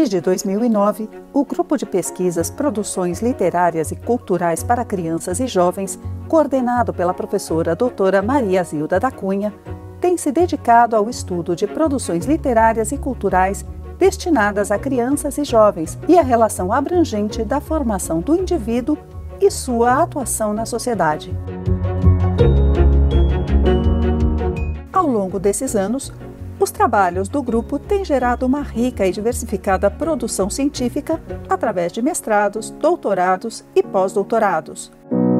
Desde 2009, o Grupo de Pesquisas Produções Literárias e Culturais para Crianças e Jovens, coordenado pela professora doutora Maria Zilda da Cunha, tem se dedicado ao estudo de produções literárias e culturais destinadas a crianças e jovens e à relação abrangente da formação do indivíduo e sua atuação na sociedade. Ao longo desses anos, os trabalhos do grupo têm gerado uma rica e diversificada produção científica através de mestrados, doutorados e pós-doutorados.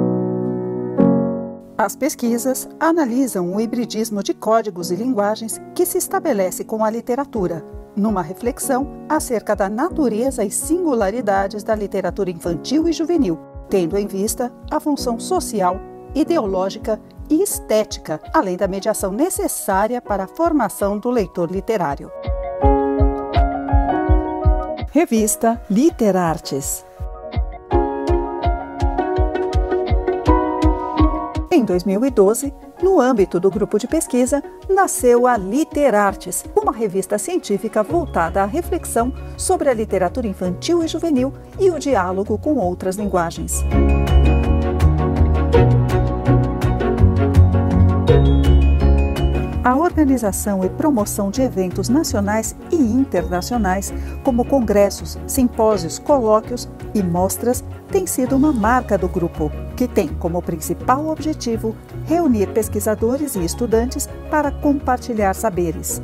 As pesquisas analisam o hibridismo de códigos e linguagens que se estabelece com a literatura, numa reflexão acerca da natureza e singularidades da literatura infantil e juvenil, tendo em vista a função social, ideológica e estética, além da mediação necessária para a formação do leitor literário. Revista Literartes. Em 2012, no âmbito do grupo de pesquisa, nasceu a Literartes, uma revista científica voltada à reflexão sobre a literatura infantil e juvenil e o diálogo com outras linguagens. A organização e promoção de eventos nacionais e internacionais, como congressos, simpósios, colóquios e mostras, tem sido uma marca do grupo, que tem como principal objetivo reunir pesquisadores e estudantes para compartilhar saberes.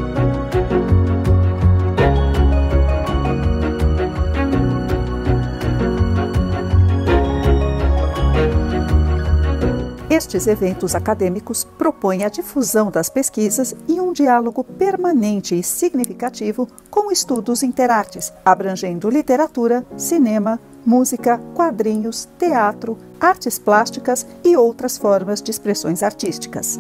Estes eventos acadêmicos propõem a difusão das pesquisas e um diálogo permanente e significativo com estudos interartes, abrangendo literatura, cinema, música, quadrinhos, teatro, artes plásticas e outras formas de expressões artísticas.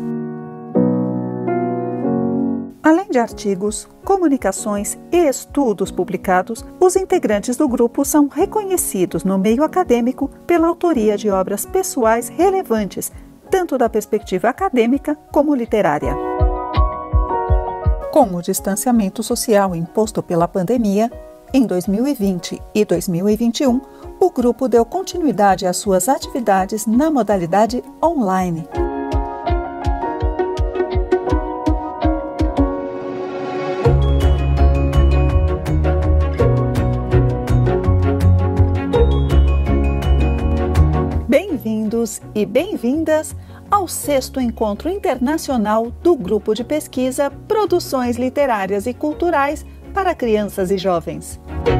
Além de artigos, comunicações e estudos publicados, os integrantes do grupo são reconhecidos no meio acadêmico pela autoria de obras pessoais relevantes, tanto da perspectiva acadêmica como literária. Com o distanciamento social imposto pela pandemia, em 2020 e 2021, o grupo deu continuidade às suas atividades na modalidade online. Bem-vindos e bem-vindas ao 6º Encontro Internacional do Grupo de Pesquisa Produções Literárias e Culturais para Crianças e Jovens.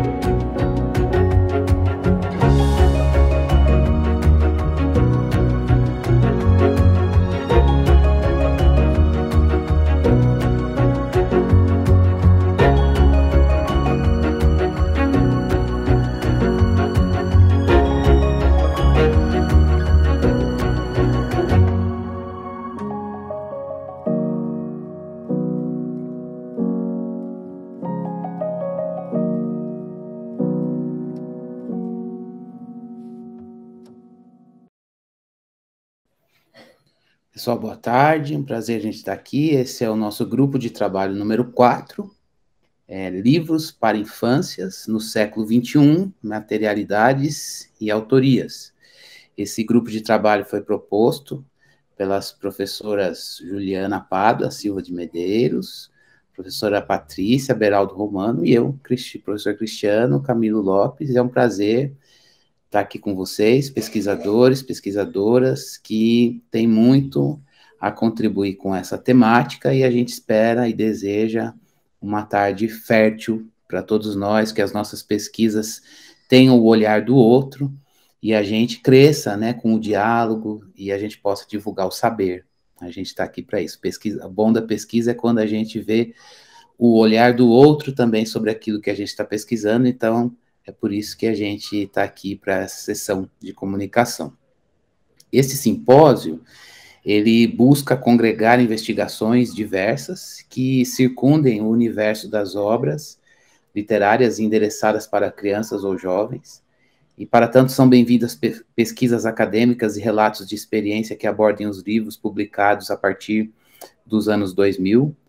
Pessoal, boa tarde, um prazer a gente estar aqui. Esse é o nosso grupo de trabalho número 4, Livros para Infâncias no século XXI, Materialidades e Autorias. Esse grupo de trabalho foi proposto pelas professoras Juliana Pádua Silva de Medeiros, professora Patrícia Beraldo Romano e eu, professor Cristiano Camilo Lopes. É um prazer estar aqui com vocês, pesquisadores, pesquisadoras, que têm muito a contribuir com essa temática e a gente espera e deseja uma tarde fértil para todos nós, que as nossas pesquisas tenham o olhar do outro e a gente cresça, né, com o diálogo e a gente possa divulgar o saber. A gente está aqui para isso. O bom da pesquisa é quando a gente vê o olhar do outro também sobre aquilo que a gente está pesquisando, então é por isso que a gente está aqui para essa sessão de comunicação. Esse simpósio, ele busca congregar investigações diversas que circundem o universo das obras literárias endereçadas para crianças ou jovens, e para tanto são bem-vindas pesquisas acadêmicas e relatos de experiência que abordem os livros publicados a partir dos anos 2000,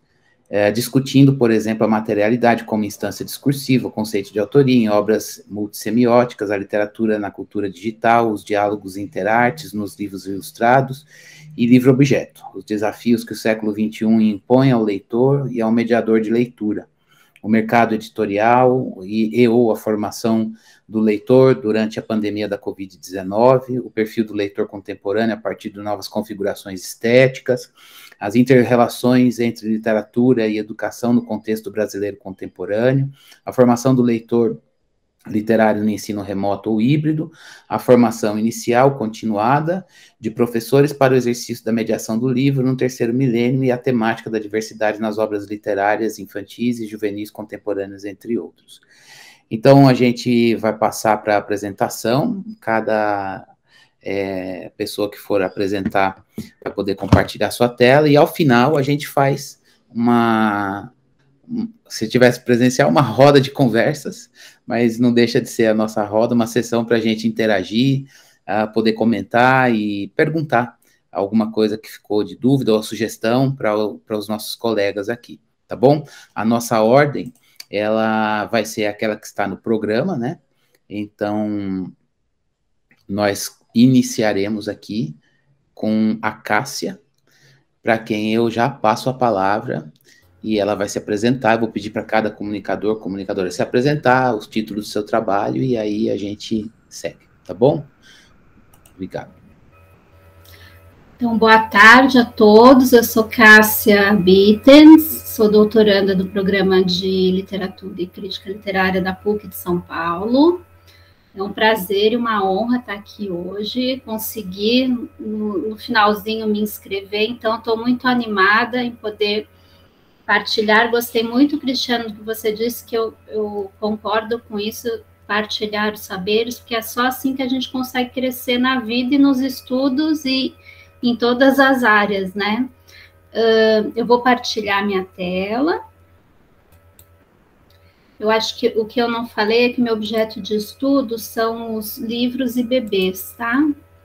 discutindo, por exemplo, a materialidade como instância discursiva, o conceito de autoria em obras multissemióticas, a literatura na cultura digital, os diálogos interartes nos livros ilustrados e livro-objeto, os desafios que o século XXI impõe ao leitor e ao mediador de leitura, o mercado editorial ou a formação do leitor durante a pandemia da Covid-19, o perfil do leitor contemporâneo a partir de novas configurações estéticas, as inter-relações entre literatura e educação no contexto brasileiro contemporâneo, a formação do leitor literário no ensino remoto ou híbrido, a formação inicial continuada de professores para o exercício da mediação do livro no terceiro milênio e a temática da diversidade nas obras literárias infantis e juvenis contemporâneas, entre outros. Então, a gente vai passar para a apresentação, cada pessoa que for apresentar vai poder compartilhar sua tela, e ao final a gente faz se tivesse presencial, uma roda de conversas, mas não deixa de ser a nossa roda, uma sessão para a gente interagir, poder comentar e perguntar alguma coisa que ficou de dúvida ou sugestão para os nossos colegas aqui, tá bom? A nossa ordem, ela vai ser aquela que está no programa, né? Então, nós iniciaremos aqui com a Cássia, para quem eu já passo a palavra, e ela vai se apresentar. Eu vou pedir para cada comunicadora se apresentar, os títulos do seu trabalho, e aí a gente segue, tá bom? Obrigado. Então, boa tarde a todos. Eu sou Cássia Bittens, sou doutoranda do Programa de Literatura e Crítica Literária da PUC de São Paulo. É um prazer e uma honra estar aqui hoje. Consegui, no finalzinho, me inscrever, então estou muito animada em poder partilhar. Gostei muito, Cristiano, do que você disse, que eu concordo com isso, partilhar os saberes, porque é só assim que a gente consegue crescer na vida e nos estudos e em todas as áreas, né? Eu vou partilhar minha tela. Eu acho que o que eu não falei é que meu objeto de estudo são os livros e bebês, tá?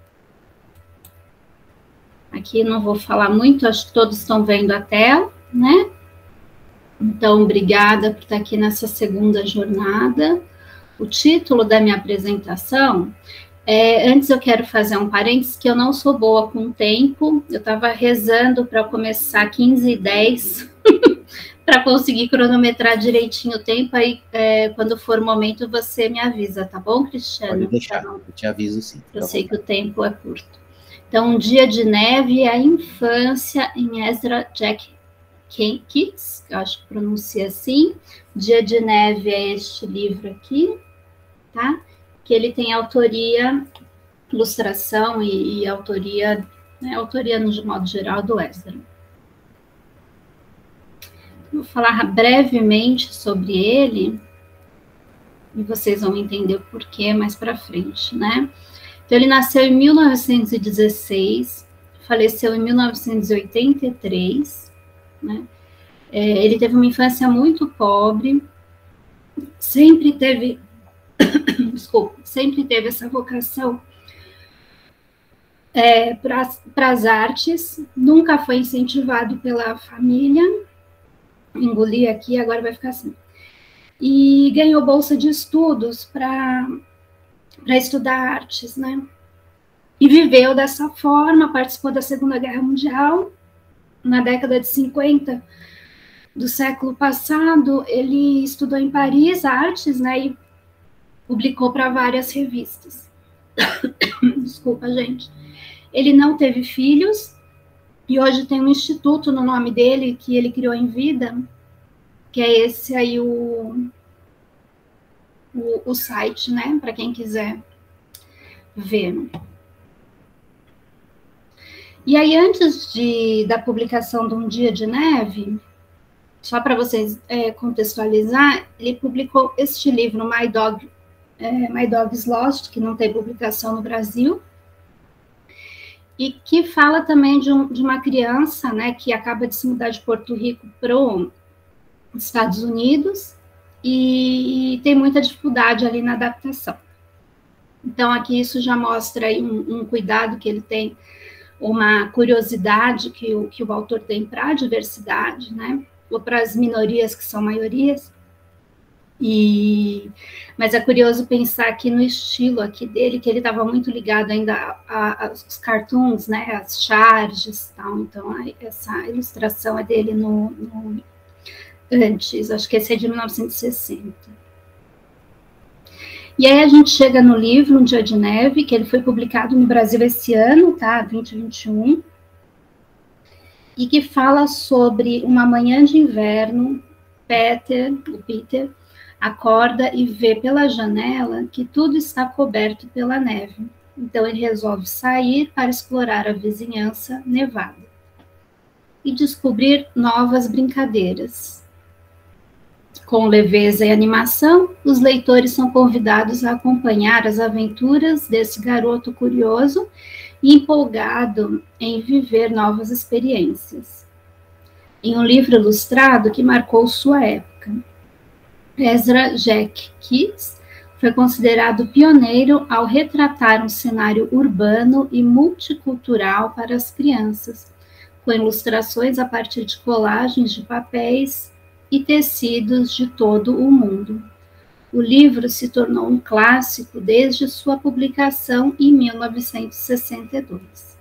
Aqui não vou falar muito, acho que todos estão vendo a tela, né? Então, obrigada por estar aqui nessa segunda jornada. O título da minha apresentação, antes eu quero fazer um parênteses, que eu não sou boa com o tempo, eu estava rezando para começar 15h10, para conseguir cronometrar direitinho o tempo, aí quando for o momento você me avisa, tá bom, Cristiano? Pode deixar, eu te aviso sim. Eu sei que o tempo é curto. Então, Um Dia de Neve e a Infância em Ezra Jack Keats, eu acho que pronuncia assim. Dia de Neve é este livro aqui, tá? Que ele tem autoria, ilustração e autoria, né, autoria no modo geral do Ezra. Vou falar brevemente sobre ele e vocês vão entender o porquê mais para frente, né? Então, ele nasceu em 1916, faleceu em 1983, né? Ele teve uma infância muito pobre, sempre teve, sempre teve essa vocação para as artes, nunca foi incentivado pela família, engoli aqui, agora vai ficar assim, e ganhou bolsa de estudos para estudar artes, né? E viveu dessa forma, participou da Segunda Guerra Mundial, na década de 50 do século passado, ele estudou em Paris artes, né, e publicou para várias revistas. Desculpa, gente. Ele não teve filhos, e hoje tem um instituto no nome dele, que ele criou em vida, que é esse aí o site, né, para quem quiser ver. E aí, antes da publicação de Um Dia de Neve, só para vocês contextualizar, ele publicou este livro, My Dog's Lost, que não tem publicação no Brasil, e que fala também de uma criança, né, que acaba de se mudar de Porto Rico para os Estados Unidos, e tem muita dificuldade ali na adaptação. Então, aqui isso já mostra aí um cuidado que ele tem, uma curiosidade que o autor tem para a diversidade, né? ou para as minorias que são maiorias. Mas é curioso pensar aqui no estilo aqui dele, que ele estava muito ligado ainda aos cartoons, né, as charges e tal. Então, essa ilustração é dele antes, acho que esse é de 1960. E aí a gente chega no livro Um Dia de Neve, que ele foi publicado no Brasil esse ano, tá, 2021, e que fala sobre uma manhã de inverno. O Peter acorda e vê pela janela que tudo está coberto pela neve. Então ele resolve sair para explorar a vizinhança nevada e descobrir novas brincadeiras. Com leveza e animação, os leitores são convidados a acompanhar as aventuras desse garoto curioso e empolgado em viver novas experiências. Em um livro ilustrado que marcou sua época, Ezra Jack Keats foi considerado pioneiro ao retratar um cenário urbano e multicultural para as crianças, com ilustrações a partir de colagens de papéis e tecidos de todo o mundo. O livro se tornou um clássico desde sua publicação em 1962.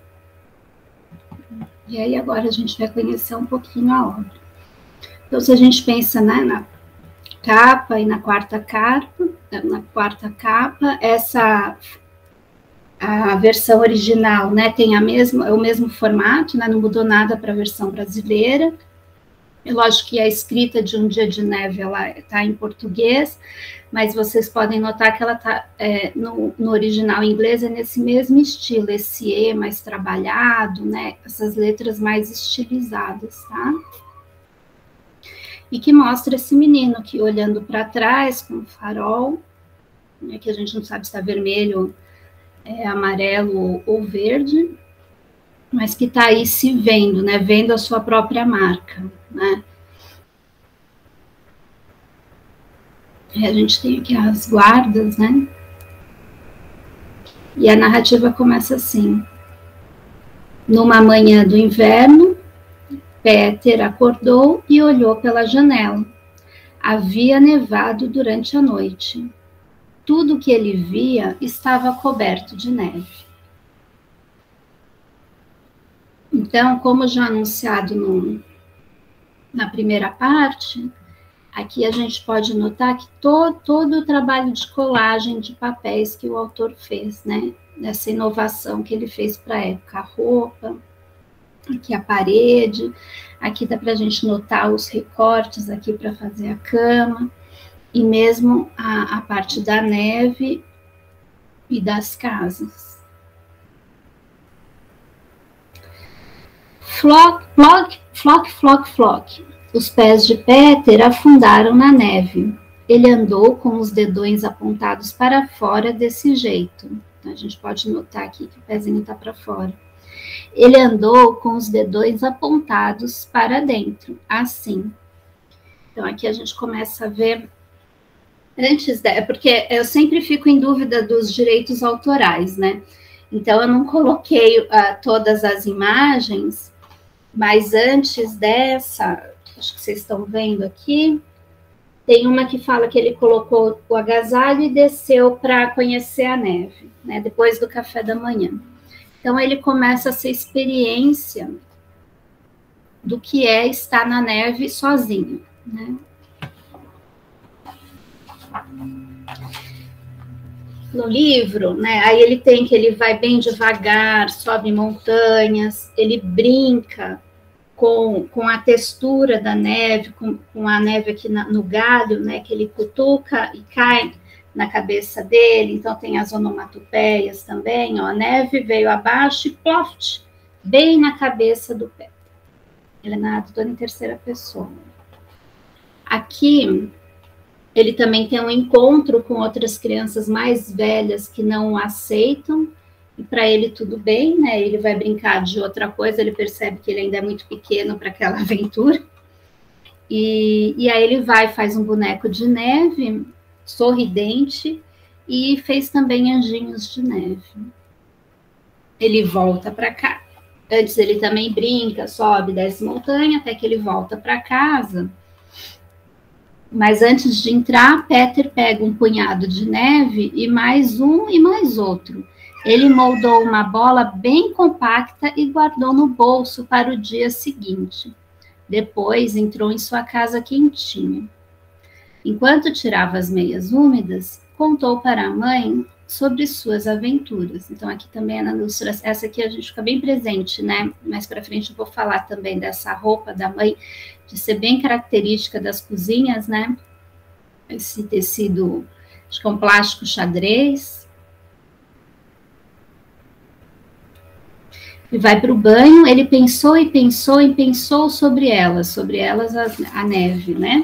E aí agora a gente vai conhecer um pouquinho a obra. Então, se a gente pensa, né, na capa e na quarta capa, a versão original, né, tem o mesmo formato, né, não mudou nada para a versão brasileira. É lógico que a escrita de Um Dia de Neve, ela está em português, mas vocês podem notar que ela está no original inglês, é nesse mesmo estilo, esse E mais trabalhado, né, essas letras mais estilizadas, tá? E que mostra esse menino que olhando para trás com o farol, né, que a gente não sabe se está vermelho, amarelo ou verde, mas que está aí se vendo, né, vendo a sua própria marca, né. A gente tem aqui as guardas, né, e a narrativa começa assim: numa manhã do inverno, Peter acordou e olhou pela janela. Havia nevado durante a noite. Tudo que ele via estava coberto de neve. Então, como já anunciado na primeira parte, aqui a gente pode notar que todo o trabalho de colagem de papéis que o autor fez, né? Nessa inovação que ele fez para a época, a roupa, aqui a parede, aqui dá para a gente notar os recortes aqui para fazer a cama, e mesmo a parte da neve e das casas. Flock, flock, flock, flock, flock. Os pés de Peter afundaram na neve. Ele andou com os dedões apontados para fora desse jeito. A gente pode notar aqui que o pezinho está para fora. Ele andou com os dedões apontados para dentro, assim. Então, aqui a gente começa a ver, porque eu sempre fico em dúvida dos direitos autorais, né? Então, eu não coloquei todas as imagens, mas antes dessa, acho que vocês estão vendo aqui, tem uma que fala que ele colocou o agasalho e desceu para conhecer a neve, né? Depois do café da manhã. Então, ele começa essa experiência do que é estar na neve sozinho, né? No livro, né, aí ele vai bem devagar, sobe montanhas, ele brinca com a textura da neve, com a neve aqui no galho, né, que ele cutuca e cai na cabeça dele. Então tem as onomatopeias também, ó, a neve veio abaixo e ploft, bem na cabeça do pé. Ele é narrador em terceira pessoa. Aqui ele também tem um encontro com outras crianças mais velhas que não o aceitam, e para ele tudo bem, né? Ele vai brincar de outra coisa, ele percebe que ele ainda é muito pequeno para aquela aventura. E aí ele faz um boneco de neve, sorridente, e fez também anjinhos de neve. Ele volta para cá, Antes ele também brinca, sobe, desce montanha, até que ele volta para casa. Mas antes de entrar, Peter pega um punhado de neve e mais um e mais outro. Ele moldou uma bola bem compacta e guardou no bolso para o dia seguinte. Depois entrou em sua casa quentinha. Enquanto tirava as meias úmidas, contou para a mãe sobre suas aventuras. Então, aqui também na ilustração, essa aqui a gente fica bem presente, né? Mais para frente eu vou falar também dessa roupa da mãe, de ser bem característica das cozinhas, né? Esse tecido, acho que é um plástico xadrez. E vai para o banho, ele pensou e pensou e pensou sobre elas a neve, né?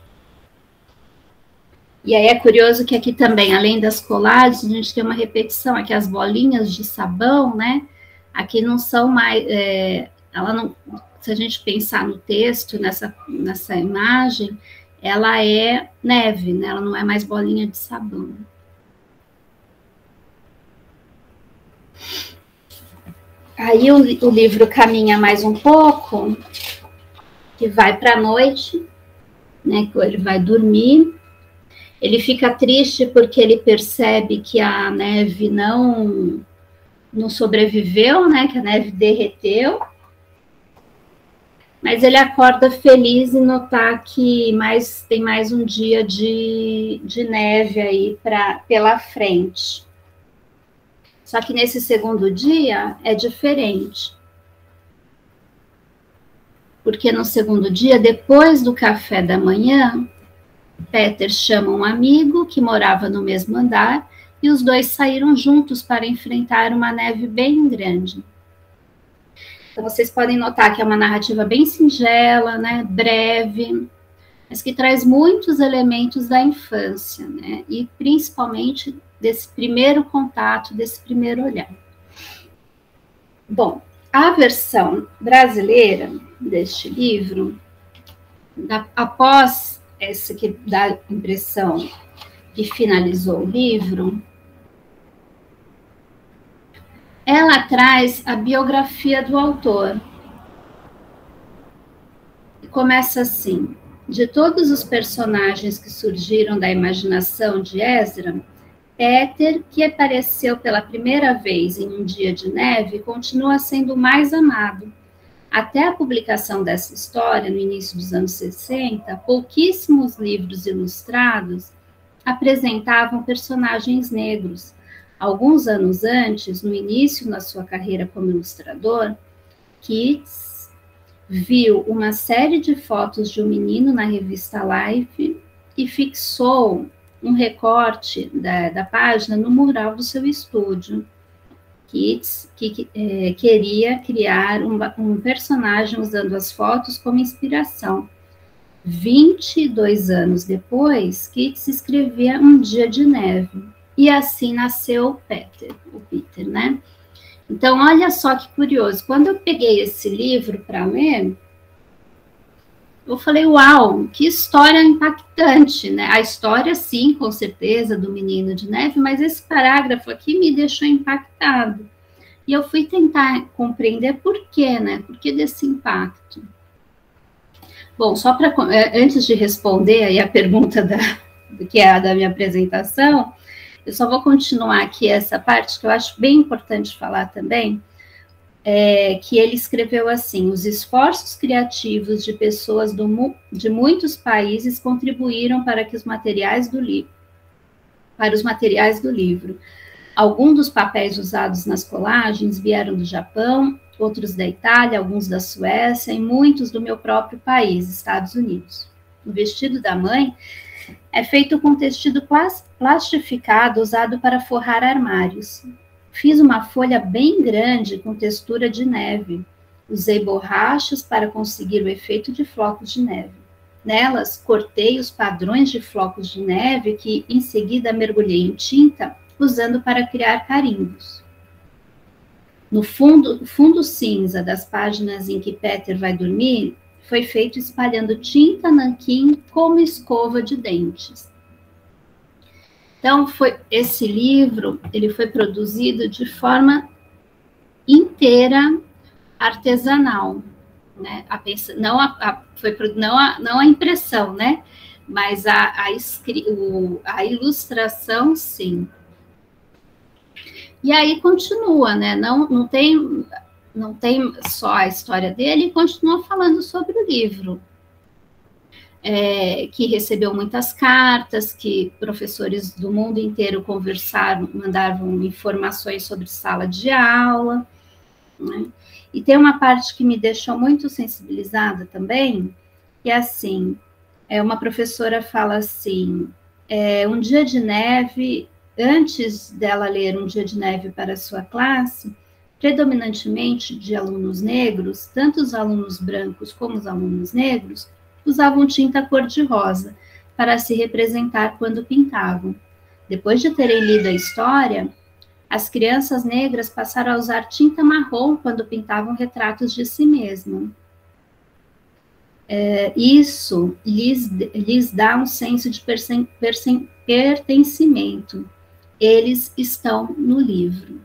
E aí é curioso que aqui também, além das colagens, a gente tem uma repetição, aqui as bolinhas de sabão, né? Aqui não são mais, ela não, se a gente pensar no texto, nessa imagem, ela é neve, né? Ela não é mais bolinha de sabão. Aí o livro caminha mais um pouco, que vai para a noite, né? Que ele vai dormir. Ele fica triste porque ele percebe que a neve não sobreviveu, né? Que a neve derreteu. Mas ele acorda feliz em notar que tem mais um dia de neve aí pela frente. Só que nesse segundo dia é diferente. Porque no segundo dia, depois do café da manhã, Peter chama um amigo que morava no mesmo andar e os dois saíram juntos para enfrentar uma neve bem grande. Então, vocês podem notar que é uma narrativa bem singela, né, breve, mas que traz muitos elementos da infância, né, e principalmente desse primeiro contato, desse primeiro olhar. Bom, a versão brasileira deste livro, após essa que dá a impressão que finalizou o livro, ela traz a biografia do autor. Começa assim: de todos os personagens que surgiram da imaginação de Ezra, Peter, que apareceu pela primeira vez em Um Dia de Neve, continua sendo o mais amado. Até a publicação dessa história, no início dos anos 60, pouquíssimos livros ilustrados apresentavam personagens negros. Alguns anos antes, no início da sua carreira como ilustrador, Keats viu uma série de fotos de um menino na revista Life e fixou um recorte da página no mural do seu estúdio. Keats queria criar um personagem usando as fotos como inspiração. 22 anos depois, Keats escrevia Um Dia de Neve. E assim nasceu o Peter, né? Então, olha só que curioso. Quando eu peguei esse livro para ler, eu falei, uau, que história impactante, né? A história, sim, com certeza, do Menino de Neve, mas esse parágrafo aqui me deixou impactado. E eu fui tentar compreender por quê, né? Por que desse impacto? Bom, só para antes de responder aí a pergunta que é a da minha apresentação, eu só vou continuar aqui essa parte que eu acho bem importante falar também, que ele escreveu assim: os esforços criativos de pessoas de muitos países contribuíram para os materiais do livro. Alguns dos papéis usados nas colagens vieram do Japão, outros da Itália, alguns da Suécia e muitos do meu próprio país, Estados Unidos. O vestido da mãe é feito com tecido plastificado usado para forrar armários. Fiz uma folha bem grande com textura de neve. Usei borrachas para conseguir o efeito de flocos de neve. Nelas, cortei os padrões de flocos de neve que, em seguida, mergulhei em tinta, usando para criar carimbos. No fundo cinza das páginas em que Peter vai dormir, foi feito espalhando tinta nanquim como escova de dentes. Então, esse livro, ele foi produzido de forma inteira artesanal, né? Não a impressão, né? Mas a ilustração, sim. E aí continua, né? Não tem só a história dele, continua falando sobre o livro. Que recebeu muitas cartas, que professores do mundo inteiro conversaram, mandavam informações sobre sala de aula, né? E tem uma parte que me deixou muito sensibilizada também, que é assim, uma professora fala assim, um dia de neve, antes dela ler Um Dia de Neve para a sua classe, predominantemente de alunos negros, tanto os alunos brancos como os alunos negros, usavam tinta cor-de-rosa para se representar quando pintavam. Depois de terem lido a história, as crianças negras passaram a usar tinta marrom quando pintavam retratos de si mesmas. Isso lhes dá um senso de pertencimento. Eles estão no livro.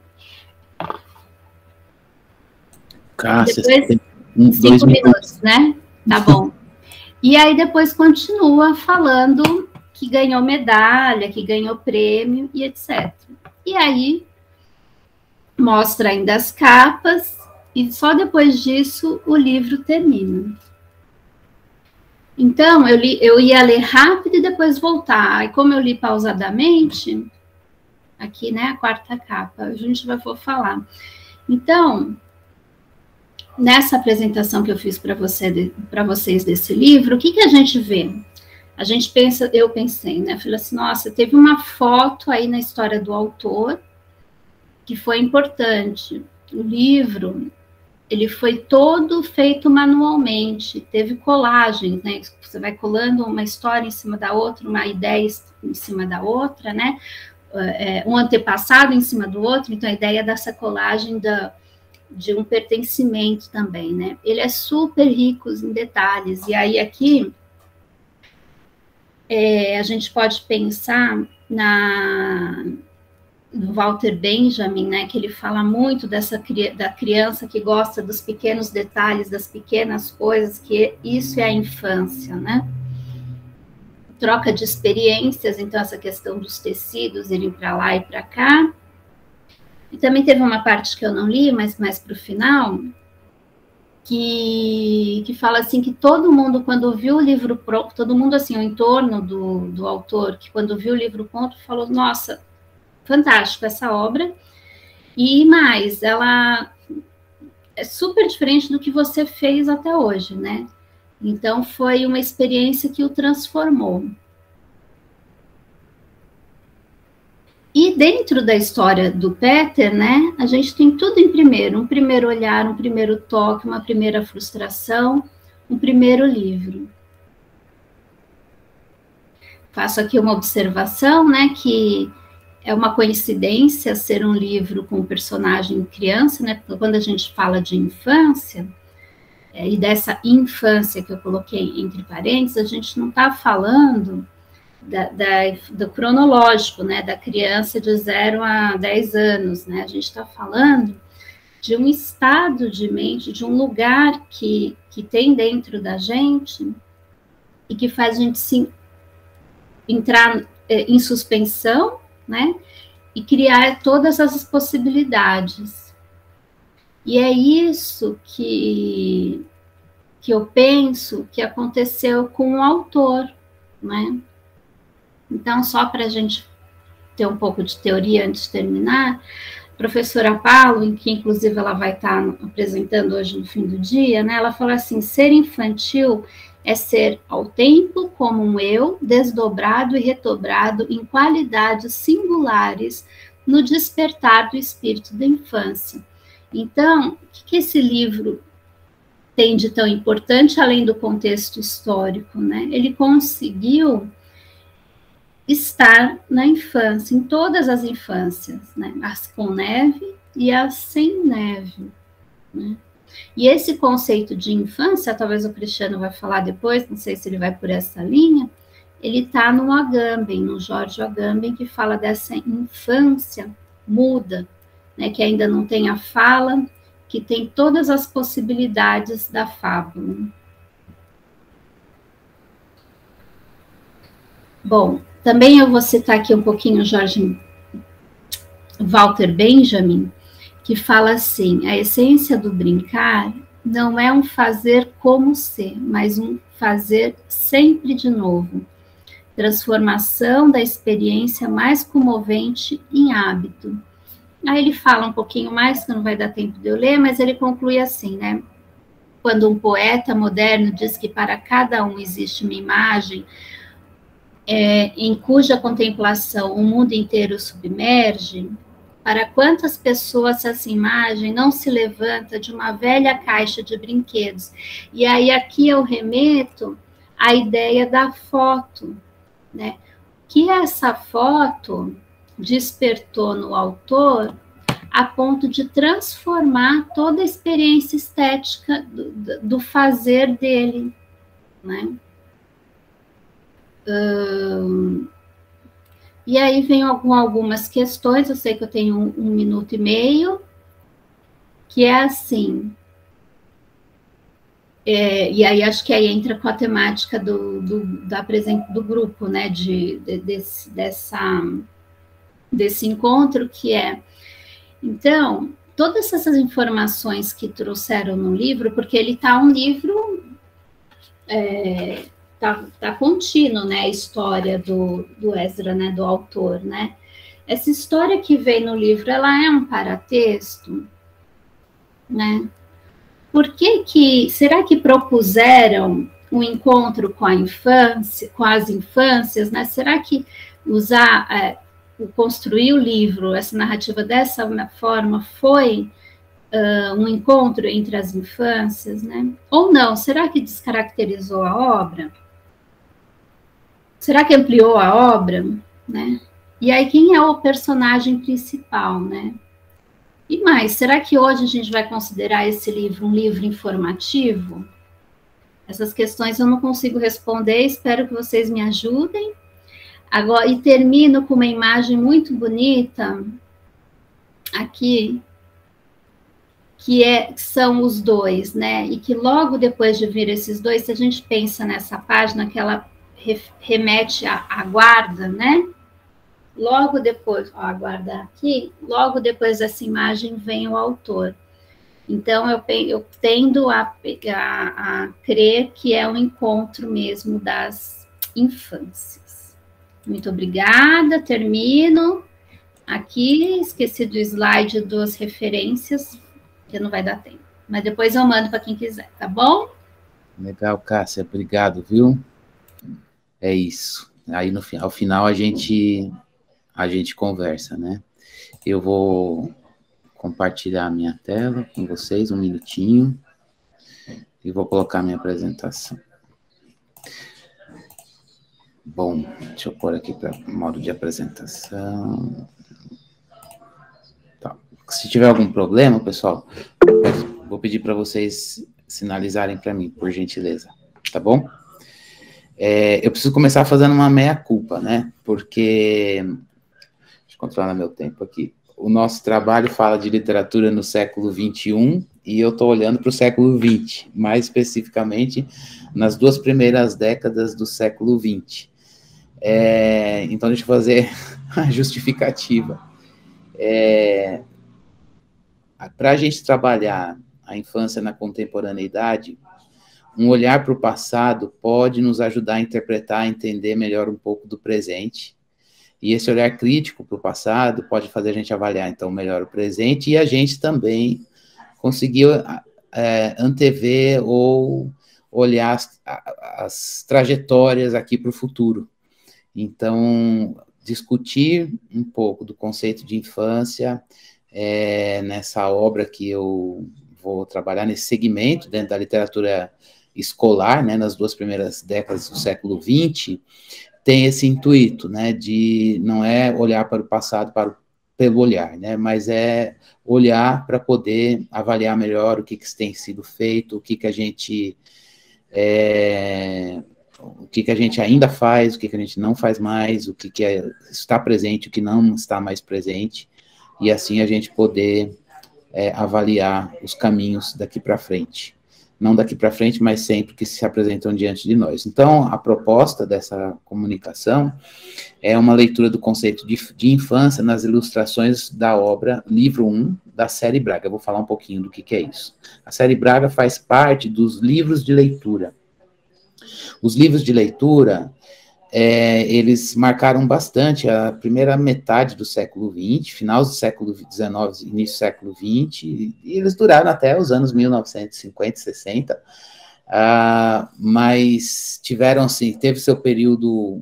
Cássia, depois, 5 minutos, né? Tá bom. E aí depois continua falando que ganhou medalha, que ganhou prêmio e etc. E aí mostra ainda as capas e só depois disso o livro termina. Então, eu ia ler rápido e depois voltar. E como eu li pausadamente, aqui, né, a 4ª capa, a gente vai falar. Então, nessa apresentação que eu fiz para vocês desse livro, o que a gente vê? Eu pensei, né? Falei assim, nossa, teve uma foto aí na história do autor que foi importante. O livro, ele foi todo feito manualmente, teve colagens, né? Você vai colando uma história em cima da outra, uma ideia em cima da outra, né? Um antepassado em cima do outro, então a ideia dessa colagem de um pertencimento também, né? Ele é super rico em detalhes, e aí aqui a gente pode pensar no Walter Benjamin, né, que ele fala muito da criança que gosta dos pequenos detalhes, das pequenas coisas, que isso é a infância, né? Troca de experiências, então essa questão dos tecidos irem para lá e para cá. E também teve uma parte que eu não li, mas mais para o final, que fala assim que todo mundo, quando viu o livro pronto, todo mundo assim, o entorno do autor, que quando viu o livro pronto, falou, nossa, fantástico essa obra, e mais, ela é super diferente do que você fez até hoje, né? Então, foi uma experiência que o transformou. E dentro da história do Peter, né, a gente tem tudo em primeiro, um primeiro olhar, um primeiro toque, uma primeira frustração, um primeiro livro. Faço aqui uma observação, né, que é uma coincidência ser um livro com personagem criança, né? Quando a gente fala de infância, e dessa infância que eu coloquei entre parênteses, a gente não está falando do cronológico, né? Da criança de 0 a 10 anos, né? A gente está falando de um estado de mente, de um lugar que tem dentro da gente e que faz a gente entrar em suspensão, né? E criar todas as possibilidades. E é isso que eu penso que aconteceu com o autor, né? Então, só para a gente ter um pouco de teoria antes de terminar, a professora Paulo, que inclusive ela vai estar apresentando hoje no fim do dia, né? Ela fala assim, ser infantil é ser ao tempo como um eu, desdobrado e redobrado em qualidades singulares no despertar do espírito da infância. Então, o que esse livro tem de tão importante, além do contexto histórico, né? Ele conseguiu estar na infância, em todas as infâncias, né? As com neve e as sem neve, né? E esse conceito de infância, talvez o Cristiano vai falar depois, não sei se ele vai por essa linha, ele está no Agamben, no George Agamben, que fala dessa infância muda, né, que ainda não tem a fala, que tem todas as possibilidades da fábula. Bom, também eu vou citar aqui um pouquinho o Walter Benjamin, que fala assim: a essência do brincar não é um fazer como ser, mas um fazer sempre de novo. Transformação da experiência mais comovente em hábito. Aí ele fala um pouquinho mais, que não vai dar tempo de eu ler, mas ele conclui assim, né? Quando um poeta moderno diz que para cada um existe uma imagem, em cuja contemplação o mundo inteiro submerge, para quantas pessoas essa imagem não se levanta de uma velha caixa de brinquedos? E aí aqui eu remeto à ideia da foto, né? Que essa foto despertou no autor a ponto de transformar toda a experiência estética do fazer dele, né? E aí vem algumas questões, eu sei que eu tenho um minuto e meio, que é assim, e aí acho que aí entra com a temática do grupo, né, desse encontro, que é, então, todas essas informações que trouxeram no livro, porque ele está um livro... Tá contínuo, né, a história do Esdras, né, do autor, né? Essa história que vem no livro, ela é um paratexto, né? Será que propuseram um encontro com a infância, com as infâncias, né? Será que construir o livro, essa narrativa dessa forma, foi um encontro entre as infâncias, né? Ou não? Será que descaracterizou a obra? Será que ampliou a obra, né? E aí, quem é o personagem principal, né? E mais, será que hoje a gente vai considerar esse livro um livro informativo? Essas questões eu não consigo responder, espero que vocês me ajudem. Agora, e termino com uma imagem muito bonita, aqui, que são os dois, né? E que logo depois de vir esses dois, se a gente pensa nessa página, que ela remete à guarda, né? Logo depois, ó, a guarda aqui, logo depois dessa imagem vem o autor. Então, eu tendo a crer que é um encontro mesmo das infâncias. Muito obrigada, termino. Aqui, esqueci do slide das referências, que não vai dar tempo. Mas depois eu mando para quem quiser, tá bom? Legal, Cássia, obrigado, viu? É isso. Aí, ao final, a gente conversa, né? Eu vou compartilhar a minha tela com vocês, um minutinho, e vou colocar minha apresentação. Bom, deixa eu pôr aqui para modo de apresentação. Tá. Se tiver algum problema, pessoal, vou pedir para vocês sinalizarem para mim, por gentileza, tá bom? Eu preciso começar fazendo uma meia-culpa, né? Porque, deixa eu controlar meu tempo aqui. O nosso trabalho fala de literatura no século XXI e eu estou olhando para o século XX, mais especificamente nas 2 primeiras décadas do século XX. Então, deixa eu fazer a justificativa. Para a gente trabalhar a infância na contemporaneidade, um olhar para o passado pode nos ajudar a interpretar, a entender melhor um pouco do presente. E esse olhar crítico para o passado pode fazer a gente avaliar, então, melhor o presente e a gente também conseguir antever ou olhar as trajetórias aqui para o futuro. Então, discutir um pouco do conceito de infância nessa obra que eu vou trabalhar, nesse segmento dentro da literatura escolar, né, nas 2 primeiras décadas do século XX, tem esse intuito, né, de não é olhar para o passado pelo olhar, né, mas é olhar para poder avaliar melhor o que tem sido feito, o que a gente ainda faz, o que a gente não faz mais, o que está presente, o que não está mais presente, e assim a gente poder avaliar os caminhos daqui para frente. Não daqui para frente, mas sempre que se apresentam diante de nós. Então, a proposta dessa comunicação é uma leitura do conceito de infância nas ilustrações da obra Livro 1, da série Braga. Eu vou falar um pouquinho do que é isso. A série Braga faz parte dos livros de leitura. Os livros de leitura, eles marcaram bastante a primeira metade do século XX, final do século XIX, início do século XX, e eles duraram até os anos 1950, 60, mas tiveram, assim, teve seu período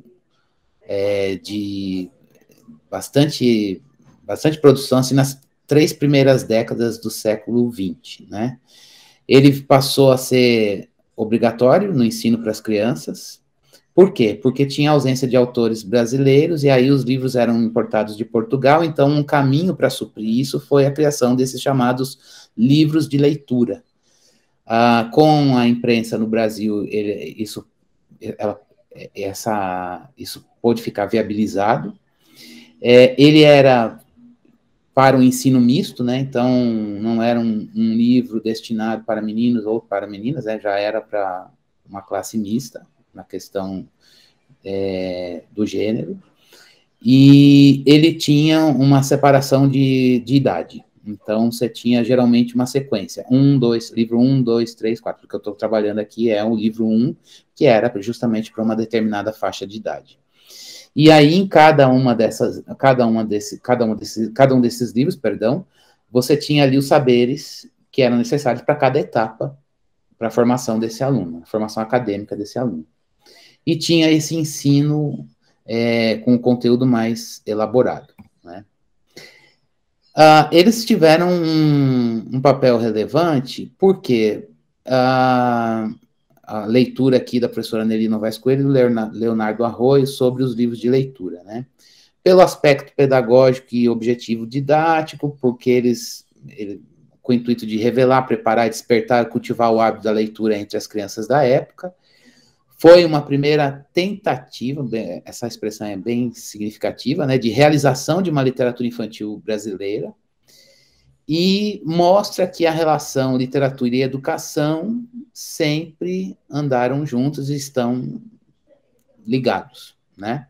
de bastante produção, assim, nas 3 primeiras décadas do século XX, né? Ele passou a ser obrigatório no ensino para as crianças. Por quê? Porque tinha ausência de autores brasileiros, e aí os livros eram importados de Portugal, então um caminho para suprir isso foi a criação desses chamados livros de leitura. Com a imprensa no Brasil, isso pôde ficar viabilizado. Ele era para o ensino misto, né? Então não era um livro destinado para meninos ou para meninas, né? Já era para uma classe mista, na questão do gênero, e ele tinha uma separação de idade. Então, você tinha geralmente uma sequência, livro 1, 2, 3, 4, o que eu estou trabalhando aqui é o livro 1, que era justamente para uma determinada faixa de idade. E aí, em cada um desses livros, você tinha ali os saberes que eram necessários para cada etapa, para a formação desse aluno, a formação acadêmica desse aluno. E tinha esse ensino com um conteúdo mais elaborado, né? Eles tiveram um papel relevante, porque a leitura aqui da professora Nelly Novaes Coelho e do Leonardo Arroio sobre os livros de leitura, né? Pelo aspecto pedagógico e objetivo didático, porque com o intuito de revelar, preparar, despertar, cultivar o hábito da leitura entre as crianças da época. Foi uma primeira tentativa, essa expressão é bem significativa, né, de realização de uma literatura infantil brasileira, e mostra que a relação literatura e educação sempre andaram juntos e estão ligados, né?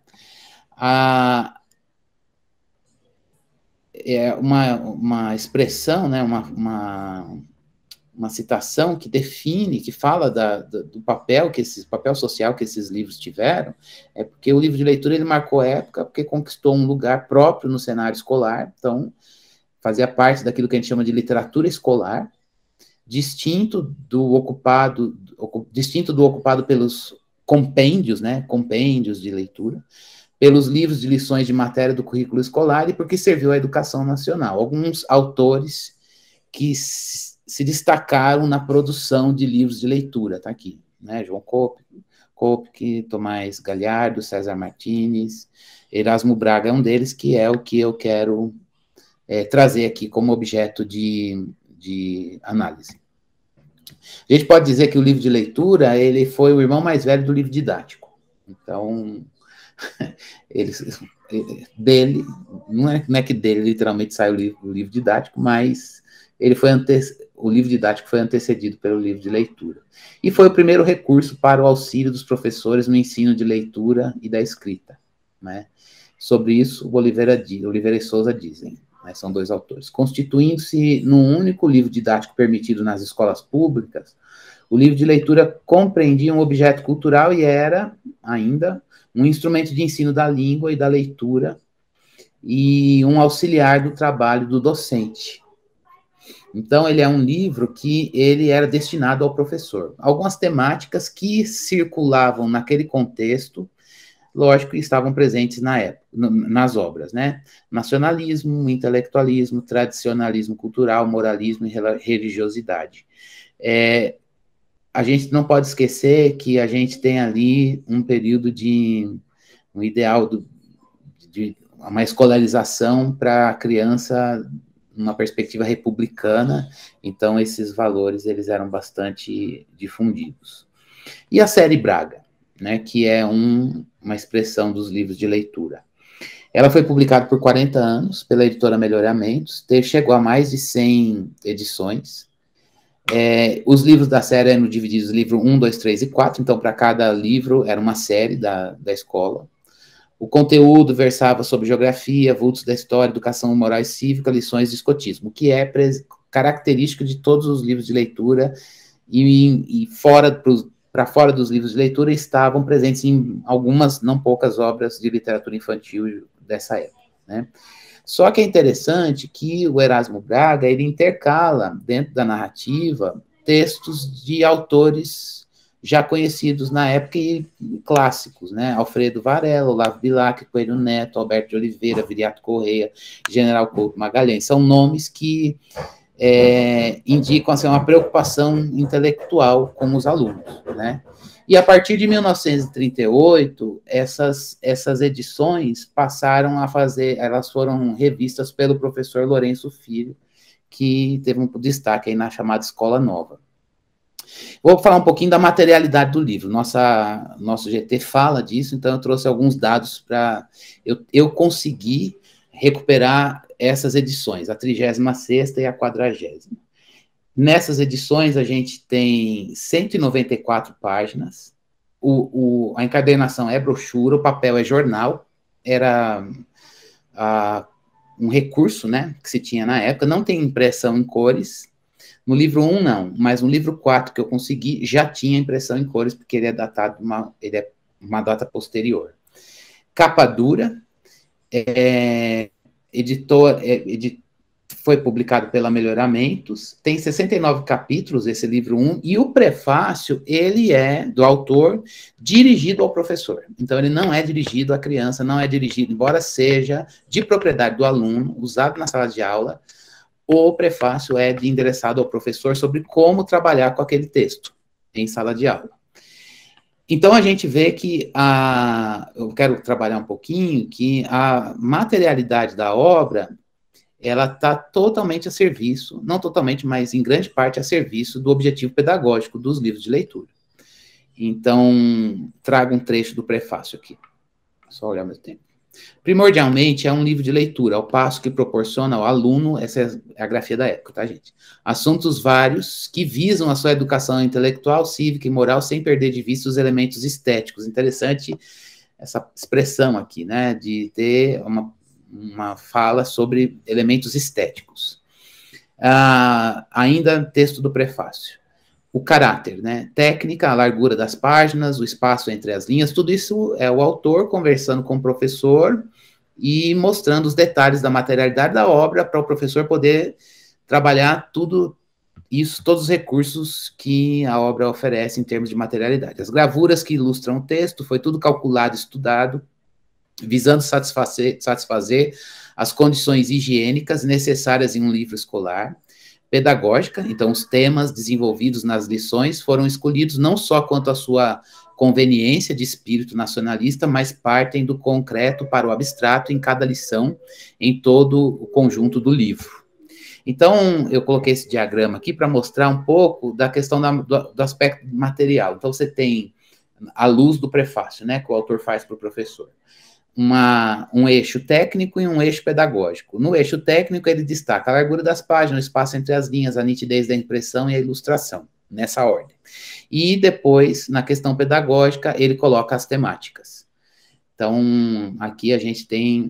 É uma expressão, né, uma citação que define, que fala do papel social que esses livros tiveram, é porque o livro de leitura ele marcou época, porque conquistou um lugar próprio no cenário escolar, então fazia parte daquilo que a gente chama de literatura escolar, distinto do ocupado pelos compêndios, né, compêndios de leitura, pelos livros de lições de matéria do currículo escolar, e porque serviu à educação nacional. Alguns autores que se destacaram na produção de livros de leitura, tá aqui, né, João Kopke, Tomás Galhardo, César Martins, Erasmo Braga é um deles, que é o que eu quero trazer aqui como objeto de análise. A gente pode dizer que o livro de leitura, ele foi o irmão mais velho do livro didático. Então, dele, não é que dele literalmente sai o livro didático, mas o livro didático foi antecedido pelo livro de leitura. E foi o primeiro recurso para o auxílio dos professores no ensino de leitura e da escrita, né? Sobre isso, Oliveira e Souza dizem, né, são 2 autores. Constituindo-se num único livro didático permitido nas escolas públicas, o livro de leitura compreendia um objeto cultural e era, ainda, um instrumento de ensino da língua e da leitura e um auxiliar do trabalho do docente. Então, ele é um livro que ele era destinado ao professor. Algumas temáticas que circulavam naquele contexto, lógico, estavam presentes na época, nas obras, né? Nacionalismo, intelectualismo, tradicionalismo cultural, moralismo e religiosidade. A gente não pode esquecer que a gente tem ali um período um ideal de uma escolarização para a criança numa perspectiva republicana, então esses valores eles eram bastante difundidos. E a série Braga, né, que é uma expressão dos livros de leitura. Ela foi publicada por 40 anos pela editora Melhoramentos, chegou a mais de 100 edições. Os livros da série eram divididos em livro 1, 2, 3 e 4, então para cada livro era uma série da escola. O conteúdo versava sobre geografia, vultos da história, educação moral e cívica, lições de escotismo, que é característico de todos os livros de leitura, e para fora dos livros de leitura estavam presentes em algumas, não poucas, obras de literatura infantil dessa época, né? Só que é interessante que o Erasmo Braga, ele intercala dentro da narrativa textos de autores já conhecidos na época e clássicos, né? Alfredo Varela, Olavo Bilac, Coelho Neto, Alberto de Oliveira, Viriato Correia, General Couto Magalhães. São nomes que indicam assim, uma preocupação intelectual com os alunos, né? E a partir de 1938, essas edições passaram a elas foram revistas pelo professor Lourenço Filho, que teve um destaque aí na chamada Escola Nova. Vou falar um pouquinho da materialidade do livro. Nosso GT fala disso, então eu trouxe alguns dados para... Eu consegui recuperar essas edições, a 36ª e a 40ª. Nessas edições, a gente tem 194 páginas, a encadernação é brochura, o papel é jornal, era um recurso, né, que se tinha na época, não tem impressão em cores. No livro 1, não, mas no livro 4 que eu consegui, já tinha impressão em cores, porque ele é datado, ele é uma data posterior. Capa dura, foi publicado pela Melhoramentos, tem 69 capítulos, esse livro 1, e o prefácio, ele é, do autor, dirigido ao professor. Então, ele não é dirigido à criança, não é dirigido, embora seja de propriedade do aluno, usado na sala de aula, o prefácio é endereçado ao professor sobre como trabalhar com aquele texto em sala de aula. Então, a gente vê que eu quero trabalhar um pouquinho, que a materialidade da obra, ela está totalmente a serviço, não totalmente, mas em grande parte a serviço do objetivo pedagógico dos livros de leitura. Então, trago um trecho do prefácio aqui. Só olhar ao mesmo tempo. Primordialmente, é um livro de leitura, ao passo que proporciona ao aluno, essa é a grafia da época, tá, gente? Assuntos vários que visam a sua educação intelectual, cívica e moral, sem perder de vista os elementos estéticos. Interessante essa expressão aqui, né, de ter uma fala sobre elementos estéticos. Ainda texto do prefácio. O caráter, né? Técnica, a largura das páginas, o espaço entre as linhas, tudo isso é o autor conversando com o professor e mostrando os detalhes da materialidade da obra para o professor poder trabalhar tudo isso, todos os recursos que a obra oferece em termos de materialidade. As gravuras que ilustram o texto, foi tudo calculado, estudado, visando satisfazer as condições higiênicas necessárias em um livro escolar. Pedagógica, então os temas desenvolvidos nas lições foram escolhidos não só quanto à sua conveniência de espírito nacionalista, mas partem do concreto para o abstrato em cada lição, em todo o conjunto do livro. Então, eu coloquei esse diagrama aqui para mostrar um pouco da questão do aspecto material. Então, você tem a luz do prefácio, né, que o autor faz para o professor. Um eixo técnico e um eixo pedagógico. No eixo técnico, ele destaca a largura das páginas, o espaço entre as linhas, a nitidez da impressão e a ilustração, nessa ordem. E depois, na questão pedagógica, ele coloca as temáticas. Então, aqui a gente tem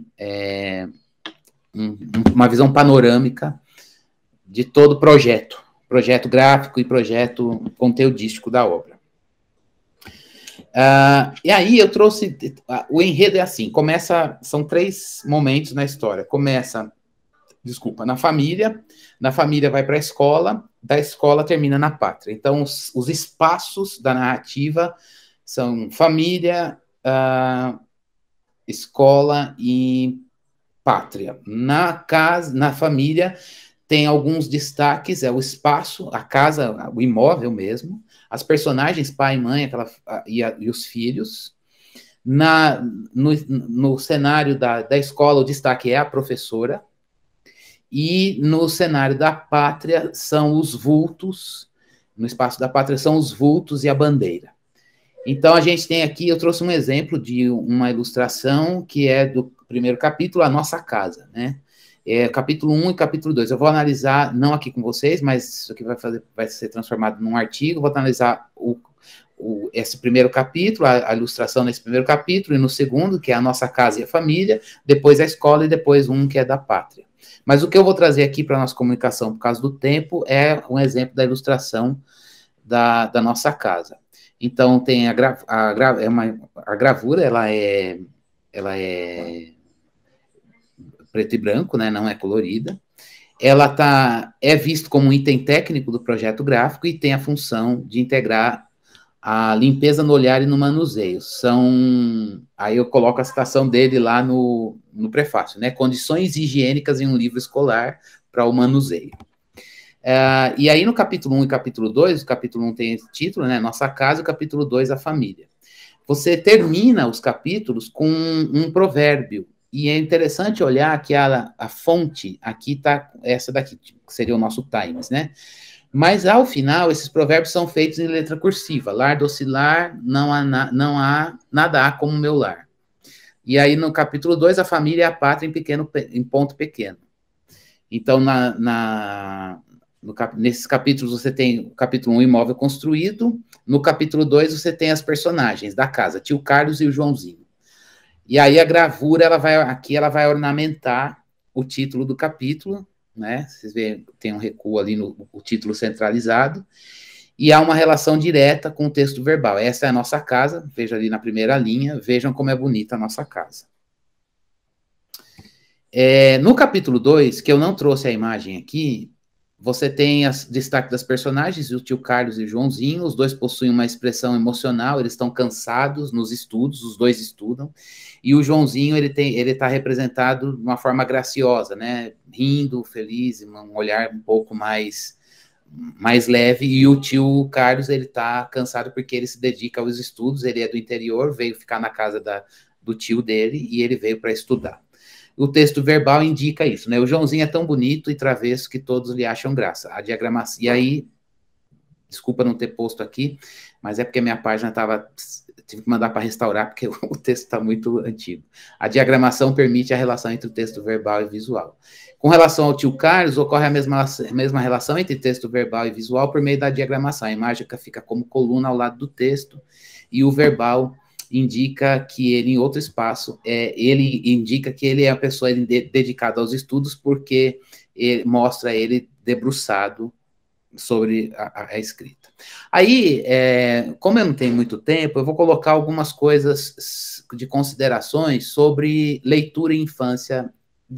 uma visão panorâmica de todo o projeto gráfico e projeto conteudístico da obra. E aí eu trouxe, o enredo é assim, são 3 momentos na história, na família vai para a escola, da escola termina na pátria. Então, os espaços da narrativa são família, escola e pátria. Na família tem alguns destaques, é o espaço, a casa, o imóvel mesmo, as personagens, pai e mãe, e os filhos. No cenário da escola, o destaque é a professora. E no cenário da pátria, são os vultos. No espaço da pátria, são os vultos e a bandeira. Então, a gente tem aqui, eu trouxe um exemplo de uma ilustração que é do primeiro capítulo, A Nossa Casa, né? Capítulo 1 e capítulo 2. Eu vou analisar, não aqui com vocês, mas isso aqui vai ser transformado num artigo, vou analisar esse primeiro capítulo, a ilustração nesse primeiro capítulo, e no segundo, que é A Nossa Casa e a Família, depois a escola e depois um que é da pátria. Mas o que eu vou trazer aqui para a nossa comunicação, por causa do tempo, é um exemplo da ilustração da nossa casa. Então, tem a gravura, ela é preto e branco, né, não é colorida. Ela é visto como um item técnico do projeto gráfico e tem a função de integrar a limpeza no olhar e no manuseio. Aí eu coloco a citação dele lá no prefácio, né? Condições higiênicas em um livro escolar para o manuseio. E aí no capítulo 1 e capítulo 2, o capítulo 1 tem esse título, né? Nossa Casa, e o capítulo 2, A Família. Você termina os capítulos com um provérbio. E é interessante olhar que a fonte aqui está essa daqui, que seria o nosso Times, né? Mas, ao final, esses provérbios são feitos em letra cursiva. Lar docilar, nada há como meu lar. E aí, no capítulo 2, a família é a pátria em ponto pequeno. Então, nesses capítulos, você tem o capítulo 1, imóvel construído. No capítulo 2, você tem as personagens da casa, tio Carlos e o Joãozinho. E aí, a gravura, ela vai ornamentar o título do capítulo, né? Vocês veem, tem um recuo ali no título centralizado, e há uma relação direta com o texto verbal. Essa é a nossa casa, veja ali na primeira linha, vejam como é bonita a nossa casa. No capítulo 2, que eu não trouxe a imagem aqui, você tem destaque das personagens, o tio Carlos e o Joãozinho, os dois possuem uma expressão emocional, eles estão cansados nos estudos, os dois estudam, e o Joãozinho, ele está representado de uma forma graciosa, né, rindo, feliz, um olhar um pouco mais leve, e o tio Carlos, ele está cansado porque ele se dedica aos estudos, ele é do interior, veio ficar na casa do tio dele, e ele veio para estudar. O texto verbal indica isso, né? O Joãozinho é tão bonito e travesso que todos lhe acham graça. A diagramação... E aí, desculpa não ter posto aqui, mas é porque a minha página tive que mandar para restaurar, porque o texto está muito antigo. A diagramação permite a relação entre o texto verbal e visual. Com relação ao tio Carlos, ocorre a mesma relação entre texto verbal e visual por meio da diagramação. A imagem fica como coluna ao lado do texto, e o verbal indica que ele, em outro espaço, ele indica que ele é a pessoa dedicada aos estudos, porque mostra ele debruçado sobre a escrita. Aí, como eu não tenho muito tempo, eu vou colocar algumas coisas de considerações sobre leitura e infância,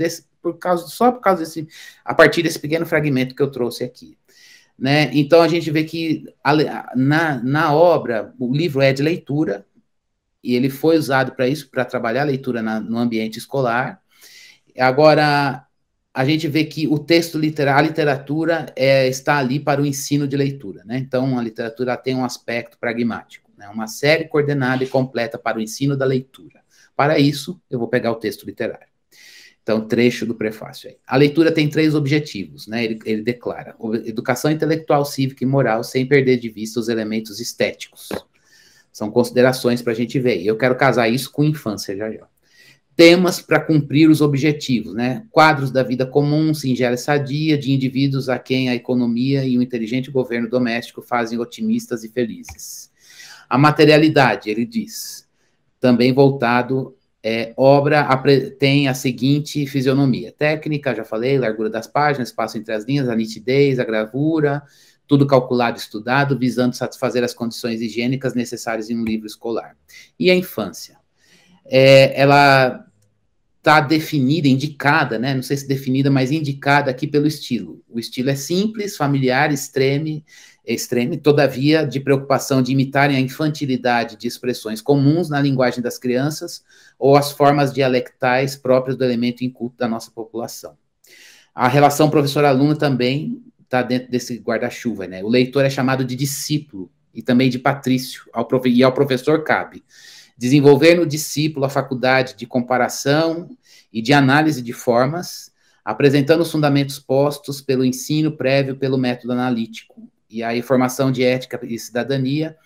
a partir desse pequeno fragmento que eu trouxe aqui. Né? Então, a gente vê que na obra, o livro é de leitura, e ele foi usado para isso, para trabalhar a leitura no ambiente escolar. Agora, a gente vê que o texto literário, a literatura está ali para o ensino de leitura, né? Então, a literatura tem um aspecto pragmático, né? Uma série coordenada e completa para o ensino da leitura. Para isso, eu vou pegar o texto literário. Então, trecho do prefácio aí. A leitura tem 3 objetivos, né? Ele declara: educação intelectual, cívica e moral, sem perder de vista os elementos estéticos. São considerações para a gente ver. Eu quero casar isso com infância já. Temas para cumprir os objetivos, né? Quadros da vida comum, singela e sadia, de indivíduos a quem a economia e o inteligente governo doméstico fazem otimistas e felizes. A materialidade, ele diz, também voltado, obra tem a seguinte fisionomia: técnica, já falei, largura das páginas, espaço entre as linhas, a nitidez, a gravura, tudo calculado e estudado, visando satisfazer as condições higiênicas necessárias em um livro escolar. E a infância? Ela está definida, indicada, né? Não sei se definida, mas indicada aqui pelo estilo. O estilo é simples, familiar, extreme, todavia, de preocupação de imitarem a infantilidade de expressões comuns na linguagem das crianças ou as formas dialectais próprias do elemento inculto da nossa população. A relação professor-aluno também está dentro desse guarda-chuva, né? O leitor é chamado de discípulo e também de patrício, e ao professor cabe desenvolver no discípulo a faculdade de comparação e de análise de formas, apresentando os fundamentos postos pelo ensino prévio pelo método analítico, e a formação de ética e cidadania,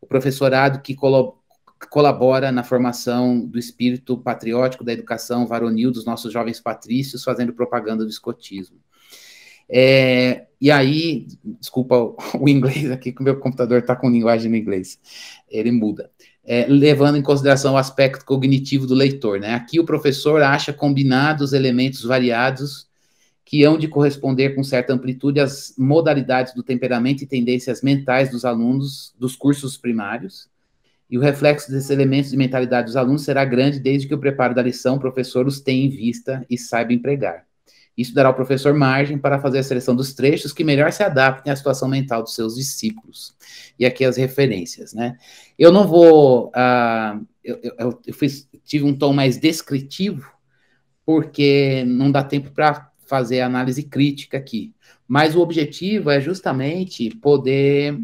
o professorado que colabora na formação do espírito patriótico da educação varonil dos nossos jovens patrícios, fazendo propaganda do escotismo. E aí, desculpa o inglês aqui, que o meu computador está com linguagem no inglês, ele muda. Levando em consideração o aspecto cognitivo do leitor, né? Aqui o professor acha combinados elementos variados que hão de corresponder com certa amplitude às modalidades do temperamento e tendências mentais dos alunos dos cursos primários, e o reflexo desses elementos de mentalidade dos alunos será grande desde que o preparo da lição o professor os tenha em vista e saiba empregar. Isso dará ao professor margem para fazer a seleção dos trechos que melhor se adaptem à situação mental dos seus discípulos. E aqui as referências, né? Eu não vou... tive um tom mais descritivo, porque não dá tempo para fazer análise crítica aqui. Mas o objetivo é justamente poder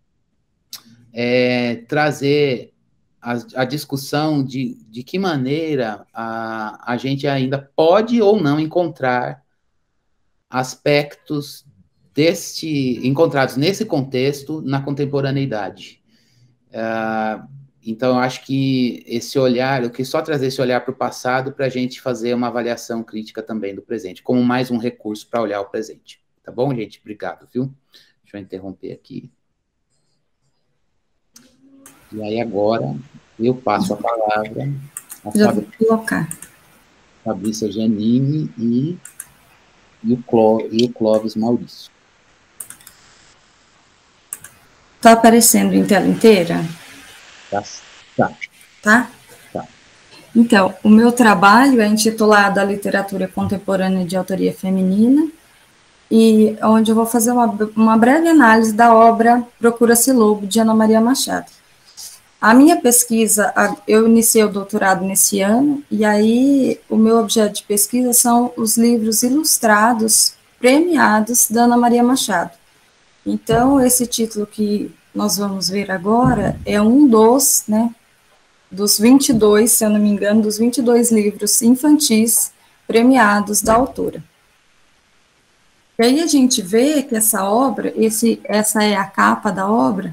trazer a discussão de que maneira a gente ainda pode ou não encontrar aspectos encontrados nesse contexto na contemporaneidade. Então, eu acho que esse olhar, eu quis só trazer esse olhar para o passado para a gente fazer uma avaliação crítica também do presente, como mais um recurso para olhar o presente. Tá bom, gente? Obrigado, viu? Deixa eu interromper aqui. E aí, agora, eu passo a palavra a Fabrícia Giannini e o Clóvis Maurício. Está aparecendo em tela inteira? Tá? Então, o meu trabalho é intitulado A Literatura Contemporânea de Autoria Feminina, e onde eu vou fazer uma breve análise da obra Procura-se Lobo, de Ana Maria Machado. A minha pesquisa, eu iniciei o doutorado nesse ano, e aí o meu objeto de pesquisa são os livros ilustrados, premiados, da Ana Maria Machado. Então, esse título que nós vamos ver agora é um dos 22, se eu não me engano, dos 22 livros infantis premiados da autora. E aí a gente vê que essa obra, essa é a capa da obra,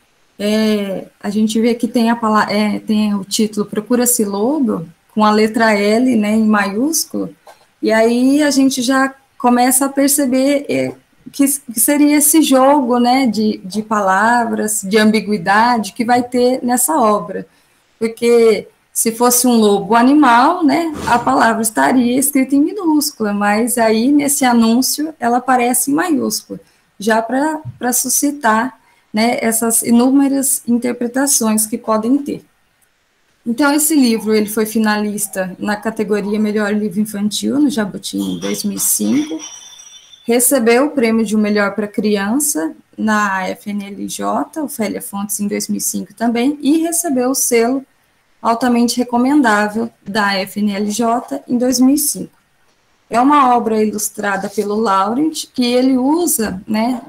a gente vê que tem tem o título Procura-se Lobo, com a letra L, né, em maiúsculo, e aí a gente já começa a perceber que seria esse jogo, né, de palavras, de ambiguidade que vai ter nessa obra, porque se fosse um lobo animal, né, a palavra estaria escrita em minúscula, mas aí nesse anúncio ela aparece em maiúscula, já para suscitar, né, essas inúmeras interpretações que podem ter. Então, esse livro ele foi finalista na categoria Melhor Livro Infantil, no Jabuti, em 2005, recebeu o prêmio de melhor para criança na FNLJ, Ofélia Fontes, em 2005 também, e recebeu o selo altamente recomendável da FNLJ em 2005. É uma obra ilustrada pelo Laurent, que ele usa, né,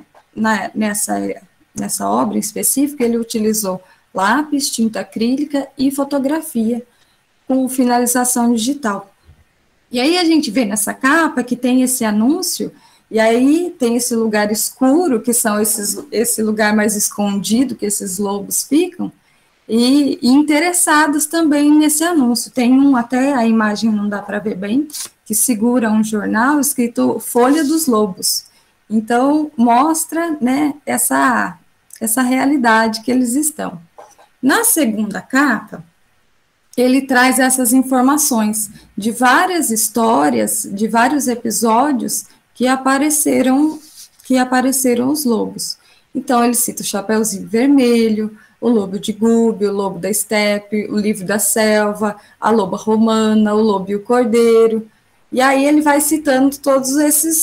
nessa obra em específico, ele utilizou lápis, tinta acrílica e fotografia com finalização digital. E aí a gente vê nessa capa que tem esse anúncio, e aí tem esse lugar escuro, que são esse lugar mais escondido que esses lobos ficam, e interessados também nesse anúncio. Tem até a imagem não dá para ver bem, que segura um jornal escrito Folha dos Lobos. Então, mostra, né, essa realidade que eles estão. Na segunda capa, ele traz essas informações de várias histórias, de vários episódios que apareceram os lobos. Então, ele cita o Chapeuzinho Vermelho, o Lobo de Gúbio, o Lobo da Estepe, o Livro da Selva, a Loba Romana, o Lobo e o Cordeiro. E aí ele vai citando todas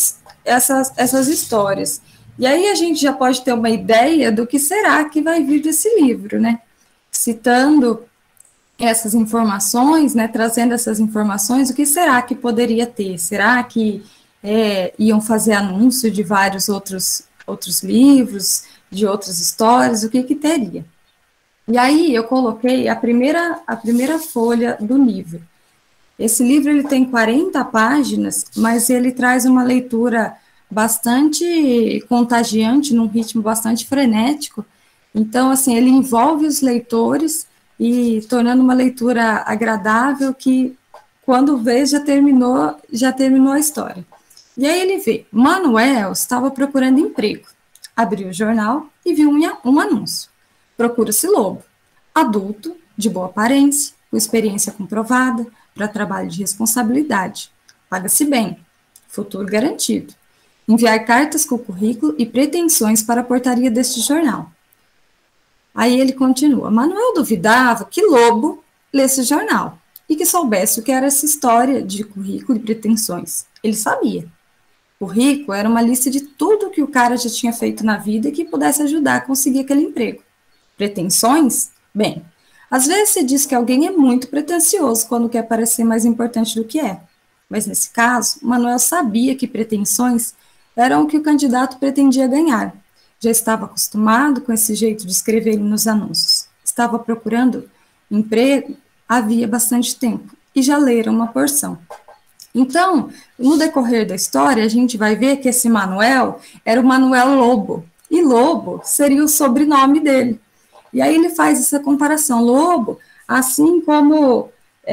essas histórias. E aí a gente já pode ter uma ideia do que será que vai vir desse livro, né? Citando essas informações, né, trazendo essas informações, o que será que poderia ter? Será que iam fazer anúncio de vários outros livros, de outras histórias, o que teria? E aí eu coloquei a primeira folha do livro. Esse livro ele tem 40 páginas, mas ele traz uma leitura bastante contagiante, num ritmo bastante frenético. Então, assim, ele envolve os leitores e tornando uma leitura agradável que, quando vê, já terminou a história. E aí ele vê, Manuel estava procurando emprego. Abriu o jornal e viu um anúncio. Procura-se lobo, adulto, de boa aparência, com experiência comprovada, para trabalho de responsabilidade. Paga-se bem, futuro garantido. Enviar cartas com currículo e pretensões para a portaria deste jornal. Aí ele continua, Manuel duvidava que lobo lesse o jornal e que soubesse o que era essa história de currículo e pretensões. Ele sabia. Currículo era uma lista de tudo que o cara já tinha feito na vida e que pudesse ajudar a conseguir aquele emprego. Pretensões? Bem, às vezes se diz que alguém é muito pretensioso quando quer parecer mais importante do que é. Mas nesse caso, Manuel sabia que pretensões eram o que o candidato pretendia ganhar. Já estava acostumado com esse jeito de escrever nos anúncios. Estava procurando emprego havia bastante tempo e já lera uma porção. Então, no decorrer da história, a gente vai ver que esse Manuel era o Manuel Lobo, e Lobo seria o sobrenome dele. E aí ele faz essa comparação, Lobo, assim como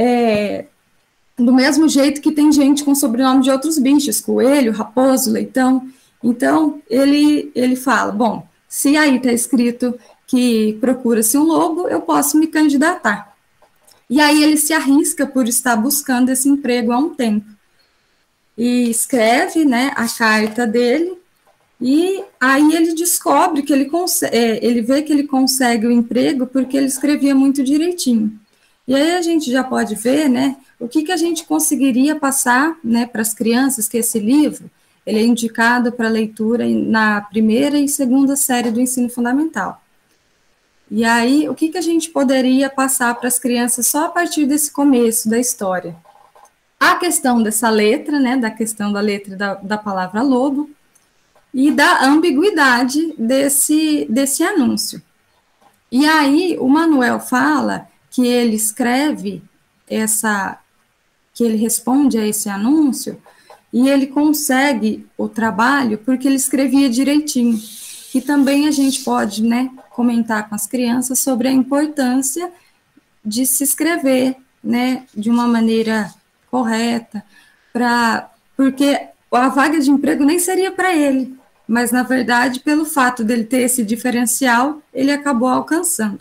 do mesmo jeito que tem gente com sobrenome de outros bichos, coelho, raposo, leitão. Então, ele fala, bom, se aí está escrito que procura-se um lobo, eu posso me candidatar. E aí ele se arrisca por estar buscando esse emprego há um tempo. E escreve, né, a carta dele, e aí ele descobre que ele vê que ele consegue o emprego porque ele escrevia muito direitinho. E aí a gente já pode ver, né, o que a gente conseguiria passar, né, para as crianças, que esse livro, ele é indicado para leitura na primeira e segunda série do ensino fundamental. E aí, o que a gente poderia passar para as crianças só a partir desse começo da história? A questão dessa letra, né, da questão da letra da palavra lobo, e da ambiguidade desse anúncio. E aí, o Manuel fala que ele escreve que ele responde a esse anúncio, e ele consegue o trabalho porque ele escrevia direitinho. E também a gente pode, né, comentar com as crianças sobre a importância de se escrever, né, de uma maneira correta, porque a vaga de emprego nem seria para ele, mas, na verdade, pelo fato dele ter esse diferencial, ele acabou alcançando.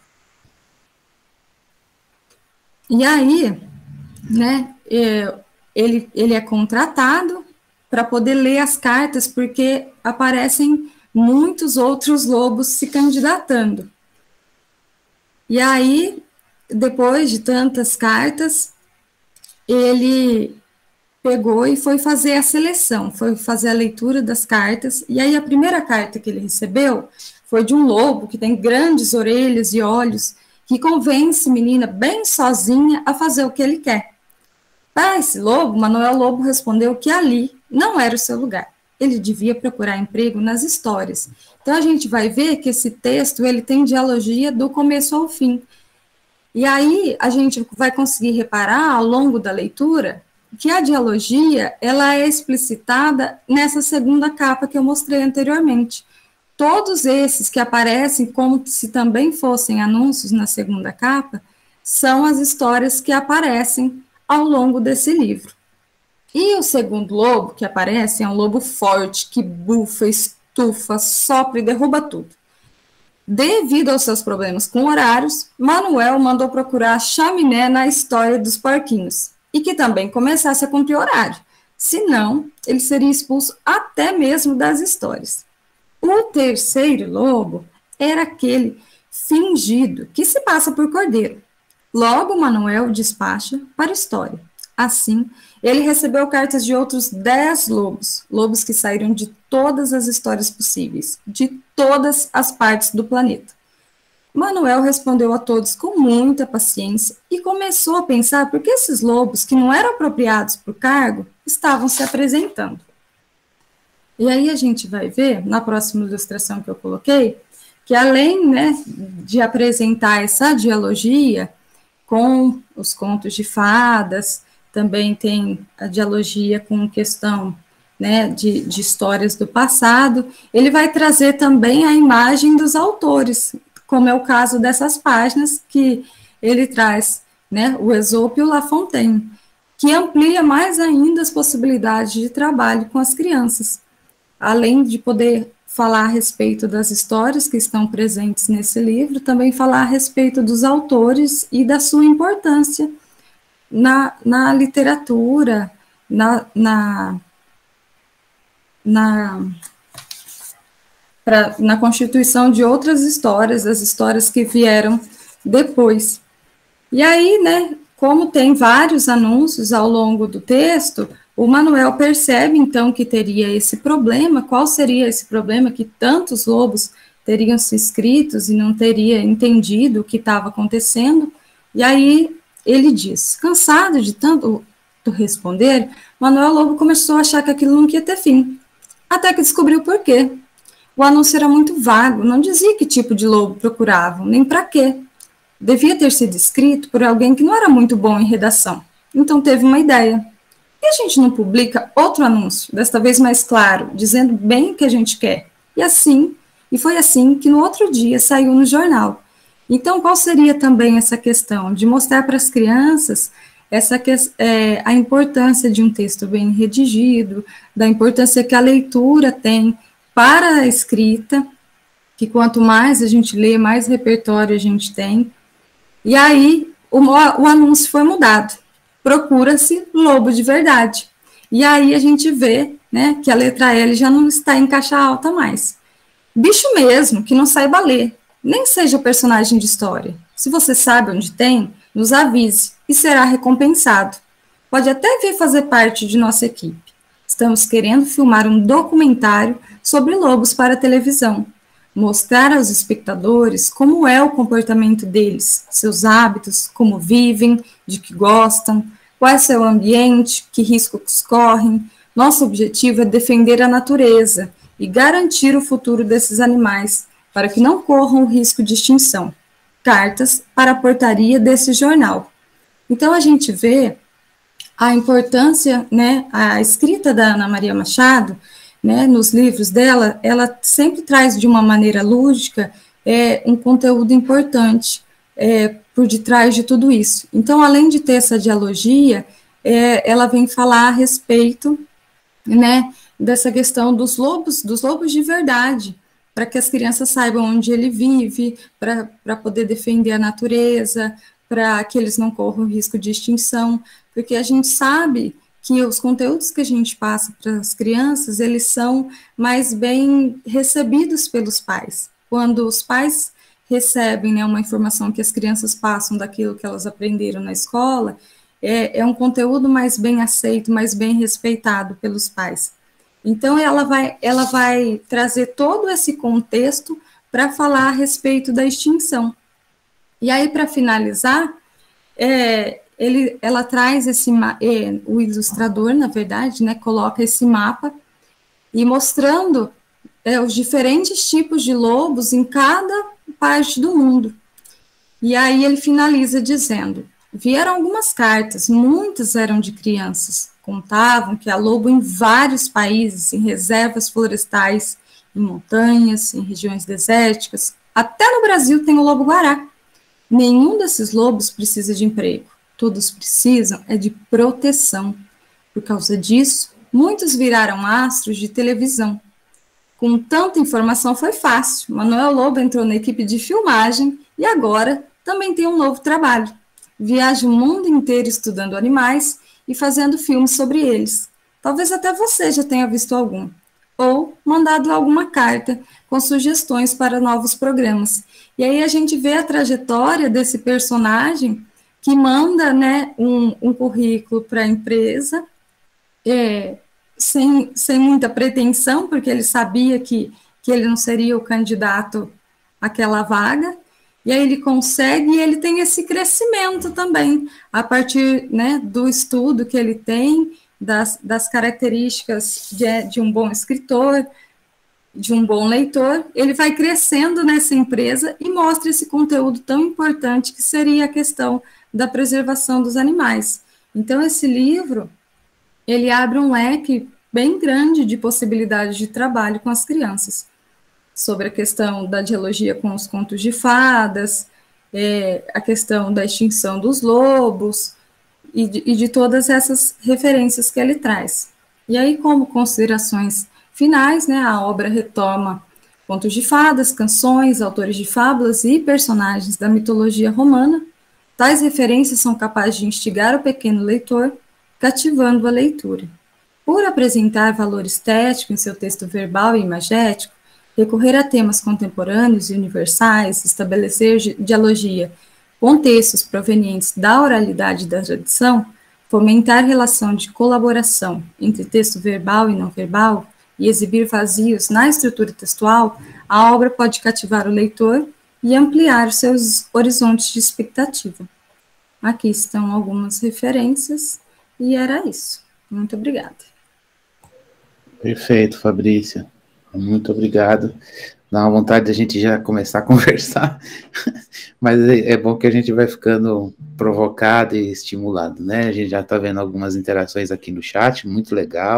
E aí, né, ele é contratado para poder ler as cartas, porque aparecem muitos outros lobos se candidatando. E aí, depois de tantas cartas, ele pegou e foi fazer a seleção, foi fazer a leitura das cartas, e aí a primeira carta que ele recebeu foi de um lobo que tem grandes orelhas e olhos, que convence a menina bem sozinha a fazer o que ele quer. Para esse lobo, Manuel Lobo respondeu que ali não era o seu lugar. Ele devia procurar emprego nas histórias. Então, a gente vai ver que esse texto, ele tem dialogia do começo ao fim. E aí, a gente vai conseguir reparar, ao longo da leitura, que a dialogia, ela é explicitada nessa segunda capa que eu mostrei anteriormente. Todos esses que aparecem como se também fossem anúncios na segunda capa, são as histórias que aparecem ao longo desse livro. E o segundo lobo que aparece é um lobo forte, que bufa, estufa, sopra e derruba tudo. Devido aos seus problemas com horários, Manuel mandou procurar a chaminé na história dos porquinhos, e que também começasse a cumprir horário, senão ele seria expulso até mesmo das histórias. O terceiro lobo era aquele fingido, que se passa por cordeiro. Logo, Manuel despacha para a história. Assim, ele recebeu cartas de outros 10 lobos, lobos que saíram de todas as histórias possíveis, de todas as partes do planeta. Manuel respondeu a todos com muita paciência e começou a pensar por que esses lobos, que não eram apropriados para o cargo, estavam se apresentando. E aí a gente vai ver, na próxima ilustração que eu coloquei, que além, né, de apresentar essa dialogia com os contos de fadas, também tem a dialogia com questão, né, de histórias do passado, ele vai trazer também a imagem dos autores, como é o caso dessas páginas que ele traz, né, o Esopo e o La Fontaine, que amplia mais ainda as possibilidades de trabalho com as crianças, além de poder falar a respeito das histórias que estão presentes nesse livro, também falar a respeito dos autores e da sua importância na literatura, na constituição de outras histórias, as histórias que vieram depois. E aí, né, como tem vários anúncios ao longo do texto, o Manuel percebe, então, que teria esse problema. Qual seria esse problema? Que tantos lobos teriam se inscritos e não teria entendido o que estava acontecendo. E aí ele diz, cansado de tanto responder, Manuel Lobo começou a achar que aquilo não ia ter fim, até que descobriu por quê. O anúncio era muito vago, não dizia que tipo de lobo procuravam, nem para quê. Devia ter sido escrito por alguém que não era muito bom em redação. Então teve uma ideia. E a gente não publica outro anúncio, desta vez mais claro, dizendo bem o que a gente quer? E foi assim que no outro dia saiu no jornal. Então, qual seria também essa questão? De mostrar para as crianças a importância de um texto bem redigido, da importância que a leitura tem para a escrita, que quanto mais a gente lê, mais repertório a gente tem. E aí, o anúncio foi mudado. Procura-se lobo de verdade. E aí a gente vê, né, que a letra L já não está em caixa alta mais. Bicho mesmo, que não saiba ler, nem seja personagem de história. Se você sabe onde tem, nos avise e será recompensado. Pode até vir fazer parte de nossa equipe. Estamos querendo filmar um documentário sobre lobos para a televisão. Mostrar aos espectadores como é o comportamento deles, seus hábitos, como vivem, de que gostam, qual é seu ambiente, que riscos correm. Nosso objetivo é defender a natureza e garantir o futuro desses animais, para que não corram o risco de extinção. Cartas para a portaria desse jornal. Então, a gente vê a importância, né, a escrita da Ana Maria Machado, né, nos livros dela, ela sempre traz de uma maneira lúdica um conteúdo importante por detrás de tudo isso. Então, além de ter essa dialogia, ela vem falar a respeito, né, dessa questão dos lobos de verdade, para que as crianças saibam onde ele vive, para poder defender a natureza, para que eles não corram risco de extinção, porque a gente sabe que os conteúdos que a gente passa para as crianças, eles são mais bem recebidos pelos pais. Quando os pais recebem, né, uma informação que as crianças passam daquilo que elas aprenderam na escola, é um conteúdo mais bem aceito, mais bem respeitado pelos pais. Então, ela vai trazer todo esse contexto para falar a respeito da extinção. E aí, para finalizar, ela traz o ilustrador, na verdade, né, coloca esse mapa e mostrando os diferentes tipos de lobos em cada parte do mundo. E aí ele finaliza dizendo, vieram algumas cartas, muitas eram de crianças, contavam que há lobo em vários países, em reservas florestais, em montanhas, em regiões desérticas, até no Brasil tem o lobo-guará. Nenhum desses lobos precisa de emprego. Todos precisam de proteção. Por causa disso, muitos viraram astros de televisão. Com tanta informação foi fácil. Manuel Lobo entrou na equipe de filmagem e agora também tem um novo trabalho. Viaja o mundo inteiro estudando animais e fazendo filmes sobre eles. Talvez até você já tenha visto algum. Ou mandado alguma carta com sugestões para novos programas. E aí a gente vê a trajetória desse personagem que manda, né, um currículo para a empresa, sem muita pretensão, porque ele sabia que ele não seria o candidato àquela vaga, e aí ele consegue, e ele tem esse crescimento também, a partir, né, do estudo que ele tem, das características de um bom escritor, de um bom leitor, ele vai crescendo nessa empresa e mostra esse conteúdo tão importante que seria a questão da preservação dos animais. Então, esse livro, ele abre um leque bem grande de possibilidades de trabalho com as crianças, sobre a questão da dialogia com os contos de fadas, a questão da extinção dos lobos, e de todas essas referências que ele traz. E aí, como considerações finais, né, a obra retoma contos de fadas, canções, autores de fábulas e personagens da mitologia romana. Tais referências são capazes de instigar o pequeno leitor, cativando a leitura. Por apresentar valor estético em seu texto verbal e imagético, recorrer a temas contemporâneos e universais, estabelecer dialogia com textos provenientes da oralidade e da tradição, fomentar relação de colaboração entre texto verbal e não verbal e exibir vazios na estrutura textual, a obra pode cativar o leitor e ampliar os seus horizontes de expectativa. Aqui estão algumas referências e era isso. Muito obrigada. Perfeito, Fabrícia. Muito obrigado. Dá uma vontade de a gente já começar a conversar, mas é bom que a gente vai ficando provocado e estimulado, né? A gente já está vendo algumas interações aqui no chat, muito legal,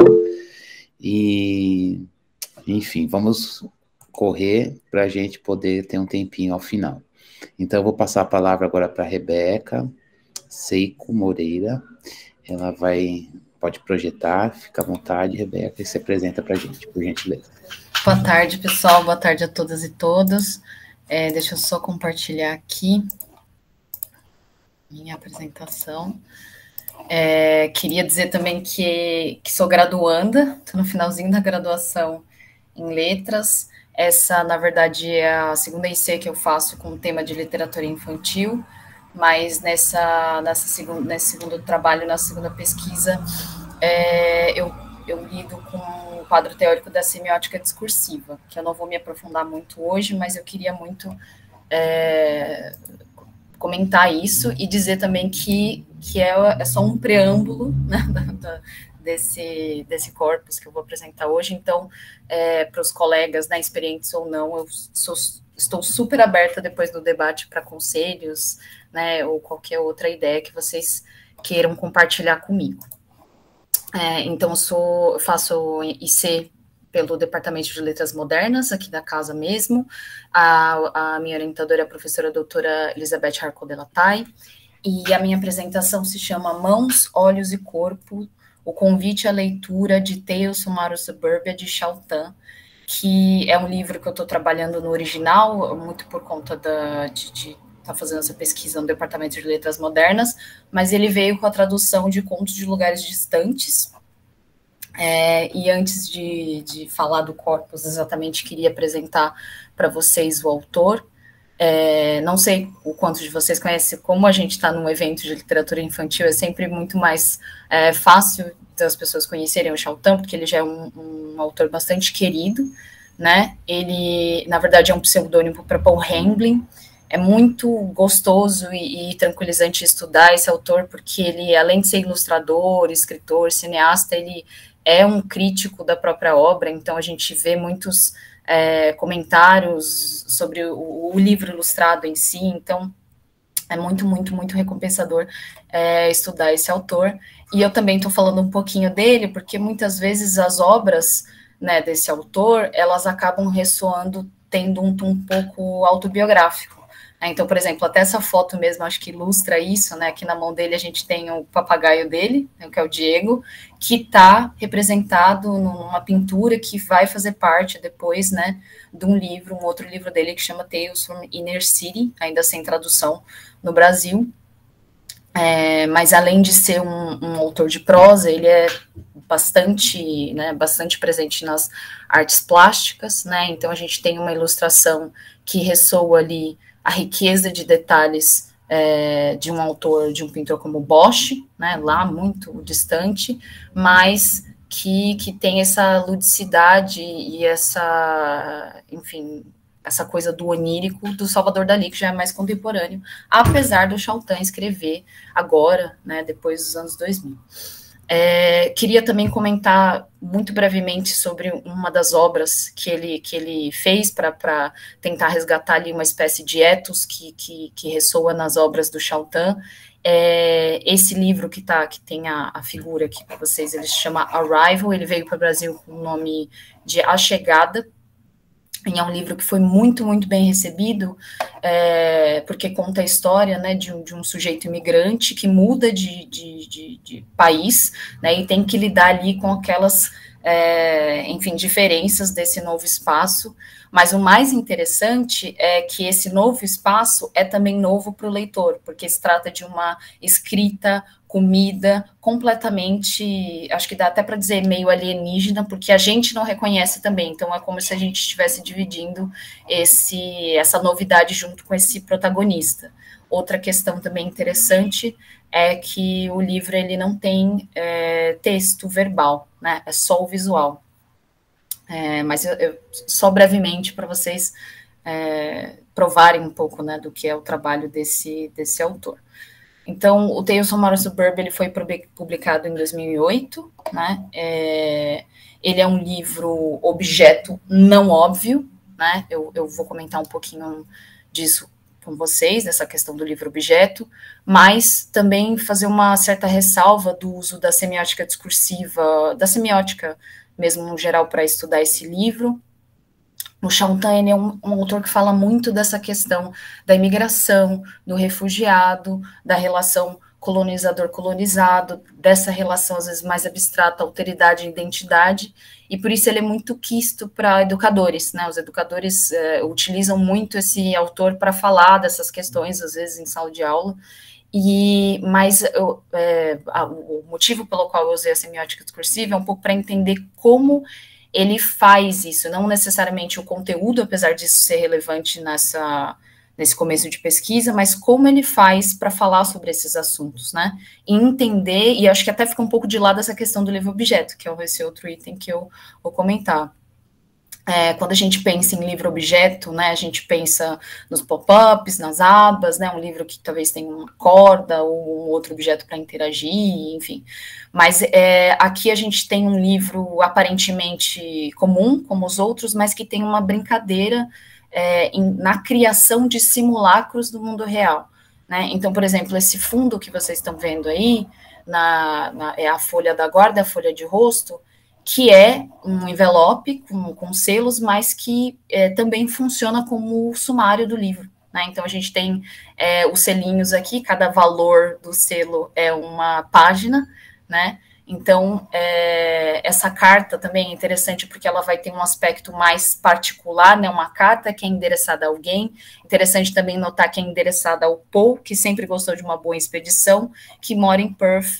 e, enfim, vamos correr para a gente poder ter um tempinho ao final. Então, eu vou passar a palavra agora para a Rebeca Seiko Moreira, ela pode projetar, fica à vontade, Rebeca, e se apresenta para a gente, por gentileza. Boa tarde, pessoal. Boa tarde a todas e todos. Deixa eu só compartilhar aqui minha apresentação. Queria dizer também que sou graduanda, estou no finalzinho da graduação em letras. Essa, na verdade, é a segunda IC que eu faço com o tema de literatura infantil, mas nesse segundo trabalho, na segunda pesquisa, eu lido com o quadro teórico da semiótica discursiva, que eu não vou me aprofundar muito hoje, mas eu queria muito comentar isso e dizer também que é só um preâmbulo, né, desse corpus que eu vou apresentar hoje. Então, para os colegas, né, experientes ou não, eu estou super aberta depois do debate para conselhos, né, ou qualquer outra ideia que vocês queiram compartilhar comigo. Então, eu faço IC pelo Departamento de Letras Modernas, aqui da casa mesmo. A minha orientadora é a professora doutora Elizabeth Harcourt-Delatay, e a minha apresentação se chama Mãos, Olhos e Corpo, o convite à leitura de Tales from Outer Suburbia, de Chautin, que é um livro que eu estou trabalhando no original, muito por conta de estar fazendo essa pesquisa no Departamento de Letras Modernas, mas ele veio com a tradução de Contos de Lugares Distantes. E antes de falar do corpus, exatamente queria apresentar para vocês o autor. Não sei o quanto de vocês conhecem, como a gente está num evento de literatura infantil, é sempre muito mais fácil das pessoas conhecerem o Chautin, porque ele já é um autor bastante querido, né? Ele, na verdade, é um pseudônimo para Paul Hemblin. É muito gostoso e tranquilizante estudar esse autor, porque ele, além de ser ilustrador, escritor, cineasta, ele é um crítico da própria obra, então a gente vê muitos comentários sobre o livro ilustrado em si, então é muito, muito, muito recompensador estudar esse autor. E eu também estou falando um pouquinho dele, porque muitas vezes as obras, né, desse autor, elas acabam ressoando, tendo um tom um pouco autobiográfico. Então, por exemplo, até essa foto mesmo, acho que ilustra isso, né? Aqui na mão dele a gente tem o papagaio dele, né, que é o Diego, que está representado numa pintura que vai fazer parte depois, né, de um livro, um outro livro dele que chama Tales from Inner City, ainda sem tradução no Brasil. Mas além de ser um autor de prosa, ele é bastante presente nas artes plásticas, né? Então a gente tem uma ilustração que ressoa ali a riqueza de detalhes de um autor, de um pintor como Bosch, né, lá muito distante, mas que tem essa ludicidade e essa, enfim, essa coisa do onírico do Salvador Dalí, que já é mais contemporâneo, apesar do Chautin escrever agora, né, depois dos anos 2000. Queria também comentar muito brevemente sobre uma das obras que ele fez para tentar resgatar ali uma espécie de ethos que ressoa nas obras do Chautin, Esse livro que tem a figura aqui para vocês, ele se chama Arrival, ele veio para o Brasil com o nome de A Chegada, e é um livro que foi muito, muito bem recebido, porque conta a história, né, de um sujeito imigrante que muda de país, né, e tem que lidar ali com aquelas, enfim, diferenças desse novo espaço. Mas o mais interessante é que esse novo espaço é também novo para o leitor, porque se trata de uma escrita, comida, completamente, acho que dá até para dizer meio alienígena, porque a gente não reconhece também, então é como se a gente estivesse dividindo essa novidade junto com esse protagonista. Outra questão também interessante é que o livro ele não tem texto verbal, né? É só o visual. Mas eu só brevemente para vocês provarem um pouco, né, do que é o trabalho desse autor. Então, o Tales from Outer Suburbia ele foi publicado em 2008, né? Ele é um livro objeto não óbvio, né? Eu vou comentar um pouquinho disso com vocês, dessa questão do livro objeto, mas também fazer uma certa ressalva do uso da semiótica discursiva, da semiótica mesmo no geral para estudar esse livro. O Chautin é um autor que fala muito dessa questão da imigração, do refugiado, da relação colonizador-colonizado, dessa relação às vezes mais abstrata, alteridade e identidade, e por isso ele é muito quisto para educadores, né? Os educadores utilizam muito esse autor para falar dessas questões, às vezes em sala de aula, mas o motivo pelo qual eu usei a semiótica discursiva é um pouco para entender como ele faz isso, não necessariamente o conteúdo, apesar disso ser relevante nesse começo de pesquisa, mas como ele faz para falar sobre esses assuntos, né? E entender, e acho que até fica um pouco de lado essa questão do livro-objeto, que é esse outro item que eu vou comentar. Quando a gente pensa em livro-objeto, né, a gente pensa nos pop-ups, nas abas, né, um livro que talvez tenha uma corda ou um outro objeto para interagir, enfim. Mas aqui a gente tem um livro aparentemente comum, como os outros, mas que tem uma brincadeira na criação de simulacros do mundo real, né? Então, por exemplo, esse fundo que vocês estão vendo aí, é a folha da guarda, a folha de rosto, que é um envelope com selos, mas que também funciona como o sumário do livro, né? Então, a gente tem os selinhos aqui, cada valor do selo é uma página, né? Então, essa carta também é interessante porque ela vai ter um aspecto mais particular, né? Uma carta que é endereçada a alguém. Interessante também notar que é endereçada ao Paul, que sempre gostou de uma boa expedição, que mora em Perth,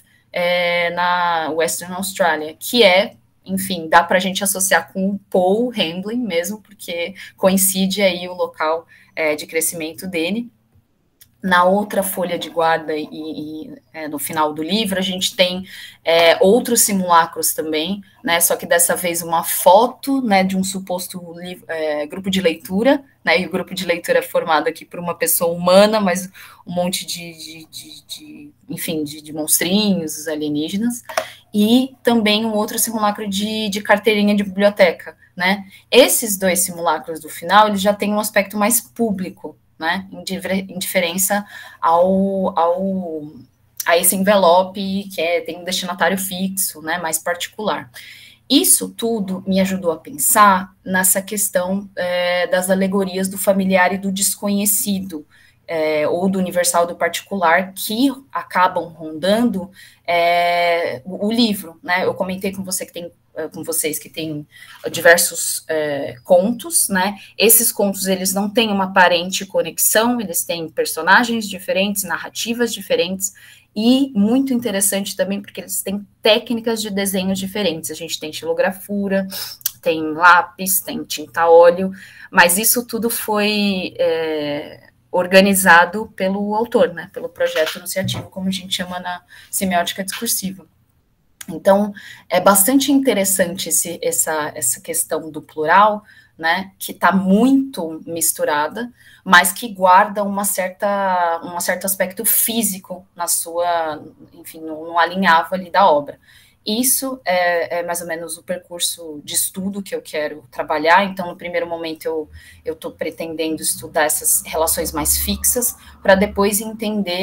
na Western Australia, que enfim, dá para a gente associar com o Paul Hamblin mesmo, porque coincide aí o local de crescimento dele. Na outra folha de guarda no final do livro, a gente tem outros simulacros também, né, só que dessa vez uma foto, né, de um suposto grupo de leitura, né, e o grupo de leitura é formado aqui por uma pessoa humana, mas um monte enfim, de monstrinhos, os alienígenas, e também um outro simulacro de carteirinha de biblioteca, né. Esses dois simulacros do final, eles já têm um aspecto mais público, né, em diferença a esse envelope que tem um destinatário fixo, né, mais particular. Isso tudo me ajudou a pensar nessa questão das alegorias do familiar e do desconhecido, ou do universal e do particular, que acabam rondando o livro, né? Eu comentei com vocês que tem diversos contos, né? Esses contos, eles não têm uma aparente conexão, eles têm personagens diferentes, narrativas diferentes, e muito interessante também, porque eles têm técnicas de desenho diferentes. A gente tem xilografura, tem lápis, tem tinta a óleo, mas isso tudo foi organizado pelo autor, né? Pelo projeto enunciativo, como a gente chama na semiótica discursiva. Então, é bastante interessante essa questão do plural, né, que está muito misturada, mas que guarda um certo aspecto físico na sua, enfim, no alinhavo ali da obra. Isso é mais ou menos o percurso de estudo que eu quero trabalhar. Então, no primeiro momento, eu estou pretendendo estudar essas relações mais fixas, para depois entender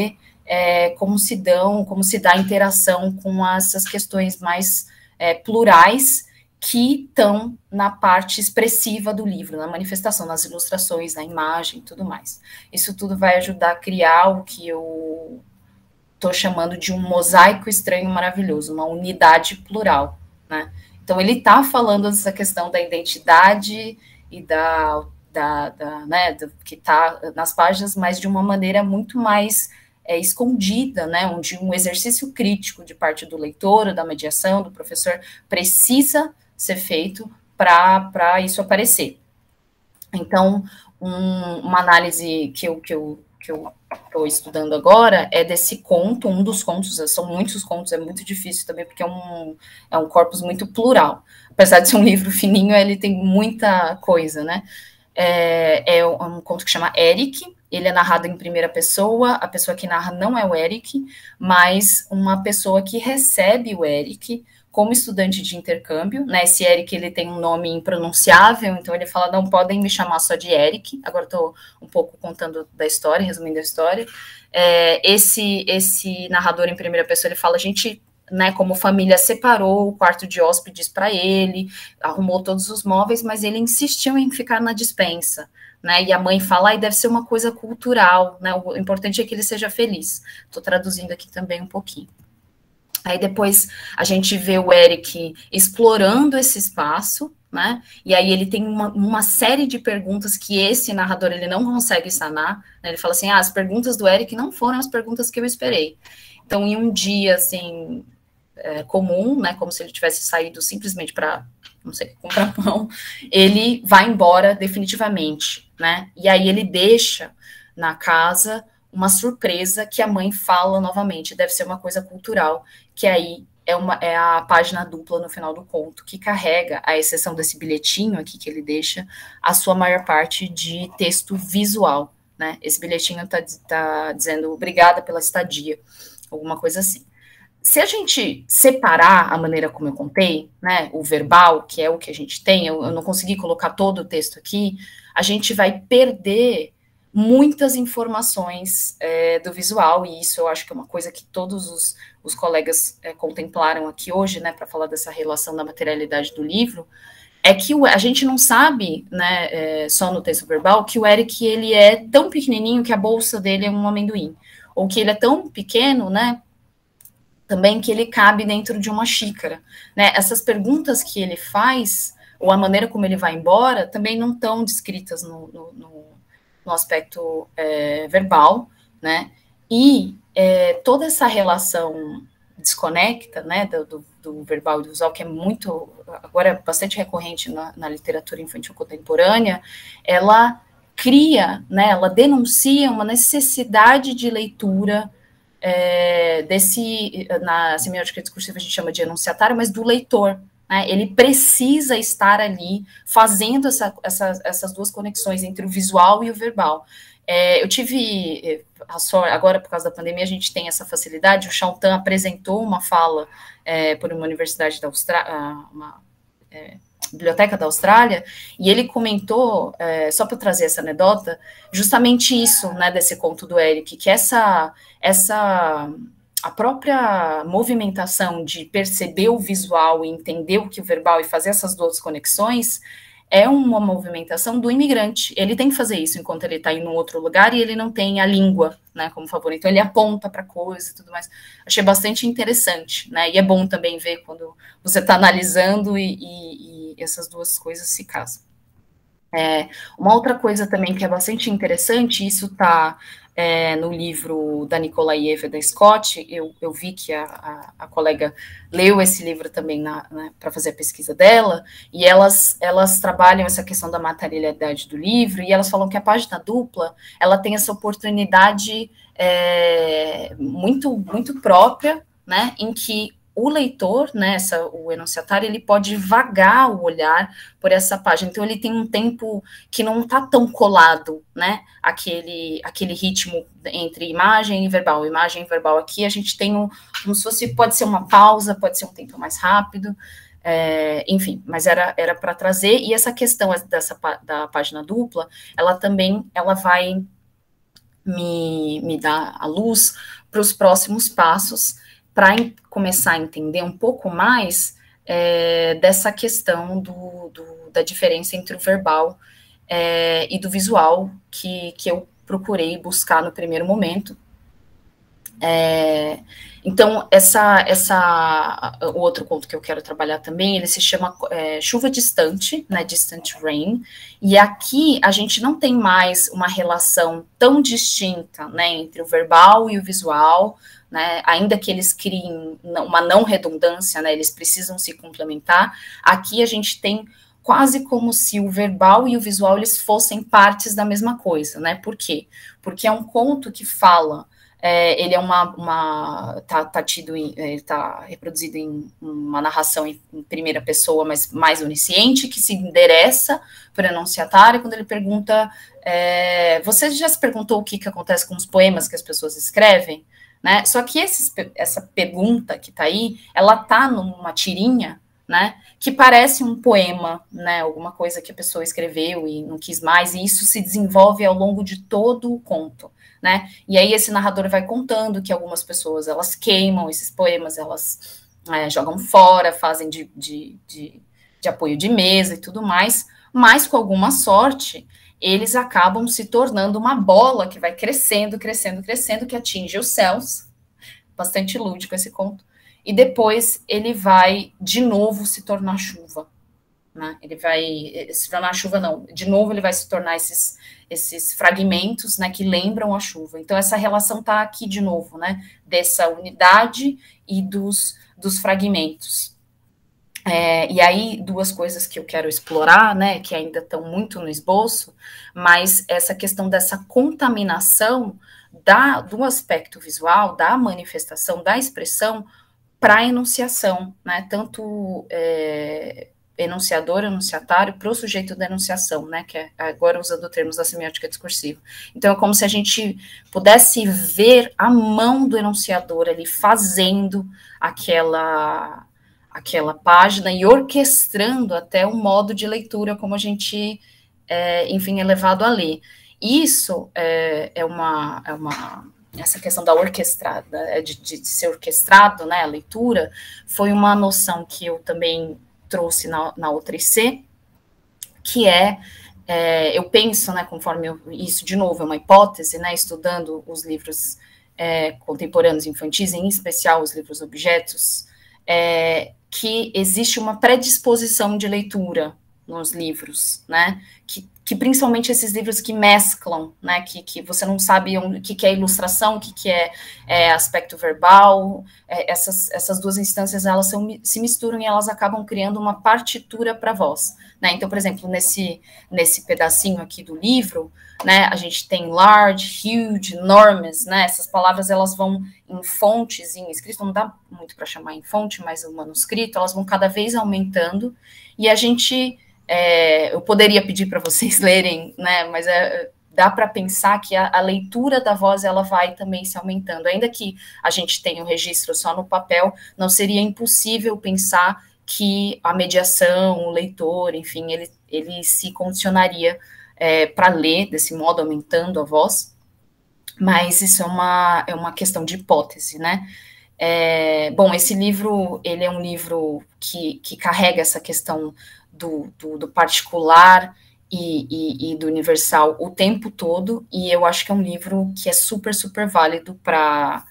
como se dá a interação com essas questões mais plurais que estão na parte expressiva do livro, na manifestação, nas ilustrações, na imagem e tudo mais. Isso tudo vai ajudar a criar o que eu estou chamando de um mosaico estranho maravilhoso, uma unidade plural, né? Então, ele está falando dessa questão da identidade e né, que está nas páginas, mas de uma maneira muito mais escondida, né, onde um exercício crítico de parte do leitor, da mediação, do professor, precisa ser feito para isso aparecer. Então, uma análise que eu estou estudando agora é desse conto, um dos contos, são muitos contos, é muito difícil também, porque é um corpus muito plural. Apesar de ser um livro fininho, ele tem muita coisa, né? É um conto que chama Eric, ele é narrado em primeira pessoa, a pessoa que narra não é o Eric, mas uma pessoa que recebe o Eric como estudante de intercâmbio, né? Esse Eric, ele tem um nome impronunciável, então ele fala, não podem me chamar só de Eric. Agora estou um pouco contando da história, resumindo a história. Esse narrador em primeira pessoa, ele fala, a gente, né, como família, separou o quarto de hóspedes para ele, arrumou todos os móveis, mas ele insistiu em ficar na despensa, né? E a mãe fala, deve ser uma coisa cultural, né? O importante é que ele seja feliz. Estou traduzindo aqui também um pouquinho. Aí depois a gente vê o Eric explorando esse espaço, né? E aí ele tem uma série de perguntas que esse narrador ele não consegue sanar, né? Ele fala assim, as perguntas do Eric não foram as perguntas que eu esperei. Então, em um dia, assim, comum, né? Como se ele tivesse saído simplesmente para, não sei, comprar pão, ele vai embora definitivamente, né? E aí ele deixa na casa uma surpresa que a mãe fala novamente, deve ser uma coisa cultural, que aí é a página dupla no final do conto, que carrega, à exceção desse bilhetinho aqui que ele deixa, a sua maior parte de texto visual, né? Esse bilhetinho tá dizendo obrigada pela estadia, alguma coisa assim. Se a gente separar a maneira como eu contei, né, o verbal, que é o que a gente tem, eu não consegui colocar todo o texto aqui, a gente vai perder muitas informações do visual, e isso eu acho que é uma coisa que todos os colegas contemplaram aqui hoje, né, para falar dessa relação da materialidade do livro, é que a gente não sabe, né, só no texto verbal, que o Eric, ele é tão pequenininho que a bolsa dele é um amendoim, ou que ele é tão pequeno, né, também que ele cabe dentro de uma xícara, né, essas perguntas que ele faz, ou a maneira como ele vai embora, também não estão descritas no aspecto verbal, né, e toda essa relação desconecta, né, do verbal e do visual, que é muito, agora é bastante recorrente na literatura infantil contemporânea, ela cria, né, ela denuncia uma necessidade de leitura na semiótica discursiva a gente chama de enunciatário, mas do leitor, né? Ele precisa estar ali fazendo essas duas conexões entre o visual e o verbal. Eu tive a sorte, agora por causa da pandemia a gente tem essa facilidade, o Chautin apresentou uma fala por uma universidade da Austrália, uma biblioteca da Austrália, e ele comentou, só para trazer essa anedota, justamente isso, né, desse conto do Eric, que a própria movimentação de perceber o visual e entender o que o verbal e fazer essas duas conexões é uma movimentação do imigrante. Ele tem que fazer isso enquanto ele está em um outro lugar e ele não tem a língua, né, como favor. Então, ele aponta para coisa e tudo mais. Achei bastante interessante, né, e é bom também ver quando você está analisando e essas duas coisas se casam. Uma outra coisa também que é bastante interessante, isso está no livro da Nikolaeva da Scott, eu vi que a colega leu esse livro também para fazer a pesquisa dela, e elas trabalham essa questão da materialidade do livro, e elas falam que a página dupla, ela tem essa oportunidade muito, muito própria, né, em que o leitor, né, o enunciatário, ele pode vagar o olhar por essa página, então ele tem um tempo que não está tão colado, né, aquele ritmo entre imagem e verbal aqui, a gente tem como se fosse, pode ser uma pausa, pode ser um tempo mais rápido, enfim, mas era para trazer, e essa questão da página dupla, ela vai me dar a luz para os próximos passos, para começar a entender um pouco mais dessa questão da diferença entre o verbal e do visual, que eu procurei buscar no primeiro momento. Então, o outro conto que eu quero trabalhar também, ele se chama Chuva Distante, né, Distant Rain, e aqui a gente não tem mais uma relação tão distinta, né, entre o verbal e o visual, né, ainda que eles criem uma não redundância, né, eles precisam se complementar. Aqui a gente tem quase como se o verbal e o visual eles fossem partes da mesma coisa, né? Por quê? Porque é um conto que fala, ele é tá reproduzido em uma narração em primeira pessoa, mas mais onisciente, que se endereça para o enunciatário quando ele pergunta, você já se perguntou o que acontece com os poemas que as pessoas escrevem? Né? Só que essa pergunta que está aí, ela está numa tirinha, né, que parece um poema, né, alguma coisa que a pessoa escreveu e não quis mais, e isso se desenvolve ao longo de todo o conto, né, e aí esse narrador vai contando que algumas pessoas, elas queimam esses poemas, elas jogam fora, fazem de apoio de mesa e tudo mais, mas com alguma sorte, eles acabam se tornando uma bola que vai crescendo, crescendo, crescendo, que atinge os céus, bastante lúdico esse conto, e depois ele vai, de novo, se tornar chuva. Né? Ele vai se tornar chuva, não. De novo, ele vai se tornar esses fragmentos, né, que lembram a chuva. Então, essa relação está aqui de novo, né? Dessa unidade e dos fragmentos. E aí, duas coisas que eu quero explorar, né, que ainda estão muito no esboço, mas essa questão dessa contaminação do aspecto visual, da manifestação, da expressão, para a enunciação, né, tanto enunciador, enunciatário, para o sujeito da enunciação, né, que agora usando termos da semiótica discursiva. Então, é como se a gente pudesse ver a mão do enunciador ali fazendo aquela página e orquestrando até o modo de leitura como a gente, enfim, é levado a ler. Isso essa questão da orquestrada, de ser orquestrado, né, a leitura, foi uma noção que eu também trouxe na outra IC, que eu penso, né, conforme isso, de novo, é uma hipótese, né, estudando os livros contemporâneos infantis, em especial os livros objetos, que existe uma predisposição de leitura nos livros, né, que principalmente esses livros que mesclam, né, que você não sabe o que é ilustração, o que é aspecto verbal, essas duas instâncias, elas se misturam e elas acabam criando uma partitura para a voz, né, então, por exemplo, nesse pedacinho aqui do livro, né, a gente tem large, huge, enormous, né, essas palavras, elas vão em fontes, em escrito, não dá muito para chamar em fonte, mas o manuscrito, elas vão cada vez aumentando, e a gente... eu poderia pedir para vocês lerem, né, mas dá para pensar que a leitura da voz ela vai também se aumentando. Ainda que a gente tenha o registro só no papel, não seria impossível pensar que a mediação, o leitor, enfim, ele se condicionaria para ler desse modo, aumentando a voz, mas isso é uma questão de hipótese, né? Bom, esse livro, ele é um livro que carrega essa questão do particular e do universal o tempo todo, e eu acho que é um livro que é super, super válido para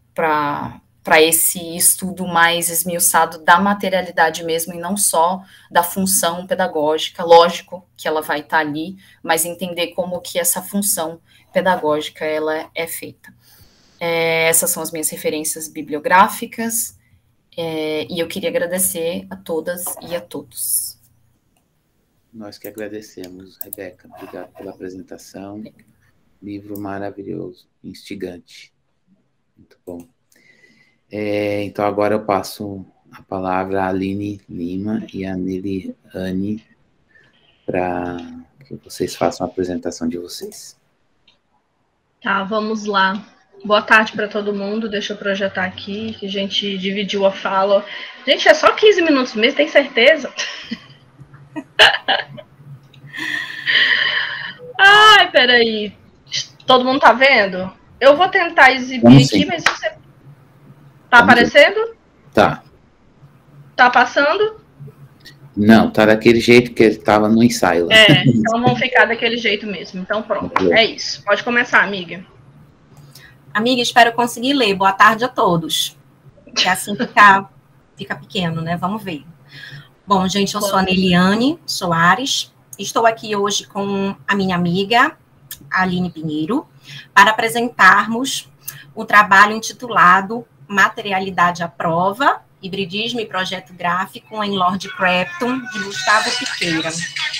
esse estudo mais esmiuçado da materialidade mesmo, e não só da função pedagógica, lógico que ela vai estar ali, mas entender como que essa função pedagógica ela é feita. Essas são as minhas referências bibliográficas, e eu queria agradecer a todas e a todos. Nós que agradecemos, Rebeca. Obrigado pela apresentação. Livro maravilhoso, instigante. Muito bom. Então, agora eu passo a palavra a Aline Lima e a Nili Anne para que vocês façam a apresentação de vocês. Tá, vamos lá. Boa tarde para todo mundo. Deixa eu projetar aqui, que a gente dividiu a fala. Gente, é só 15 minutos mesmo, tem certeza? Ai, peraí. Todo mundo tá vendo? Eu vou tentar exibir aqui, mas você... Tá aparecendo? Tá. Tá passando? Não, tá daquele jeito que ele estava no ensaio lá. Então vamos ficar daquele jeito mesmo. Então pronto, é isso. Pode começar, amiga. Amiga, espero conseguir ler. Boa tarde a todos. Que assim fica pequeno, né? Vamos ver. Bom, gente, eu sou a Neliane Soares. Estou aqui hoje com a minha amiga, a Aline Pinheiro, para apresentarmos o trabalho intitulado Materialidade à Prova, Hibridismo e Projeto Gráfico em Lord Crafton, de Gustavo Piqueira.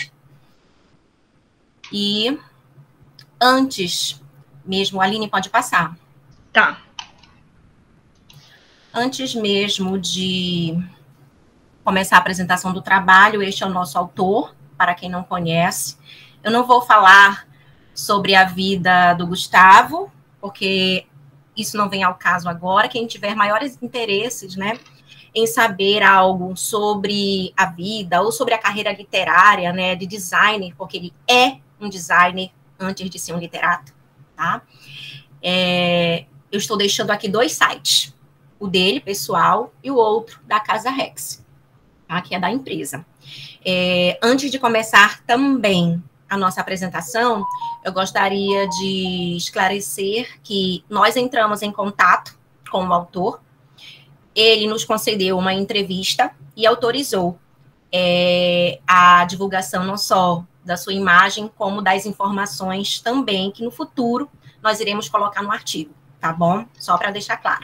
E antes mesmo, Aline, pode passar. Tá. Antes mesmo de começar a apresentação do trabalho, este é o nosso autor, para quem não conhece. Eu não vou falar sobre a vida do Gustavo, porque isso não vem ao caso agora. Quem tiver maiores interesses, né, em saber algo sobre a vida ou sobre a carreira literária, né, de designer, porque ele é um designer antes de ser um literato, tá? Eu estou deixando aqui 2 sites, o dele, pessoal, e o outro, da Casa Rex, tá? Que é da empresa. Antes de começar também a nossa apresentação, eu gostaria de esclarecer que nós entramos em contato com o autor, ele nos concedeu uma entrevista e autorizou a divulgação não só da sua imagem, como das informações também, que no futuro nós iremos colocar no artigo, tá bom? Só para deixar claro.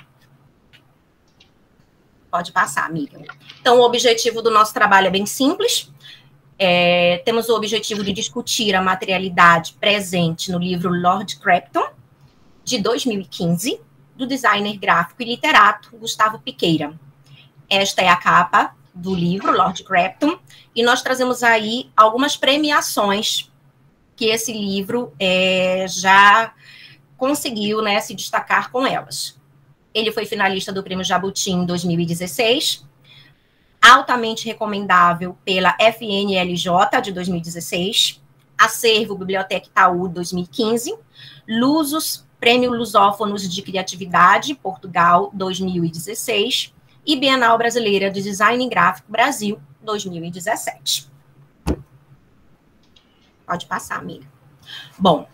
Pode passar, amiga. Então, o objetivo do nosso trabalho é bem simples. Temos o objetivo de discutir a materialidade presente no livro Lord Crafton, de 2015, do designer gráfico e literato Gustavo Piqueira. Esta é a capa do livro Lord Crafton, e nós trazemos aí algumas premiações que esse livro já conseguiu, né, se destacar com elas. Ele foi finalista do Prêmio Jabuti em 2016, altamente recomendável pela FNLJ de 2016, Acervo Biblioteca Itaú 2015, Lusos, Prêmio Lusófonos de Criatividade, Portugal 2016, e Bienal Brasileira de Design Gráfico Brasil 2017. Pode passar, amiga. Bom,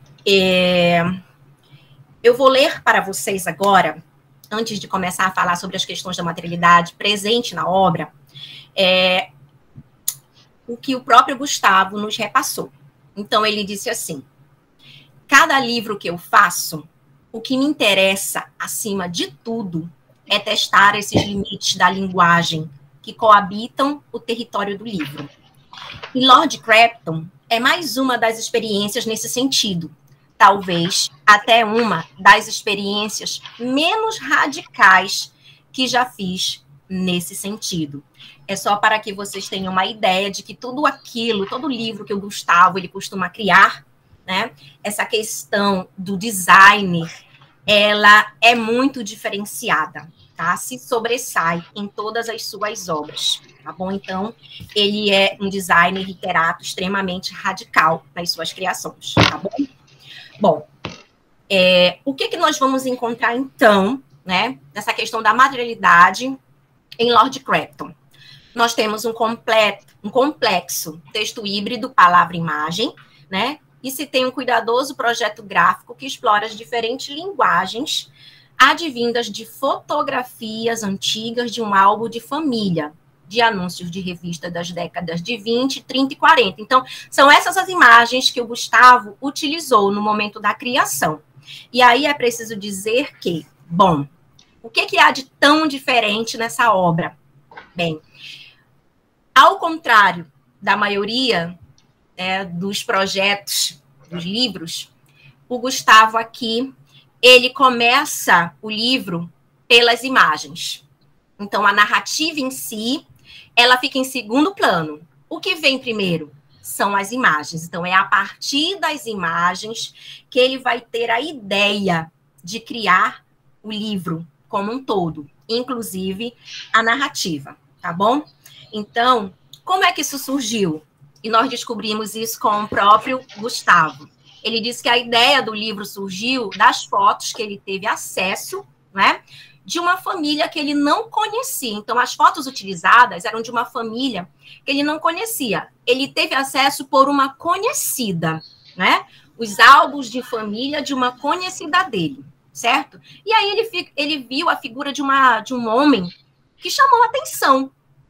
eu vou ler para vocês agora, antes de começar a falar sobre as questões da materialidade presente na obra, o que o próprio Gustavo nos repassou. Então, ele disse assim: cada livro que eu faço, o que me interessa, acima de tudo, é testar esses limites da linguagem que coabitam o território do livro. E Lord Crafton é mais uma das experiências nesse sentido, talvez até uma das experiências menos radicais que já fiz nesse sentido. É só para que vocês tenham uma ideia de que tudo aquilo, todo livro que o Gustavo ele costuma criar, né, essa questão do designer, ela é muito diferenciada, tá? Se sobressai em todas as suas obras, tá bom? Então, ele é um designer literato extremamente radical nas suas criações, tá bom? Bom, o que nós vamos encontrar, então, né, nessa questão da materialidade em Lord Crafton? Nós temos um complexo texto híbrido, palavra-imagem, né, e se tem um cuidadoso projeto gráfico que explora as diferentes linguagens advindas de fotografias antigas de um álbum de família, de anúncios de revista das décadas de 20, 30 e 40. Então, são essas as imagens que o Gustavo utilizou no momento da criação. E aí é preciso dizer que, bom, o que há de tão diferente nessa obra? Bem, ao contrário da maioria dos projetos, dos livros, o Gustavo aqui, ele começa o livro pelas imagens. Então, a narrativa em si, ela fica em segundo plano. O que vem primeiro são as imagens. Então, é a partir das imagens que ele vai ter a ideia de criar o livro como um todo, inclusive a narrativa, tá bom? Então, como é que isso surgiu? E nós descobrimos isso com o próprio Gustavo. Ele disse que a ideia do livro surgiu das fotos que ele teve acesso, né, de uma família que ele não conhecia. Então, as fotos utilizadas eram de uma família que ele não conhecia. Ele teve acesso por uma conhecida, né? Os álbuns de família de uma conhecida dele, certo? E aí ele viu a figura de um homem que chamou a atenção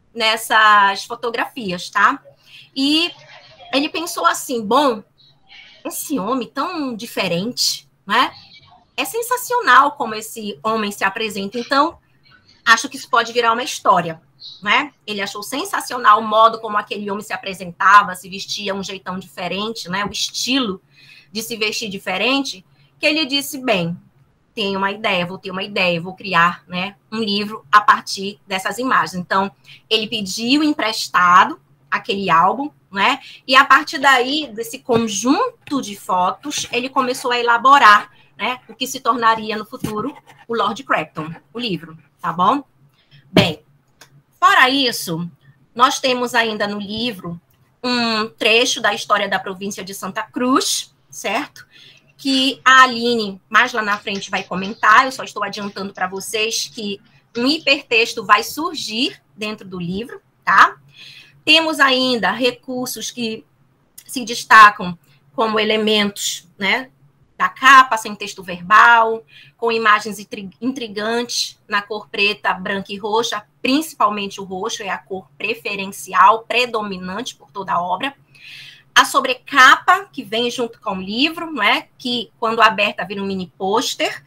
nessas fotografias, tá? E ele pensou assim, bom, esse homem tão diferente, né? É sensacional como esse homem se apresenta. Então, acho que isso pode virar uma história, né? Ele achou sensacional o modo como aquele homem se apresentava, se vestia um jeitão diferente, né? O estilo de se vestir diferente, que ele disse, bem, tenho uma ideia, vou ter uma ideia, vou criar, né, um livro a partir dessas imagens. Então, ele pediu emprestado aquele álbum, né? E a partir daí, desse conjunto de fotos, ele começou a elaborar, né, o que se tornaria no futuro o Lord Crafton, o livro, tá bom? Bem, fora isso, nós temos ainda no livro um trecho da história da província de Santa Cruz, certo? Que a Aline, mais lá na frente, vai comentar, eu só estou adiantando para vocês que um hipertexto vai surgir dentro do livro, tá? Temos ainda recursos que se destacam como elementos, né, da capa, sem texto verbal, com imagens intrigantes na cor preta, branca e roxa, principalmente o roxo é a cor preferencial, predominante por toda a obra. A sobrecapa, que vem junto com o livro, né, que quando aberta vira um mini pôster,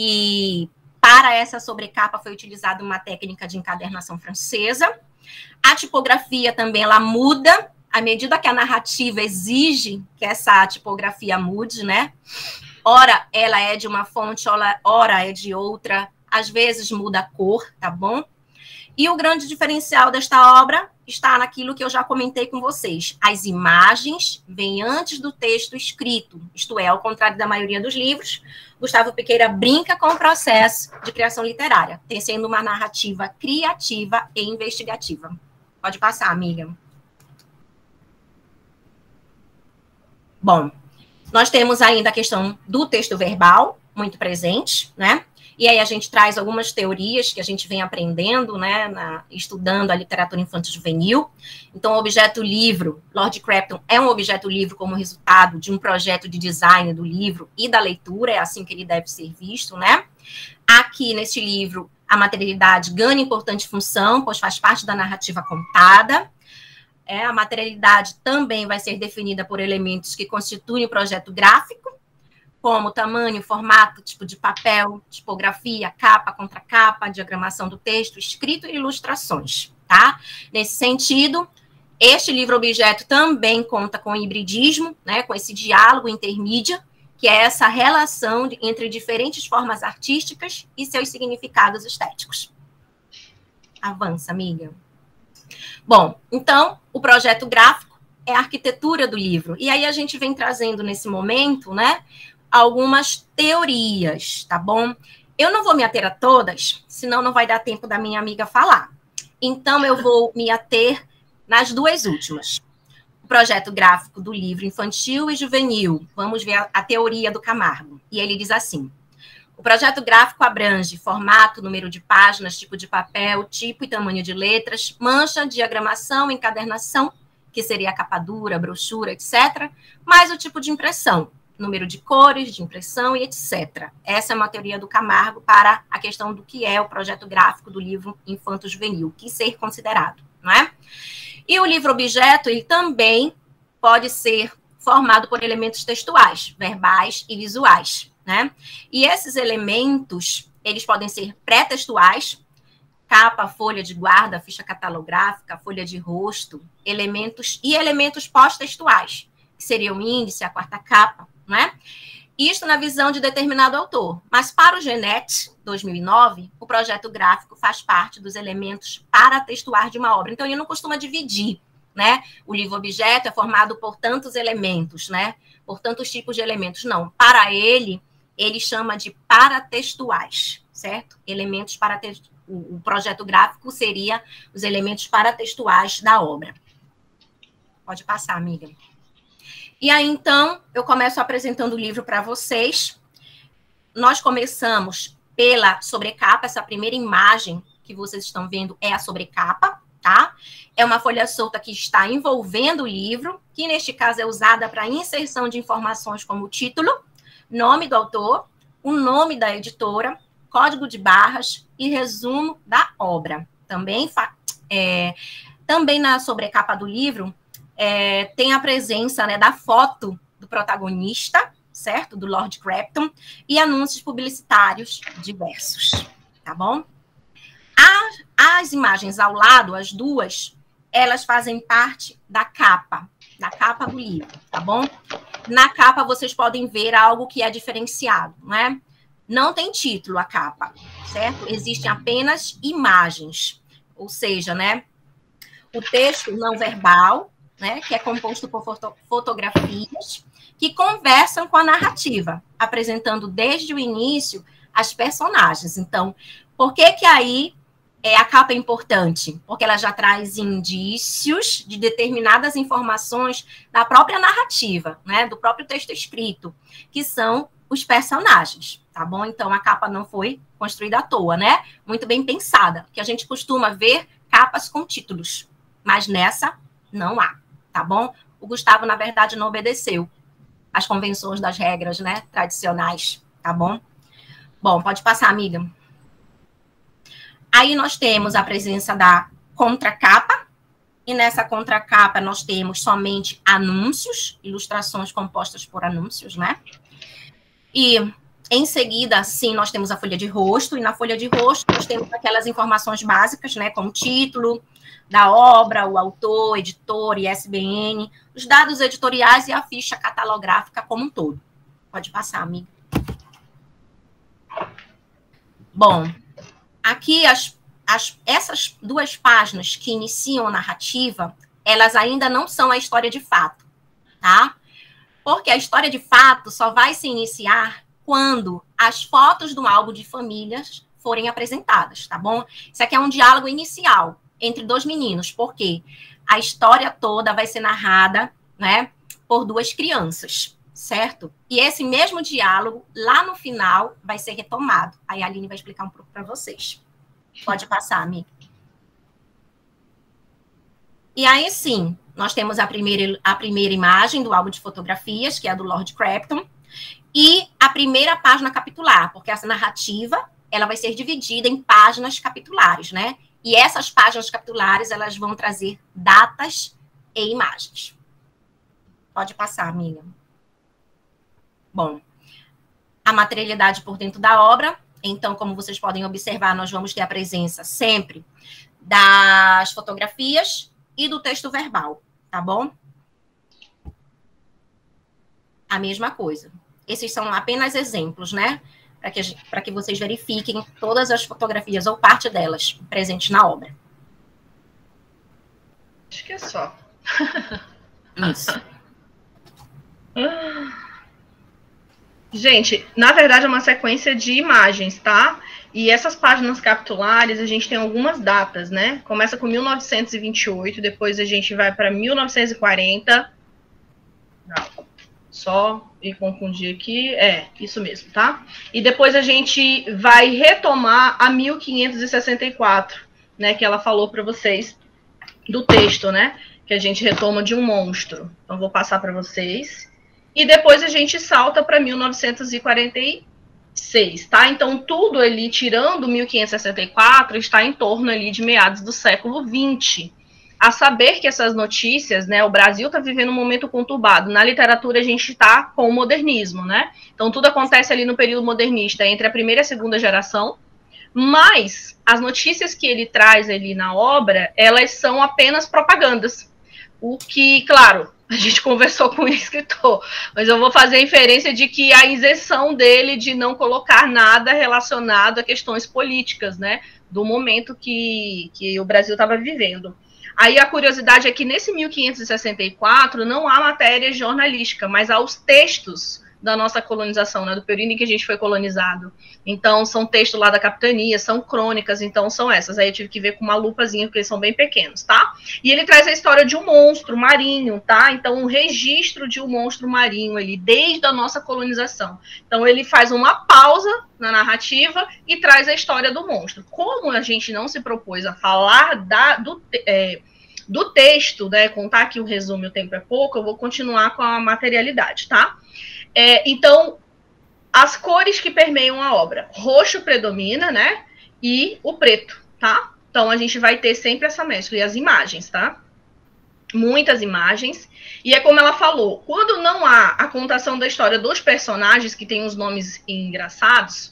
e para essa sobrecapa foi utilizada uma técnica de encadernação francesa. A tipografia também, ela muda, à medida que a narrativa exige que essa tipografia mude, né? Ora, ela é de uma fonte, ora é de outra, às vezes muda a cor, tá bom? E o grande diferencial desta obra está naquilo que eu já comentei com vocês. As imagens vêm antes do texto escrito, isto é, ao contrário da maioria dos livros, Gustavo Piqueira brinca com o processo de criação literária, tecendo uma narrativa criativa e investigativa. Pode passar, amiga. Bom, nós temos ainda a questão do texto verbal, muito presente, né? E aí a gente traz algumas teorias que a gente vem aprendendo, né, estudando a literatura infantil juvenil. Então, o objeto livro, Lord Crafton é um objeto livro como resultado de um projeto de design do livro e da leitura, é assim que ele deve ser visto, né? Aqui, neste livro, a materialidade ganha importante função, pois faz parte da narrativa contada. A materialidade também vai ser definida por elementos que constituem o projeto gráfico, como tamanho, formato, tipo de papel, tipografia, capa, contracapa, diagramação do texto, escrito e ilustrações, tá? Nesse sentido, este livro-objeto também conta com o hibridismo, né, com esse diálogo intermídia, que é essa relação entre diferentes formas artísticas e seus significados estéticos. Avança, amiga. Bom, então, o projeto gráfico é a arquitetura do livro. E aí a gente vem trazendo nesse momento, né, algumas teorias, tá bom? Eu não vou me ater a todas, senão não vai dar tempo da minha amiga falar. Então, eu vou me ater nas duas últimas. O projeto gráfico do livro infantil e juvenil. Vamos ver a teoria do Camargo. E ele diz assim: o projeto gráfico abrange formato, número de páginas, tipo de papel, tipo e tamanho de letras, mancha, diagramação, encadernação, que seria a capa dura, brochura, etc., mais o tipo de impressão, número de cores, de impressão e etc. Essa é uma teoria do Camargo para a questão do que é o projeto gráfico do livro infanto-juvenil, que ser considerado, não é? E o livro-objeto, ele também pode ser formado por elementos textuais, verbais e visuais, né? E esses elementos, eles podem ser pré-textuais, capa, folha de guarda, ficha catalográfica, folha de rosto, elementos pós-textuais, que seriam o índice, a quarta capa, né? Isto na visão de determinado autor. Mas para o Genet, 2009, o projeto gráfico faz parte dos elementos paratextuais de uma obra. Então, ele não costuma dividir, né? O livro-objeto é formado por tantos elementos, né? Por tantos tipos de elementos. Não. Para ele chama de paratextuais, certo? Elementos paratextuais. O projeto gráfico seria os elementos paratextuais da obra. Pode passar, amiga. E aí, então, eu começo apresentando o livro para vocês. Nós começamos pela sobrecapa, essa primeira imagem que vocês estão vendo é a sobrecapa, tá? É uma folha solta que está envolvendo o livro, que neste caso é usada para inserção de informações como o título, nome do autor, o nome da editora, código de barras e resumo da obra. Também na sobrecapa do livro tem a presença, né, da foto do protagonista, certo? Do Lord Crafton, e anúncios publicitários diversos, tá bom? As imagens ao lado, as duas, elas fazem parte da capa do livro, tá bom? Na capa vocês podem ver algo que é diferenciado, né? Não tem título a capa, certo? Existem apenas imagens, ou seja, né, o texto não verbal, né, que é composto por fotografias que conversam com a narrativa, apresentando desde o início as personagens. Então, por que aí a capa é importante? Porque ela já traz indícios de determinadas informações da própria narrativa, né, do próprio texto escrito, que são os personagens, tá bom? Então, a capa não foi construída à toa, né? Muito bem pensada, porque a gente costuma ver capas com títulos, mas nessa não há, tá bom? O Gustavo, na verdade, não obedeceu as convenções das regras, né, tradicionais, tá bom? Bom, pode passar, amiga. Aí nós temos a presença da contracapa, e nessa contracapa nós temos somente anúncios, ilustrações compostas por anúncios, né? E em seguida, sim, nós temos a folha de rosto, e na folha de rosto nós temos aquelas informações básicas, né, como título da obra, o autor, editor, ISBN, os dados editoriais e a ficha catalográfica como um todo. Pode passar, amiga. Bom, aqui essas duas páginas que iniciam a narrativa, elas ainda não são a história de fato, tá? Porque a história de fato só vai se iniciar quando as fotos do álbum de famílias forem apresentadas, tá bom? Isso aqui é um diálogo inicial entre dois meninos, porque a história toda vai ser narrada, né, por duas crianças, certo? E esse mesmo diálogo, lá no final, vai ser retomado. Aí a Aline vai explicar um pouco para vocês. Pode passar, amiga. E aí, sim, nós temos a primeira imagem do álbum de fotografias, que é a do Lord Crafton, e a primeira página capitular, porque essa narrativa, ela vai ser dividida em páginas capitulares, né? E essas páginas capitulares, elas vão trazer datas e imagens. Pode passar, amiga. Bom, a materialidade por dentro da obra. Então, como vocês podem observar, nós vamos ter a presença sempre das fotografias e do texto verbal, tá bom? A mesma coisa. Esses são apenas exemplos, né? Para que vocês verifiquem todas as fotografias ou parte delas presentes na obra. Acho que é só. Isso. Gente, na verdade é uma sequência de imagens, tá? E essas páginas capitulares, a gente tem algumas datas, né? Começa com 1928, depois a gente vai para 1940. Não, só me confundir aqui. É, isso mesmo, tá? E depois a gente vai retomar a 1564, né? Que ela falou para vocês do texto, né? Que a gente retoma de um monstro. Então, vou passar para vocês. E depois a gente salta para 1946, tá? Então, tudo ali, tirando 1564, está em torno ali de meados do século XX. A saber que essas notícias, né, o Brasil está vivendo um momento conturbado. Na literatura, a gente está com o modernismo, né? Então, tudo acontece ali no período modernista, entre a primeira e a segunda geração. Mas as notícias que ele traz ali na obra, elas são apenas propagandas. O que, claro, a gente conversou com o escritor, mas eu vou fazer a inferência de que a isenção dele de não colocar nada relacionado a questões políticas, né, do momento que o Brasil estava vivendo. Aí a curiosidade é que nesse 1564 não há matéria jornalística, mas há os textos da nossa colonização, né, do período em que a gente foi colonizado. Então, são textos lá da capitania, são crônicas, então são essas. Aí eu tive que ver com uma lupazinha, porque eles são bem pequenos, tá? E ele traz a história de um monstro marinho, tá? Então, um registro de um monstro marinho ali, desde a nossa colonização. Então, ele faz uma pausa na narrativa e traz a história do monstro. Como a gente não se propôs a falar do texto, né, contar aqui o resumo, o tempo é pouco, eu vou continuar com a materialidade, tá? Então, as cores que permeiam a obra. Roxo predomina, né, e o preto, tá? Então, a gente vai ter sempre essa mescla. E as imagens, tá? Muitas imagens. E é como ela falou, quando não há a contação da história dos personagens, que tem os nomes engraçados,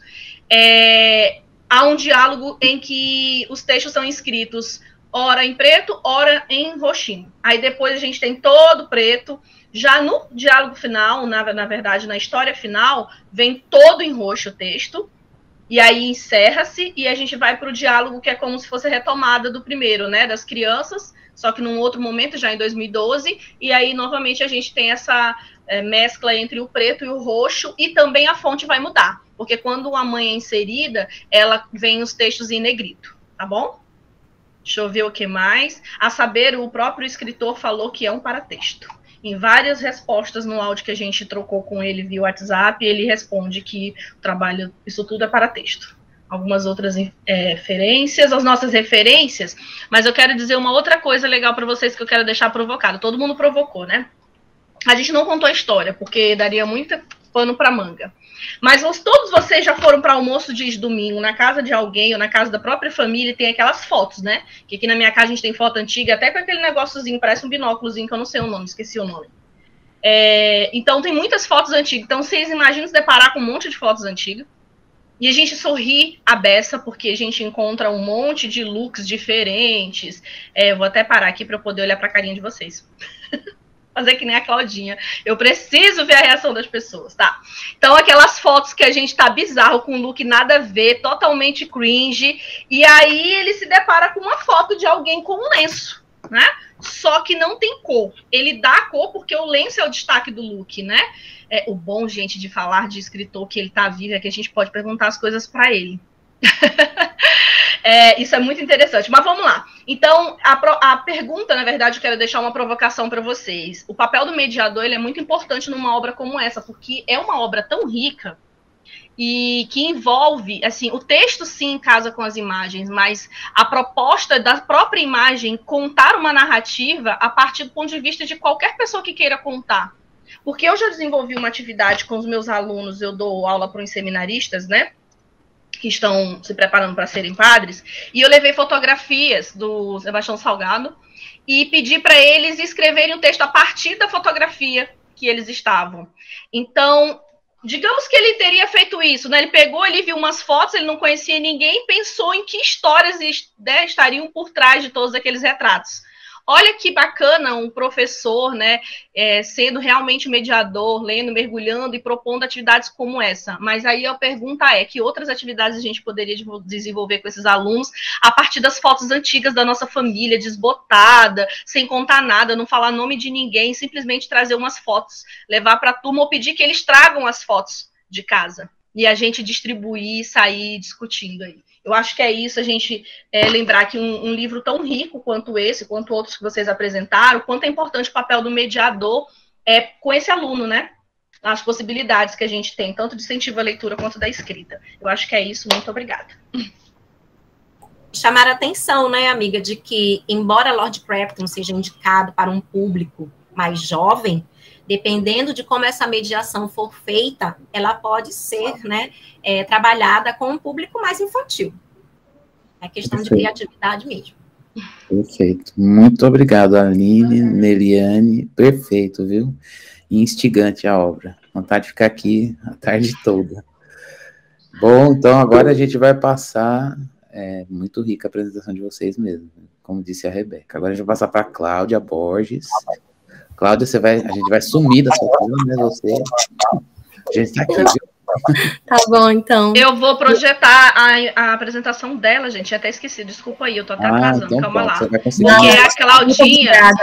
há um diálogo em que os textos são escritos ora em preto, ora em roxinho. Aí depois a gente tem todo preto. Já no diálogo final, na verdade, na história final, vem todo em roxo o texto. E aí encerra-se e a gente vai para o diálogo que é como se fosse retomada do primeiro, né? Das crianças, só que num outro momento, já em 2012. E aí, novamente, a gente tem essa mescla entre o preto e o roxo. E também a fonte vai mudar. Porque quando a mãe é inserida, ela vem os textos em negrito, tá bom? Deixa eu ver o que mais. A saber, o próprio escritor falou que é um paratexto. Em várias respostas no áudio que a gente trocou com ele via WhatsApp, ele responde que o trabalho, isso tudo é paratexto. Algumas outras referências, as nossas referências, mas eu quero dizer uma outra coisa legal para vocês que eu quero deixar provocado. Todo mundo provocou, né? A gente não contou a história, porque daria muito pano para manga. Mas todos vocês já foram para almoço de domingo na casa de alguém ou na casa da própria família e tem aquelas fotos, né? Que aqui na minha casa a gente tem foto antiga, até com aquele negóciozinho, parece um binóculozinho, que eu não sei o nome, esqueci o nome. Então tem muitas fotos antigas. Então vocês imaginam se deparar com um monte de fotos antigas. E a gente sorri a beça, porque a gente encontra um monte de looks diferentes. Vou até parar aqui para eu poder olhar para a carinha de vocês. Fazer que nem a Claudinha. Eu preciso ver a reação das pessoas, tá? Então, aquelas fotos que a gente tá bizarro, com look nada a ver, totalmente cringe, e aí ele se depara com uma foto de alguém com um lenço, né? Só que não tem cor. Ele dá a cor porque o lenço é o destaque do look, né? O bom, gente, de falar de escritor que ele tá vivo é que a gente pode perguntar as coisas para ele. Isso é muito interessante, mas vamos lá. Então, a pergunta, na verdade, eu quero deixar uma provocação para vocês. O papel do mediador ele é muito importante numa obra como essa, porque é uma obra tão rica e que envolve, assim, o texto sim casa com as imagens, mas a proposta da própria imagem contar uma narrativa a partir do ponto de vista de qualquer pessoa que queira contar. Porque eu já desenvolvi uma atividade com os meus alunos, eu dou aula para os seminaristas, né? Que estão se preparando para serem padres, e eu levei fotografias do Sebastião Salgado e pedi para eles escreverem um texto a partir da fotografia que eles estavam. Então, digamos que ele teria feito isso, né? Ele pegou, ele viu umas fotos, ele não conhecia ninguém, pensou em que histórias estariam por trás de todos aqueles retratos. Olha que bacana um professor, né, sendo realmente mediador, lendo, mergulhando e propondo atividades como essa. Mas aí a pergunta é, que outras atividades a gente poderia desenvolver com esses alunos a partir das fotos antigas da nossa família, desbotada, sem contar nada, não falar nome de ninguém, simplesmente trazer umas fotos, levar para a turma ou pedir que eles tragam as fotos de casa. E a gente distribuir e sair discutindo aí. Eu acho que é isso, a gente lembrar que um livro tão rico quanto esse, quanto outros que vocês apresentaram, quanto é importante o papel do mediador com esse aluno, né? As possibilidades que a gente tem, tanto de incentivo à leitura quanto da escrita. Eu acho que é isso, muito obrigada. Chamar a atenção, né, amiga, de que, embora Lord Crampton seja indicado para um público mais jovem, dependendo de como essa mediação for feita, ela pode ser, né, trabalhada com um público mais infantil. É questão de criatividade mesmo. Perfeito. Muito obrigado, Aline, Neliane. Perfeito, viu? Instigante a obra. Vontade de ficar aqui a tarde toda. Bom, então agora a gente vai passar... muito rica a apresentação de vocês mesmo, como disse a Rebeca. Agora a gente vai passar para a Cláudia Borges. Cláudia, a gente vai sumir da sua turma, né? Você. A gente está aqui, viu? Tá bom, então. Eu vou projetar a apresentação dela, gente. Até esqueci, desculpa aí, eu tô até atrasando, então calma lá. Porque a Claudinha,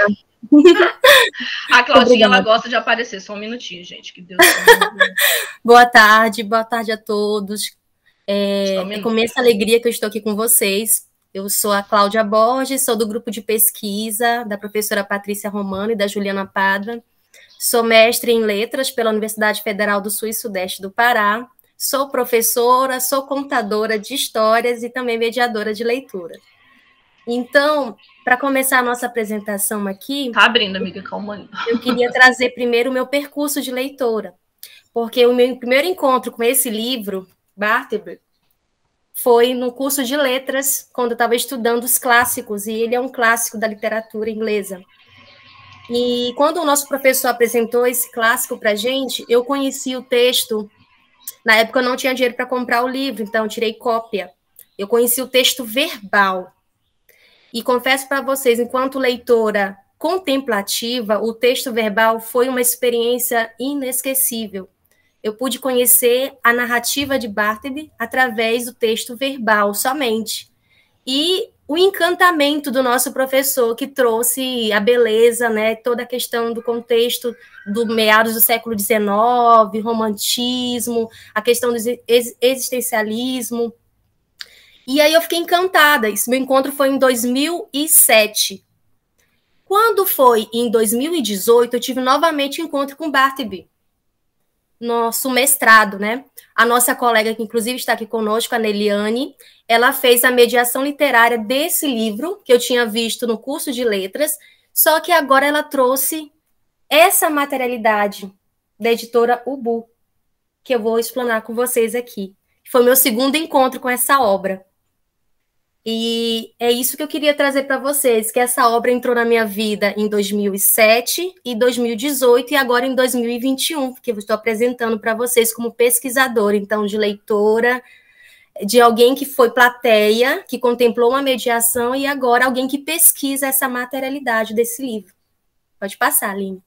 A Claudinha, ela Obrigada. gosta de aparecer. Só um minutinho, gente. Que Deus Boa tarde a todos. Só um É minuto. com imensa alegria que eu estou aqui com vocês. Eu sou a Cláudia Borges, sou do grupo de pesquisa da professora Patrícia Romano e da Juliana Pada. Sou mestre em letras pela Universidade Federal do Sul e Sudeste do Pará. Sou professora, sou contadora de histórias e também mediadora de leitura. Então, para começar a nossa apresentação aqui... Tá abrindo, amiga, calma aí. Eu queria trazer primeiro o meu percurso de leitora, porque o meu primeiro encontro com esse livro, Bartleby, foi no curso de letras, quando eu estava estudando os clássicos, e ele é um clássico da literatura inglesa. E quando o nosso professor apresentou esse clássico para a gente, eu conheci o texto. Na época eu não tinha dinheiro para comprar o livro, então eu tirei cópia. Eu conheci o texto verbal. E confesso para vocês, enquanto leitora contemplativa, o texto verbal foi uma experiência inesquecível. Eu pude conhecer a narrativa de Bartleby através do texto verbal somente. E o encantamento do nosso professor, que trouxe a beleza, né, toda a questão do contexto do meados do século XIX, romantismo, a questão do existencialismo. E aí eu fiquei encantada. Esse meu encontro foi em 2007. Quando foi em 2018, eu tive novamente um encontro com Bartleby, nosso mestrado, né? A nossa colega, que inclusive está aqui conosco, a Neliane, ela fez a mediação literária desse livro, que eu tinha visto no curso de letras, só que agora ela trouxe essa materialidade da editora Ubu, que eu vou explanar com vocês aqui. Foi meu segundo encontro com essa obra. E é isso que eu queria trazer para vocês, que essa obra entrou na minha vida em 2007 e 2018 e agora em 2021, que eu estou apresentando para vocês como pesquisadora, então, de leitora, de alguém que foi plateia, que contemplou uma mediação e agora alguém que pesquisa essa materialidade desse livro. Pode passar, Aline.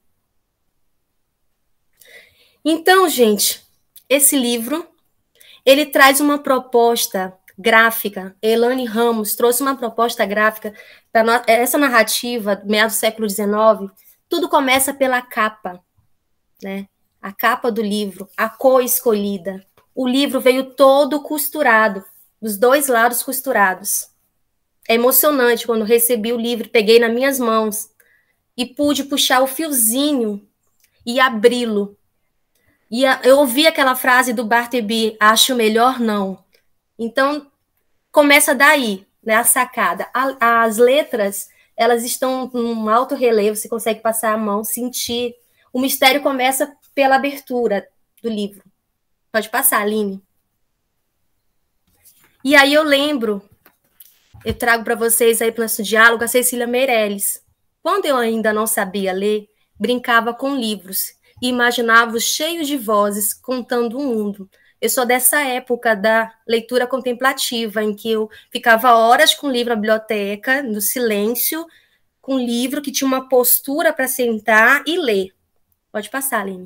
Então, gente, esse livro, ele traz uma proposta gráfica. Elaine Ramos trouxe uma proposta gráfica para essa narrativa do meados do século XIX. Tudo começa pela capa, né? A capa do livro, a cor escolhida. O livro veio todo costurado, dos dois lados costurados. É emocionante quando recebi o livro, peguei nas minhas mãos e pude puxar o fiozinho e abri-lo. E eu ouvi aquela frase do Bartleby, acho melhor não. Então, começa daí, né, a sacada. As letras, elas estão num alto relevo, você consegue passar a mão, sentir. O mistério começa pela abertura do livro. Pode passar, Aline. E aí eu trago para vocês aí para o nosso diálogo a Cecília Meirelles. Quando eu ainda não sabia ler, brincava com livros e imaginava-os cheios de vozes contando o mundo. Eu sou dessa época da leitura contemplativa, em que eu ficava horas com o livro na biblioteca, no silêncio, com o livro que tinha uma postura para sentar e ler. Pode passar, Aline.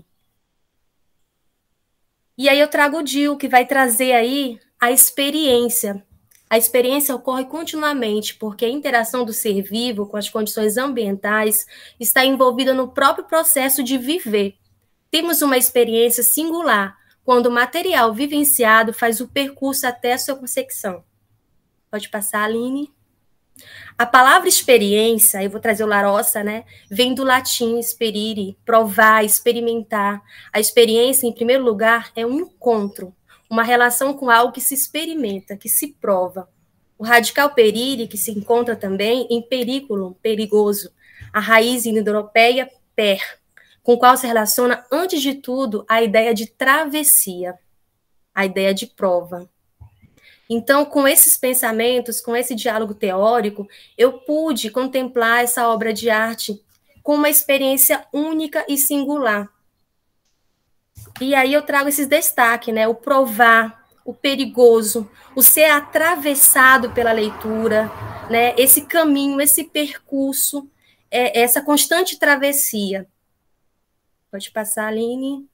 E aí eu trago o Gil, que vai trazer aí a experiência. A experiência ocorre continuamente, porque a interação do ser vivo com as condições ambientais está envolvida no próprio processo de viver. Temos uma experiência singular, quando o material vivenciado faz o percurso até a sua concepção. Pode passar, Aline. A palavra experiência, eu vou trazer o Larossa, né? Vem do latim experire, provar, experimentar. A experiência, em primeiro lugar, é um encontro, uma relação com algo que se experimenta, que se prova. O radical perire, que se encontra também em periculum, perigoso. A raiz indo-europeia, per, com o qual se relaciona, antes de tudo, a ideia de travessia, a ideia de prova. Então, com esses pensamentos, com esse diálogo teórico, eu pude contemplar essa obra de arte com uma experiência única e singular. E aí eu trago esses destaques, né? O provar, o perigoso, o ser atravessado pela leitura, né? Esse caminho, esse percurso, essa constante travessia. Pode passar, Aline.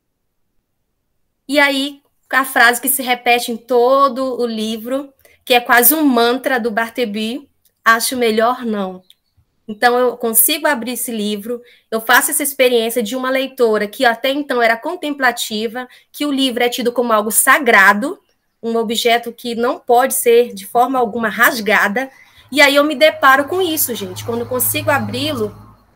E aí, a frase que se repete em todo o livro, que é quase um mantra do Bartleby, acho melhor não. Então, eu consigo abrir esse livro, eu faço essa experiência de uma leitora que até então era contemplativa, que o livro é tido como algo sagrado, um objeto que não pode ser de forma alguma rasgada, e aí eu me deparo com isso, gente. Quando eu consigo abri-lo,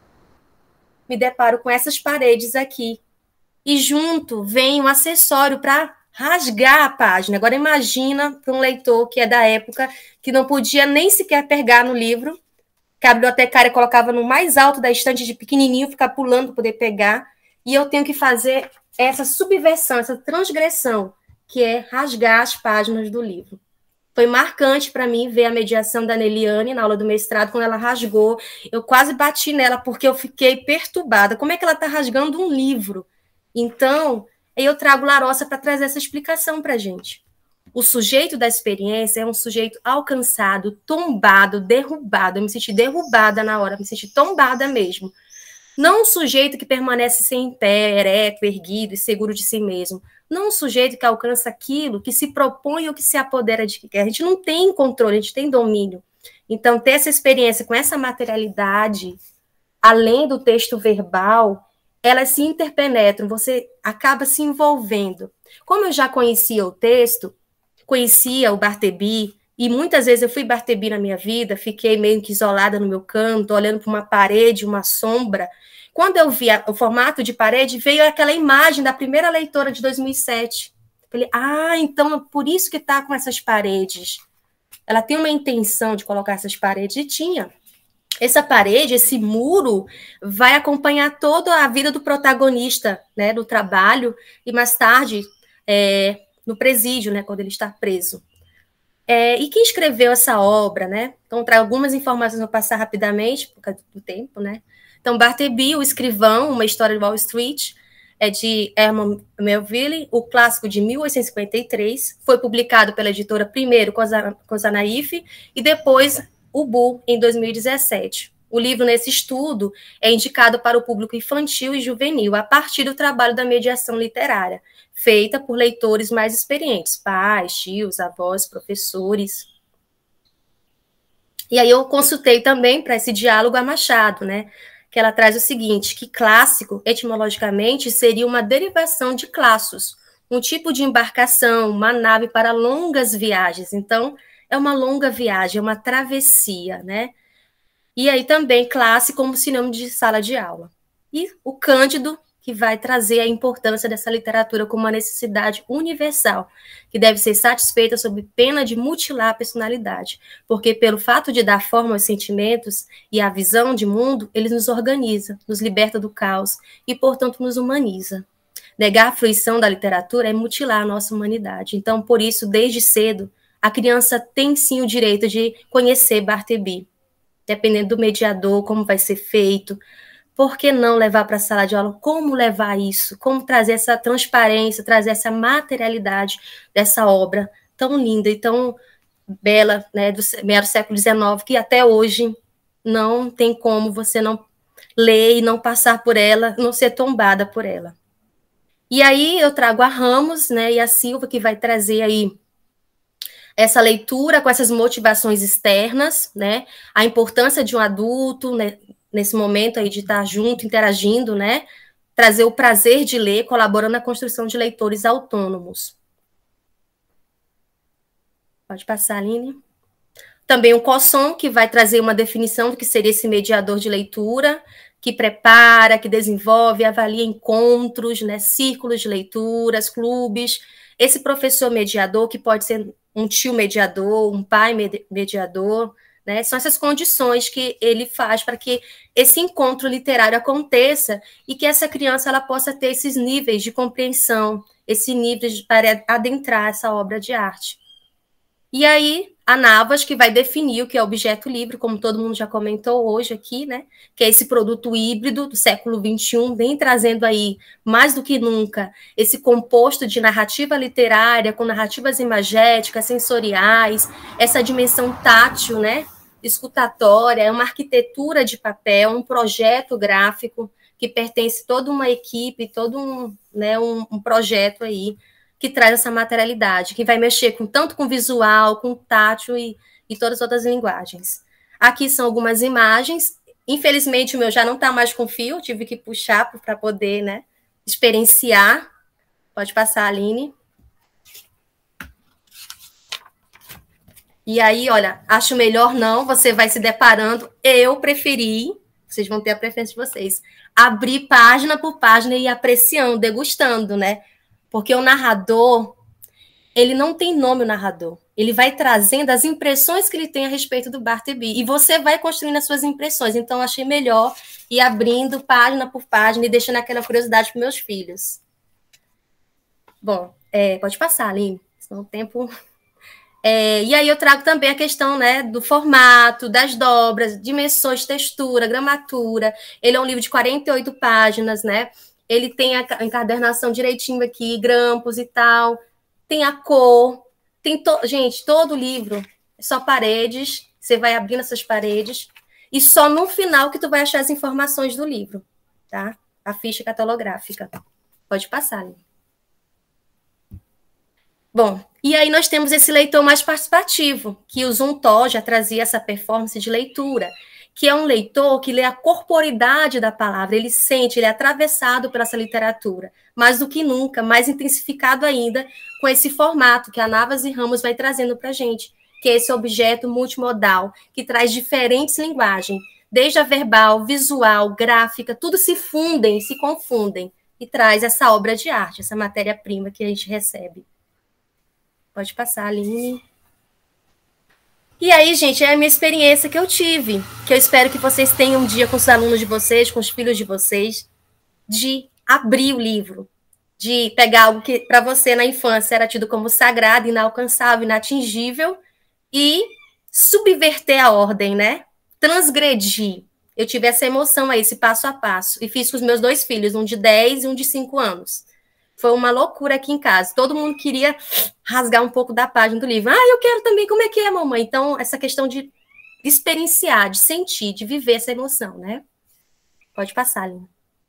me deparo com essas paredes aqui. E junto vem um acessório para rasgar a página. Agora imagina para um leitor que é da época, que não podia nem sequer pegar no livro, que a bibliotecária colocava no mais alto da estante de pequenininho, ficar pulando para poder pegar, e eu tenho que fazer essa subversão, essa transgressão, que é rasgar as páginas do livro. Foi marcante para mim ver a mediação da Neliane na aula do mestrado, quando ela rasgou, eu quase bati nela, porque eu fiquei perturbada. Como é que ela está rasgando um livro? Então, eu trago Larossa para trazer essa explicação para a gente. O sujeito da experiência é um sujeito alcançado, tombado, derrubado. Eu me senti derrubada na hora, me senti tombada mesmo. Não um sujeito que permanece sem pé, ereto, erguido e seguro de si mesmo. Não um sujeito que alcança aquilo, que se propõe ou que se apodera de que. A gente não tem controle, a gente tem domínio. Então, ter essa experiência com essa materialidade, além do texto verbal, elas se interpenetram, você acaba se envolvendo. Como eu já conhecia o texto, conhecia o Bartleby, e muitas vezes eu fui Bartleby na minha vida, fiquei meio que isolada no meu canto, olhando para uma parede, uma sombra. Quando eu vi o formato de parede, veio aquela imagem da primeira leitora de 2007. Falei, então é por isso que está com essas paredes. Ela tem uma intenção de colocar essas paredes, e tinha. Essa parede, esse muro, vai acompanhar toda a vida do protagonista, né, do trabalho, e mais tarde, no presídio, né, quando ele está preso. E quem escreveu essa obra, né? Então, trago algumas informações, vou passar rapidamente, por causa do tempo, né? Então, Bartleby, o escrivão, uma história de Wall Street, é de Herman Melville, o clássico de 1853, foi publicado pela editora primeiro Kozanaif e depois Ubu, em 2017. O livro, nesse estudo, é indicado para o público infantil e juvenil, a partir do trabalho da mediação literária, feita por leitores mais experientes, pais, tios, avós, professores. E aí eu consultei também para esse diálogo a Machado, né? Que ela traz o seguinte, que clássico, etimologicamente, seria uma derivação de classos, um tipo de embarcação, uma nave para longas viagens. Então, é uma longa viagem, é uma travessia, né? E aí também classe como sinônimo de sala de aula. E o Cândido, que vai trazer a importância dessa literatura como uma necessidade universal, que deve ser satisfeita sob pena de mutilar a personalidade, porque pelo fato de dar forma aos sentimentos e à visão de mundo, ele nos organiza, nos liberta do caos e, portanto, nos humaniza. Negar a fruição da literatura é mutilar a nossa humanidade. Então, por isso, desde cedo, a criança tem sim o direito de conhecer Bartleby, dependendo do mediador, como vai ser feito. Por que não levar para a sala de aula? Como levar isso? Como trazer essa transparência, trazer essa materialidade dessa obra tão linda e tão bela, né, do mero século XIX, que até hoje não tem como você não ler e não passar por ela, não ser tombada por ela. E aí eu trago a Ramos, né, e a Silva, que vai trazer aí essa leitura com essas motivações externas, né, a importância de um adulto, né, nesse momento aí de estar junto, interagindo, né, trazer o prazer de ler, colaborando na construção de leitores autônomos. Pode passar, Aline. Também o Cosson, que vai trazer uma definição do que seria esse mediador de leitura, que prepara, que desenvolve, avalia encontros, né, círculos de leituras, clubes. Esse professor mediador, que pode ser um tio mediador, um pai mediador, né, são essas condições que ele faz para que esse encontro literário aconteça e que essa criança ela possa ter esses níveis de compreensão, esse nível para adentrar essa obra de arte. E aí, a Navas, que vai definir o que é objeto livre, como todo mundo já comentou hoje aqui, né? Que é esse produto híbrido do século XXI, vem trazendo aí, mais do que nunca, esse composto de narrativa literária, com narrativas imagéticas, sensoriais, essa dimensão tátil, né? Escutatória, é uma arquitetura de papel, um projeto gráfico que pertence a toda uma equipe, todo um projeto aí, que traz essa materialidade, que vai mexer tanto com visual, com tátil e todas as outras linguagens. Aqui são algumas imagens, Infelizmente, o meu já não está mais com fio, tive que puxar para poder, né, experienciar. Pode passar, Aline. E aí, olha, acho melhor não, você vai se deparando. Eu preferi, vocês vão ter a preferência de vocês, abrir página por página e ir apreciando, degustando, né? Porque o narrador, ele não tem nome, o narrador. Ele vai trazendo as impressões que ele tem a respeito do Bartleby. E você vai construindo as suas impressões. Então, achei melhor ir abrindo página por página e deixando aquela curiosidade para meus filhos. Bom, pode passar, Aline, senão o tempo... e aí eu trago também a questão, né, do formato, das dobras, dimensões, textura, gramatura. Ele é um livro de 48 páginas, né? Ele tem a encadernação direitinho aqui, grampos e tal. Tem a cor. Gente, todo livro é só paredes. Você vai abrindo essas paredes. E só no final que tu vai achar as informações do livro, tá? A ficha catalográfica. Pode passar, Aline. Bom, e aí nós temos esse leitor mais participativo, que o Zumthor já trazia essa performance de leitura, que é um leitor que lê a corporidade da palavra, ele sente, ele é atravessado por essa literatura, mais do que nunca, mais intensificado ainda com esse formato que a Navas e Ramos vai trazendo para a gente, que é esse objeto multimodal, que traz diferentes linguagens, desde a verbal, visual, gráfica, tudo se fundem, se confundem, e traz essa obra de arte, essa matéria-prima que a gente recebe. Pode passar, Aline. E aí, gente, é a minha experiência que eu tive, que eu espero que vocês tenham um dia com os alunos de vocês, com os filhos de vocês, de abrir o livro, de pegar algo que para você na infância era tido como sagrado, inalcançável, inatingível, e subverter a ordem, né? Transgredir. Eu tive essa emoção aí, esse passo a passo, e fiz com os meus 2 filhos, um de 10 e um de 5 anos. Foi uma loucura aqui em casa. Todo mundo queria rasgar um pouco da página do livro. Eu quero também. Como é que é, mamãe? Então, essa questão de experienciar, de sentir, de viver essa emoção, né? Pode passar, Lina.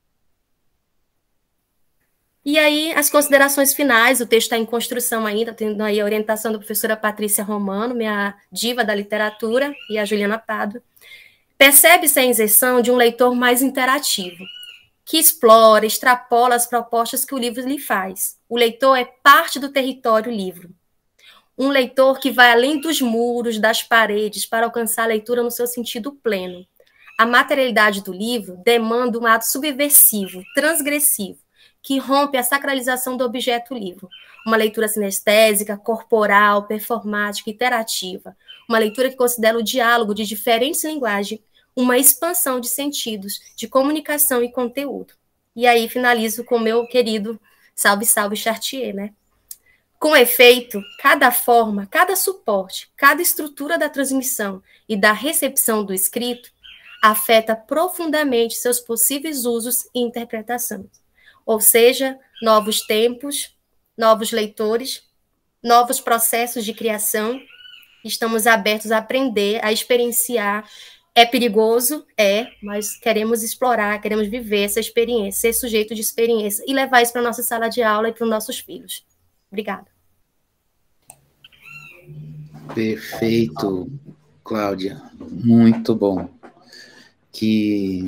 E aí, as considerações finais. O texto está em construção ainda, tendo aí a orientação da professora Patrícia Romano, minha diva da literatura, e a Juliana Pado. Percebe-se a inserção de um leitor mais interativo, que explora, extrapola as propostas que o livro lhe faz. O leitor é parte do território livro. Um leitor que vai além dos muros, das paredes, para alcançar a leitura no seu sentido pleno. A materialidade do livro demanda um ato subversivo, transgressivo, que rompe a sacralização do objeto livro. Uma leitura sinestésica, corporal, performática, interativa. Uma leitura que considera o diálogo de diferentes linguagens, uma expansão de sentidos, de comunicação e conteúdo. E aí finalizo com o meu querido Salve, Salve Chartier, né? Com efeito, cada forma, cada suporte, cada estrutura da transmissão e da recepção do escrito afeta profundamente seus possíveis usos e interpretações. Ou seja, novos tempos, novos leitores, novos processos de criação. Estamos abertos a aprender, a experienciar. É perigoso? Mas queremos explorar, queremos viver essa experiência, ser sujeito de experiência e levar isso para a nossa sala de aula e para os nossos filhos. Obrigada. Perfeito, Cláudia. Muito bom. Que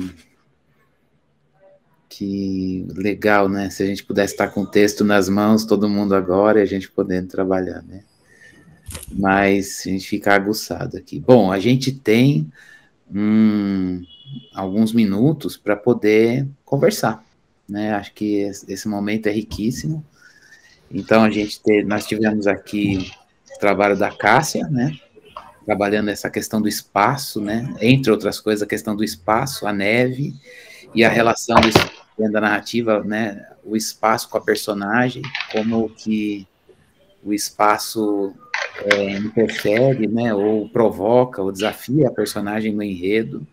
legal, né? Se a gente pudesse estar com o texto nas mãos, todo mundo agora, e a gente podendo trabalhar, né? Mas a gente fica aguçado aqui. Bom, a gente tem alguns minutos para poder conversar, né? Acho que esse momento é riquíssimo. Então, nós tivemos aqui o trabalho da Cássia, né? Trabalhando essa questão do espaço, né? Entre outras coisas, a questão do espaço, a neve, e a relação da narrativa, né? O espaço com a personagem, como que o espaço interfere, né, ou provoca, ou desafia a personagem no enredo.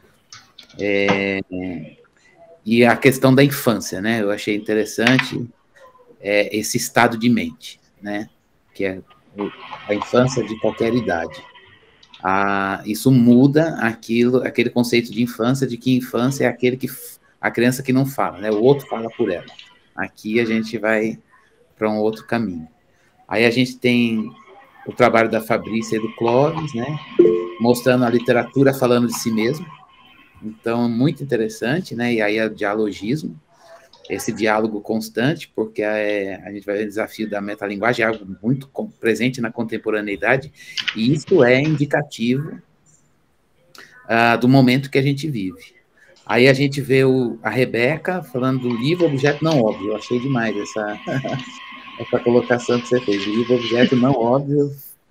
E a questão da infância, né, eu achei interessante esse estado de mente, né, que é a infância de qualquer idade. Isso muda aquele conceito de infância, de que infância é a criança que não fala, né, o outro fala por ela. Aqui a gente vai para um outro caminho. Aí a gente tem o trabalho da Fabrícia e do Clóvis, né, mostrando a literatura falando de si mesmo, Então, muito interessante, né? E aí é o dialogismo, esse diálogo constante, porque a gente vai ver o desafio da metalinguagem, é algo muito presente na contemporaneidade, e isso é indicativo do momento que a gente vive. Aí a gente vê a Rebeca falando do livro objeto não óbvio. Eu achei demais essa colocação que você fez. Livro objeto não óbvio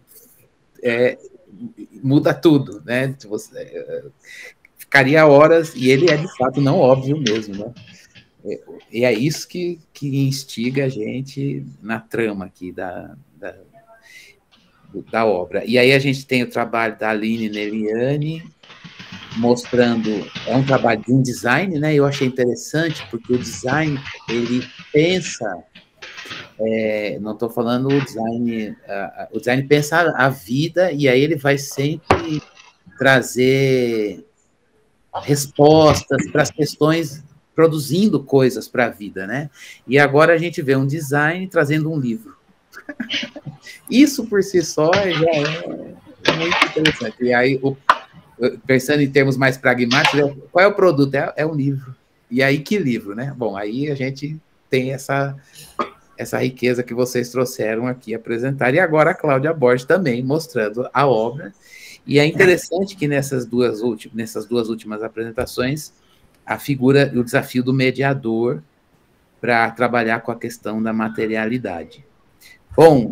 muda tudo, né? Ficaria horas, e ele é de fato não óbvio mesmo, né? E é isso que instiga a gente na trama aqui da obra. E aí a gente tem o trabalho da Aline Neliane, mostrando, é um trabalho de um design, né? Eu achei interessante, porque o design, ele pensa, não estou falando o design pensa a vida, e aí ele vai sempre trazer respostas para as questões, produzindo coisas para a vida, né? E agora a gente vê um design trazendo um livro. Isso por si só já é muito interessante. E aí, pensando em termos mais pragmáticos, qual é o produto? É um livro. E aí, que livro, né? Bom, aí a gente tem essa riqueza que vocês trouxeram aqui apresentar. E agora a Cláudia Borges também mostrando a obra. E é interessante que nessas duas últimas apresentações, a figura, o desafio do mediador para trabalhar com a questão da materialidade. Bom,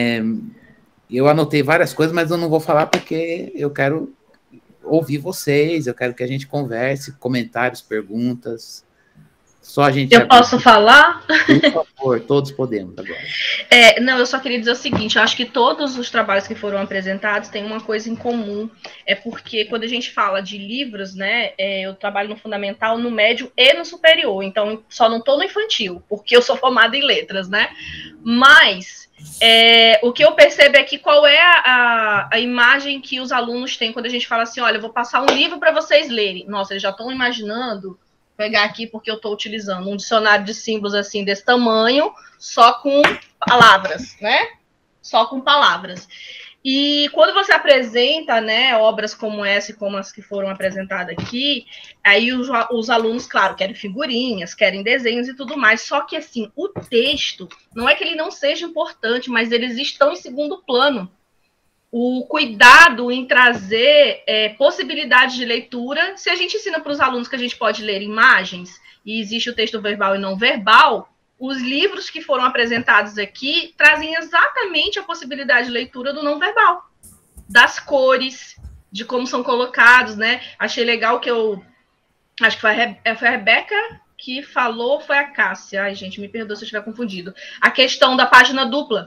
eu anotei várias coisas, mas eu não vou falar porque eu quero ouvir vocês, eu quero que a gente converse, comentários, perguntas. Só a gente... Eu posso falar? Por favor, todos podemos agora. Não, eu só queria dizer o seguinte, eu acho que todos os trabalhos que foram apresentados têm uma coisa em comum, porque quando a gente fala de livros, né, eu trabalho no fundamental, no médio e no superior, então só não estou no infantil, porque eu sou formada em letras, né, mas o que eu percebo é que qual é a imagem que os alunos têm quando a gente fala assim, olha, eu vou passar um livro para vocês lerem. Nossa, eles já estão imaginando... pegar aqui porque eu estou utilizando um dicionário de símbolos assim desse tamanho, só com palavras, né? Só com palavras. E quando você apresenta, né, obras como essa e como as que foram apresentadas aqui, aí os alunos, claro, querem figurinhas, querem desenhos e tudo mais. Só que assim, o texto, não é que ele não seja importante, mas eles estão em segundo plano. O cuidado em trazer possibilidades de leitura, se a gente ensina para os alunos que a gente pode ler imagens, e existe o texto verbal e não verbal, os livros que foram apresentados aqui trazem exatamente a possibilidade de leitura do não verbal, das cores, de como são colocados, né? Achei legal que acho que foi a Rebeca que falou, foi a Cássia, ai gente, me perdoa se eu estiver confundido, a questão da página dupla.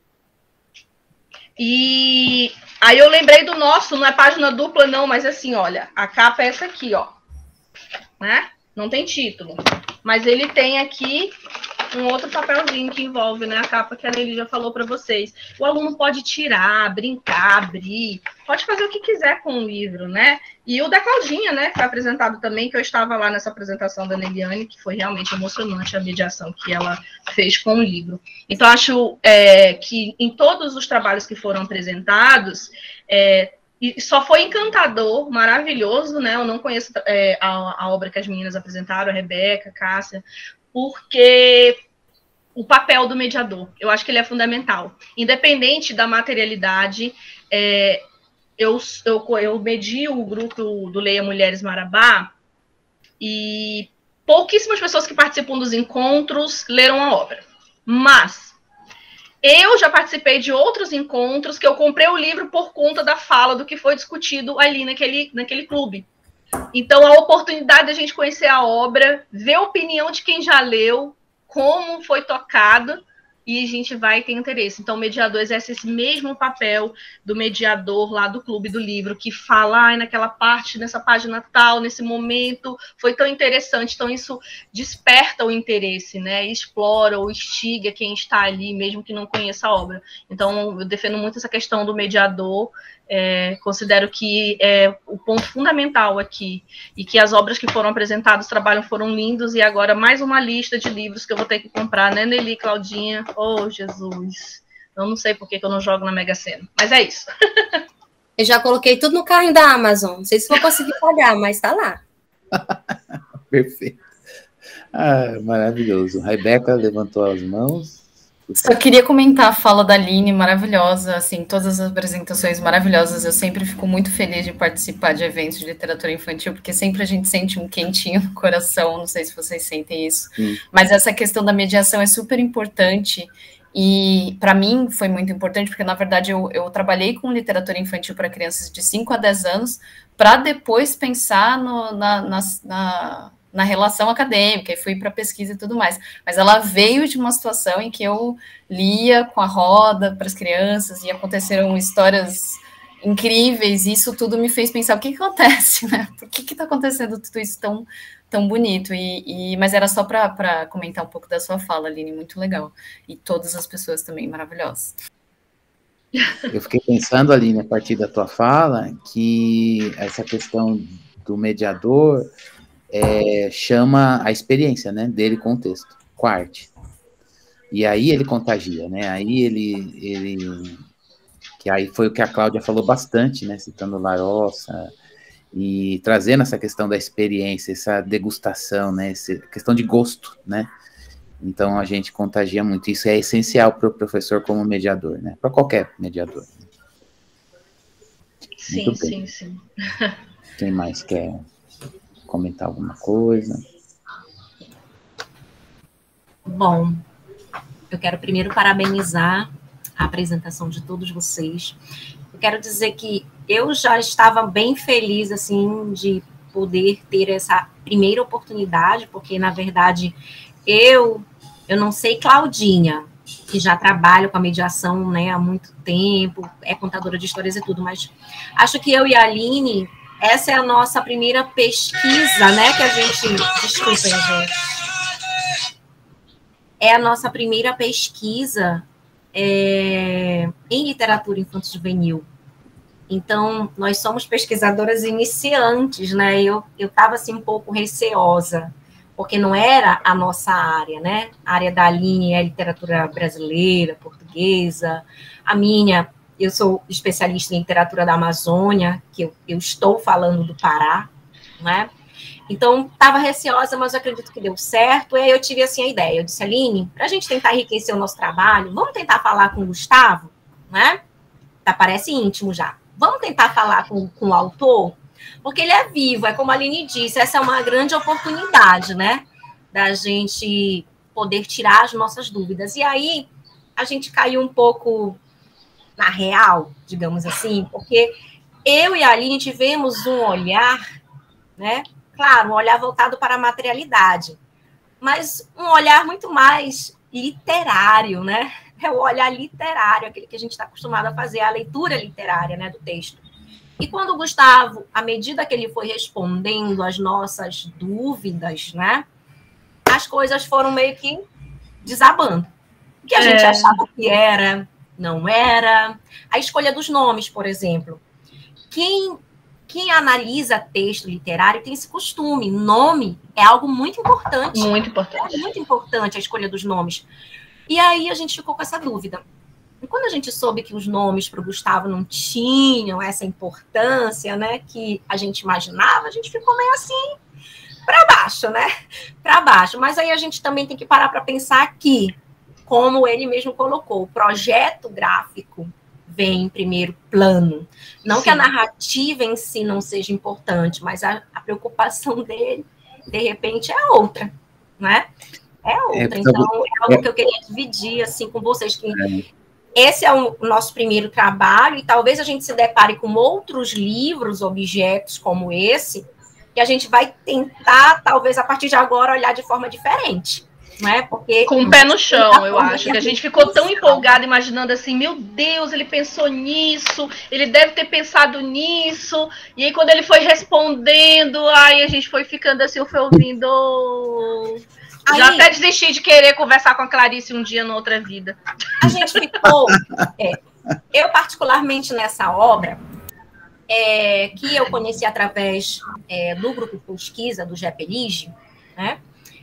E aí eu lembrei do nosso, não é página dupla não, mas assim, olha, a capa é essa aqui, ó, né? Não tem título, mas ele tem aqui um outro papelzinho que envolve, né, a capa que a Nelly já falou para vocês. O aluno pode tirar, brincar, abrir, pode fazer o que quiser com o livro, né? E o da Claudinha, né, foi apresentado também, que eu estava lá nessa apresentação da Neliane, que foi realmente emocionante a mediação que ela fez com o livro. Então, acho que em todos os trabalhos que foram apresentados, e só foi encantador, maravilhoso, né? Eu não conheço a obra que as meninas apresentaram, a Rebeca, a Cássia, porque o papel do mediador, eu acho que ele é fundamental. Independente da materialidade, eu medi o grupo do Leia Mulheres Marabá e pouquíssimas pessoas que participam dos encontros leram a obra. Mas eu já participei de outros encontros que eu comprei o livro por conta da fala do que foi discutido ali naquele clube. Então, a oportunidade de a gente conhecer a obra, ver a opinião de quem já leu, como foi tocado, e a gente vai ter interesse. Então, o mediador exerce esse mesmo papel do mediador lá do Clube do Livro, que fala, naquela parte, nessa página tal, nesse momento, foi tão interessante. Então, isso desperta o interesse, né? Explora ou instiga quem está ali, mesmo que não conheça a obra. Então, eu defendo muito essa questão do mediador, considero que é o ponto fundamental aqui, e que as obras que foram apresentadas, os trabalhos foram lindos, e agora mais uma lista de livros que eu vou ter que comprar, né, Nelly, Claudinha? Oh, Jesus, eu não sei por que eu não jogo na Mega Sena, mas é isso. Eu já coloquei tudo no carrinho da Amazon, não sei se vou conseguir pagar, mas tá lá. Perfeito. Ah, maravilhoso. Rebeca levantou as mãos. Só queria comentar a fala da Aline, maravilhosa, assim, todas as apresentações maravilhosas. Eu sempre fico muito feliz de participar de eventos de literatura infantil, porque sempre a gente sente um quentinho no coração, não sei se vocês sentem isso, mas essa questão da mediação é super importante. E para mim foi muito importante, porque na verdade eu trabalhei com literatura infantil para crianças de 5 a 10 anos, para depois pensar na relação acadêmica, e fui para pesquisa e tudo mais. Mas ela veio de uma situação em que eu lia com a roda para as crianças, e aconteceram histórias incríveis, e isso tudo me fez pensar, o que acontece, né? Por que está acontecendo tudo isso tão bonito? Mas era só para comentar um pouco da sua fala, Aline, muito legal. E todas as pessoas também maravilhosas. Eu fiquei pensando, Aline, a partir da tua fala, que essa questão do mediador chama a experiência, né, dele com o texto, com a arte. E aí ele contagia, né? Aí ele que aí foi o que a Cláudia falou bastante, né, citando Larossa, e trazendo essa questão da experiência, essa degustação, né, essa questão de gosto, né? Então a gente contagia muito. Isso é essencial para o professor como mediador, né? Para qualquer mediador. Sim, sim. Quem mais quer comentar alguma coisa? Bom, eu quero primeiro parabenizar a apresentação de todos vocês. Eu quero dizer que eu já estava bem feliz, assim, de poder ter essa primeira oportunidade, porque, na verdade, eu não sei Claudinha, que já trabalha com a mediação, né, há muito tempo, é contadora de histórias e tudo, mas acho que eu e a Aline, essa é a nossa primeira pesquisa, né, que a gente... Desculpem, gente. É a nossa primeira pesquisa em literatura infanto-juvenil. Então, nós somos pesquisadoras iniciantes, né? Eu estava, assim, um pouco receosa, porque não era a nossa área, né? A área da Aline é literatura brasileira, portuguesa. A minha, eu sou especialista em literatura da Amazônia, que eu estou falando do Pará, né? Então, estava receosa, mas eu acredito que deu certo. E aí eu tive, assim, a ideia. Eu disse, Aline, para a gente tentar enriquecer o nosso trabalho, vamos tentar falar com o Gustavo, né? Parece íntimo já. Vamos tentar falar com o autor? Porque ele é vivo, é como a Aline disse, essa é uma grande oportunidade, né? Da gente poder tirar as nossas dúvidas. E aí, a gente caiu um pouco na real, digamos assim, porque eu e a Aline tivemos um olhar, né? Claro, um olhar voltado para a materialidade, mas um olhar muito mais literário, né? É o olhar literário, aquele que a gente está acostumado a fazer, a leitura literária, né, do texto. E quando o Gustavo, à medida que ele foi respondendo as nossas dúvidas, né, as coisas foram meio que desabando. O que a gente achava que era, não era. A escolha dos nomes, por exemplo. Quem analisa texto literário tem esse costume. Nome é algo muito importante. Muito importante. É muito importante a escolha dos nomes. E aí a gente ficou com essa dúvida. E quando a gente soube que os nomes para o Gustavo não tinham essa importância, né, que a gente imaginava, a gente ficou meio assim, para baixo, né? Para baixo. Mas aí a gente também tem que parar para pensar que, como ele mesmo colocou, o projeto gráfico vem em primeiro plano. Não que a narrativa em si não seja importante, mas a preocupação dele, de repente, é outra, né? É outra. Então, é algo que eu queria dividir, assim, com vocês, que esse é o nosso primeiro trabalho, e talvez a gente se depare com outros livros, objetos como esse, que a gente vai tentar, talvez, a partir de agora, olhar de forma diferente. Não é? Porque com o pé no chão, eu acho, que a gente ficou tão empolgado, imaginando assim, meu Deus, ele pensou nisso, ele deve ter pensado nisso, e aí quando ele foi respondendo, aí a gente foi ficando assim, eu fui ouvindo... Já até desisti de querer conversar com a Clarice um dia, na outra vida. A gente ficou... eu, particularmente, nessa obra, que eu conheci através do grupo de pesquisa do GEPELIGE, né?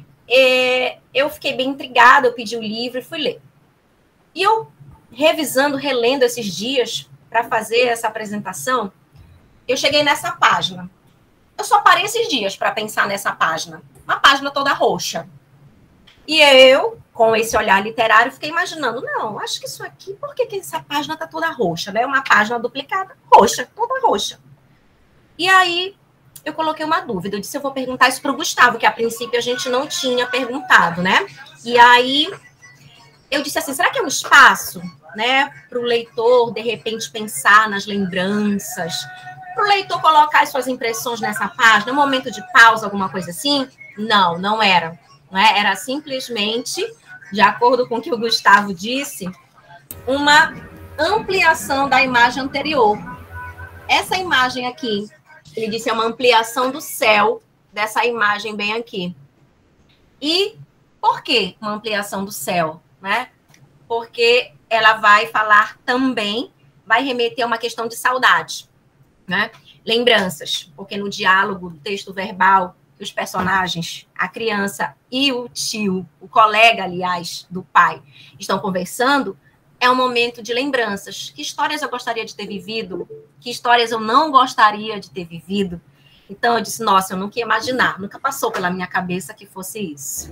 Eu fiquei bem intrigada, eu pedi o livro e fui ler. E eu, revisando, relendo esses dias para fazer essa apresentação, eu cheguei nessa página. Eu só parei esses dias para pensar nessa página. Uma página toda roxa. E eu, com esse olhar literário, fiquei imaginando, não, acho que isso aqui, por que essa página tá toda roxa, né? Uma página duplicada, roxa, toda roxa. E aí, eu coloquei uma dúvida. Eu disse, eu vou perguntar isso para o Gustavo, que a princípio a gente não tinha perguntado, né? E aí, eu disse assim, será que é um espaço, né, para o leitor, de repente, pensar nas lembranças, para o leitor colocar as suas impressões nessa página, um momento de pausa, alguma coisa assim? Não, não era. Não é? Era simplesmente, de acordo com o que o Gustavo disse, uma ampliação da imagem anterior. Essa imagem aqui, ele disse, é uma ampliação do céu dessa imagem bem aqui. E por que uma ampliação do céu? Né? Porque ela vai falar também, vai remeter a uma questão de saudade. Né? Lembranças, porque no diálogo do texto verbal, os personagens, a criança e o tio, o colega, aliás, do pai, estão conversando, é um momento de lembranças. Que histórias eu gostaria de ter vivido? Que histórias eu não gostaria de ter vivido? Então, eu disse, nossa, eu nunca ia imaginar, nunca passou pela minha cabeça que fosse isso.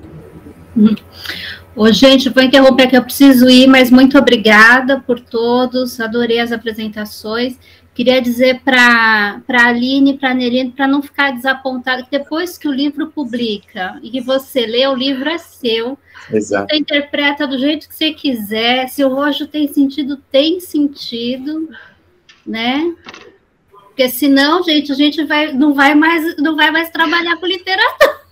Ô, gente, vou interromper que eu preciso ir, mas muito obrigada por todos, adorei as apresentações. Queria dizer para a Aline e para a Neline, para não ficar desapontada, que depois que o livro publica e que você lê, o livro é seu. Exato. Você interpreta do jeito que você quiser. Se o roxo tem sentido, né? Porque senão, gente, a gente não vai mais trabalhar com literatura.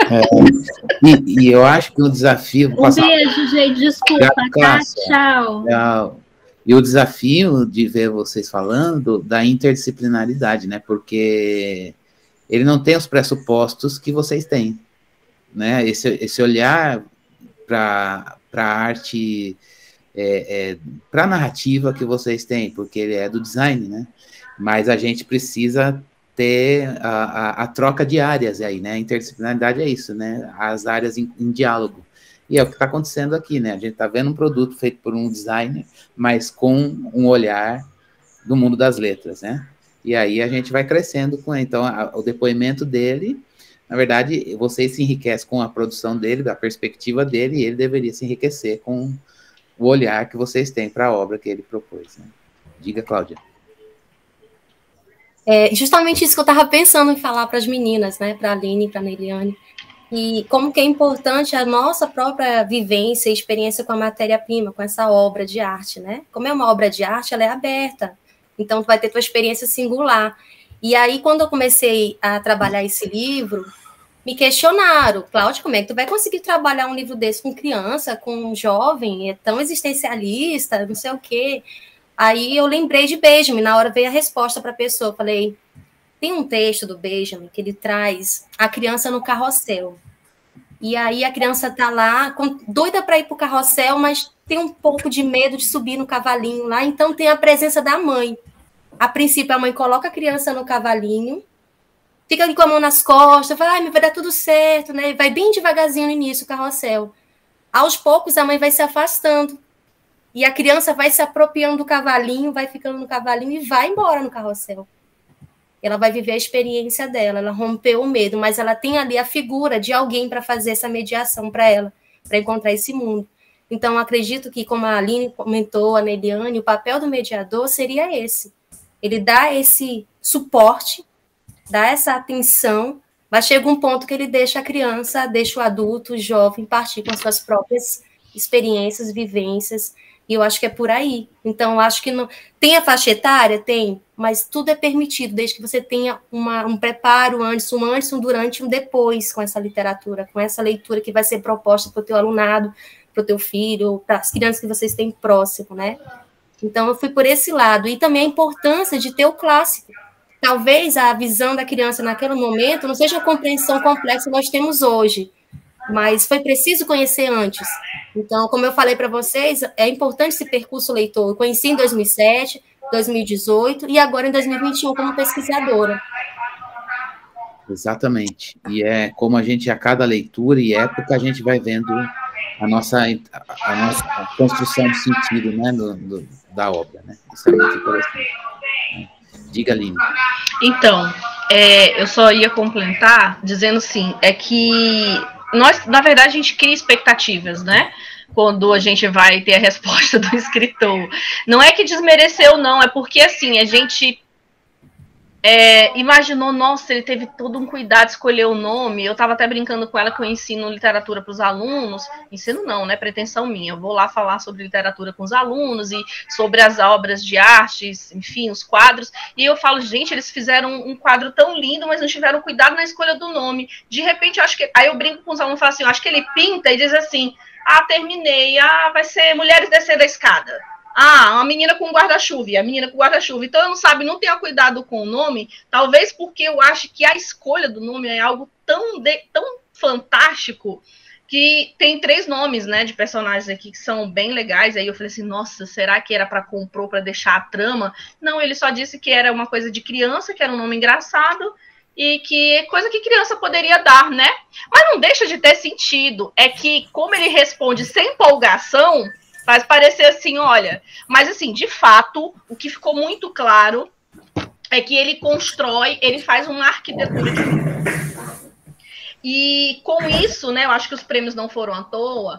E eu acho que o desafio... Beijo, gente, desculpa, tá? Tchau. Tchau. E o desafio de ver vocês falando da interdisciplinaridade, né? Porque ele não tem os pressupostos que vocês têm, né? Esse olhar para a arte, para a narrativa que vocês têm, porque ele é do design, né? Mas a gente precisa ter a troca de áreas aí, né? A interdisciplinaridade é isso, né? As áreas em diálogo. E é o que está acontecendo aqui, né? A gente está vendo um produto feito por um designer, mas com um olhar do mundo das letras, né? E aí a gente vai crescendo com ele. Então, o depoimento dele, na verdade, vocês se enriquecem com a produção dele, a perspectiva dele, e ele deveria se enriquecer com o olhar que vocês têm para a obra que ele propôs, né? Diga, Cláudia. É justamente isso que eu estava pensando em falar para as meninas, né? Para a Aline e para a Neiliane. E como que é importante a nossa própria vivência e experiência com a matéria-prima, com essa obra de arte, né? Como é uma obra de arte, ela é aberta. Então, tu vai ter tua experiência singular. E aí, quando eu comecei a trabalhar esse livro, me questionaram, Cláudia, como é que tu vai conseguir trabalhar um livro desse com criança, com um jovem, é tão existencialista, não sei o quê. Aí eu lembrei de Benjamin, na hora veio a resposta para a pessoa, eu falei... Tem um texto do Benjamin que ele traz a criança no carrossel. E aí a criança está lá, doida para ir para o carrossel, mas tem um pouco de medo de subir no cavalinho lá, então tem a presença da mãe. A princípio, a mãe coloca a criança no cavalinho, fica ali com a mão nas costas, fala, vai dar tudo certo, né? E vai bem devagarzinho no início o carrossel. Aos poucos, a mãe vai se afastando. E a criança vai se apropriando do cavalinho, vai ficando no cavalinho e vai embora no carrossel. Ela vai viver a experiência dela, ela rompeu o medo, mas ela tem ali a figura de alguém para fazer essa mediação para ela, para encontrar esse mundo. Então, acredito que, como a Aline comentou, a Neiliane, o papel do mediador seria esse. Ele dá esse suporte, dá essa atenção, mas chega um ponto que ele deixa a criança, deixa o adulto, o jovem, partir com as suas próprias experiências, vivências, e eu acho que é por aí. Então, eu acho que não... Tem a faixa etária? Tem, mas tudo é permitido, desde que você tenha um preparo antes, um durante e um depois com essa literatura, com essa leitura que vai ser proposta para o teu alunado, para o teu filho, para as crianças que vocês têm próximo, né? Então, eu fui por esse lado. E também a importância de ter o clássico. Talvez a visão da criança naquele momento não seja a compreensão complexa que nós temos hoje, mas foi preciso conhecer antes. Então, como eu falei para vocês, é importante esse percurso leitor. Eu conheci em 2007, 2018 e agora em 2021 como pesquisadora. Exatamente. E é como a gente, a cada leitura e época, a gente vai vendo a nossa construção de sentido, né, da obra, né? Isso é muito interessante. Diga, Aline. Então, eu só ia complementar dizendo assim, é que nós, na verdade, a gente cria expectativas, né? Quando a gente vai ter a resposta do escritor. Não é que desmereceu, não, é porque, assim, a gente imaginou, nossa, ele teve todo um cuidado de escolher o nome. Eu estava até brincando com ela que eu ensino literatura para os alunos. Ensino não, né? Pretensão minha. Eu vou lá falar sobre literatura com os alunos e sobre as obras de artes, enfim, os quadros. E eu falo, gente, eles fizeram um quadro tão lindo, mas não tiveram cuidado na escolha do nome. De repente, eu acho que... Aí eu brinco com os alunos e falo assim, eu acho que ele pinta e diz assim, terminei, vai ser Mulheres Descendo a Escada. Uma menina com guarda-chuva, a menina com guarda-chuva. Então, eu não tenha cuidado com o nome, talvez porque eu acho que a escolha do nome é algo tão fantástico, que tem 3 nomes, né, de personagens aqui que são bem legais. Aí eu falei assim, nossa, será que era para compor, para deixar a trama? Não, ele só disse que era uma coisa de criança, que era um nome engraçado, e que coisa que criança poderia dar, né? Mas não deixa de ter sentido. É que, como ele responde sem empolgação, faz parecer assim, olha... Mas, assim, de fato, o que ficou muito claro é que ele constrói, ele faz uma arquitetura de livro. E, com isso, né, eu acho que os prêmios não foram à toa,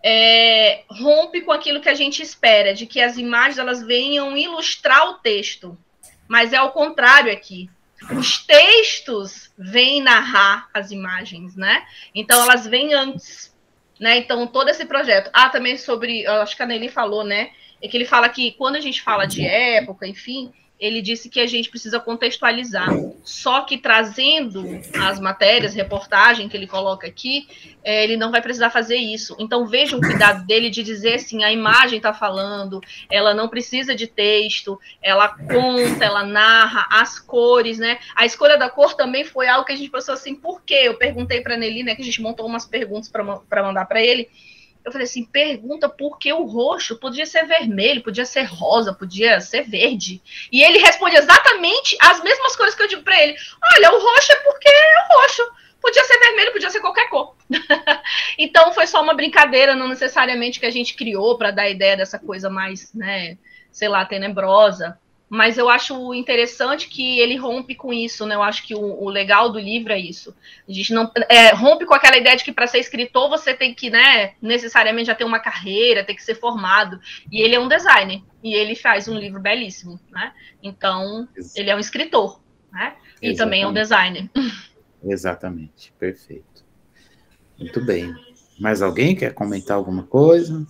rompe com aquilo que a gente espera, de que as imagens elas venham ilustrar o texto. Mas é ao contrário aqui. Os textos vêm narrar as imagens, né? Então, elas vêm antes... Né? Então, todo esse projeto. Também sobre, eu acho que a Nelly falou, né? É que ele fala que quando a gente fala de época, enfim, ele disse que a gente precisa contextualizar. Só que trazendo as matérias, reportagem que ele coloca aqui, ele não vai precisar fazer isso. Então, veja o cuidado dele de dizer assim, a imagem está falando, ela não precisa de texto, ela conta, ela narra, as cores, né? A escolha da cor também foi algo que a gente pensou assim, por quê? Eu perguntei para a Nelly, né, que a gente montou umas perguntas para mandar para ele. Eu falei assim, pergunta por que o roxo podia ser vermelho, podia ser rosa, podia ser verde. E ele responde exatamente as mesmas coisas que eu digo para ele. Olha, o roxo é porque é roxo. Podia ser vermelho, podia ser qualquer cor. Então, foi só uma brincadeira, não necessariamente que a gente criou para dar a ideia dessa coisa mais, né, sei lá, tenebrosa. Mas eu acho interessante que ele rompe com isso, né? Eu acho que o legal do livro é isso. A gente não rompe com aquela ideia de que para ser escritor você tem que, né, necessariamente já ter uma carreira, tem que ser formado. E ele é um designer, e ele faz um livro belíssimo, né? Então, ele é um escritor, né? E exatamente. Também é um designer. Exatamente, perfeito. Muito bem. Mais alguém quer comentar alguma coisa?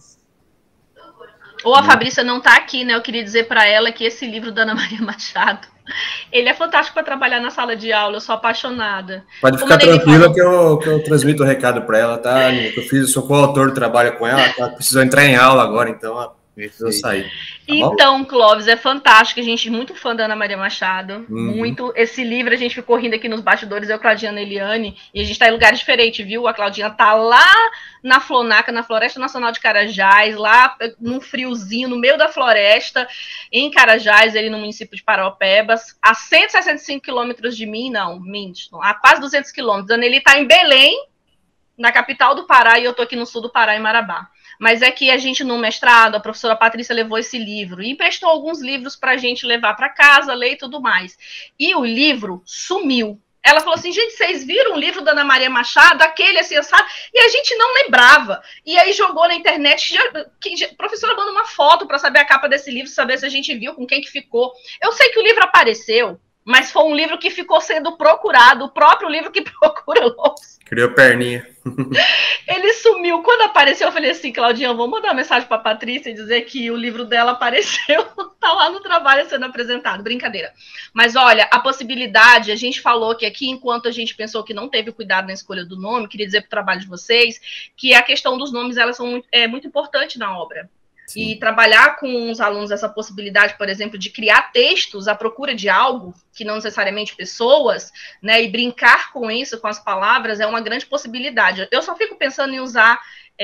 Ou a Fabrícia não está aqui, né? Eu queria dizer para ela que esse livro da Ana Maria Machado, ele é fantástico para trabalhar na sala de aula, eu sou apaixonada. Pode ficar tranquila que eu transmito o recado para ela, tá? Eu sou coautor do trabalho com ela, ela precisou entrar em aula agora, então ela precisou sair. Tá então, Clóvis, é fantástico, a gente é muito fã da Ana Maria Machado, muito. Esse livro a gente ficou rindo aqui nos bastidores, eu, Claudinha e Eliane, e a gente está em lugares diferentes, viu? A Claudinha tá lá na Flonaca, na Floresta Nacional de Carajás, lá num friozinho, no meio da floresta, em Carajás, ali no município de Paraupebas, a 165 quilômetros de mim, não, minto, a quase 200 quilômetros. A Nelly tá em Belém, na capital do Pará, e eu tô aqui no sul do Pará, em Marabá. Mas é que a gente, no mestrado, a professora Patrícia levou esse livro e emprestou alguns livros para a gente levar para casa, ler e tudo mais. E o livro sumiu. Ela falou assim, gente, vocês viram o livro da Ana Maria Machado, aquele assim, sabe? E a gente não lembrava. E aí jogou na internet, a professora manda uma foto para saber a capa desse livro, saber se a gente viu, com quem que ficou. Eu sei que o livro apareceu, mas foi um livro que ficou sendo procurado, o próprio livro que procura loucos. Criou perninha. Ele sumiu. Quando apareceu, eu falei assim, Claudinha, eu vou mandar uma mensagem para a Patrícia e dizer que o livro dela apareceu, tá lá no trabalho sendo apresentado. Brincadeira. Mas olha, a possibilidade, a gente falou que aqui, enquanto a gente pensou que não teve cuidado na escolha do nome, queria dizer para o trabalho de vocês que a questão dos nomes, elas são muito importante na obra. Sim. E trabalhar com os alunos essa possibilidade, por exemplo, de criar textos à procura de algo, que não necessariamente pessoas, né, e brincar com isso, com as palavras, é uma grande possibilidade. Eu só fico pensando em usar,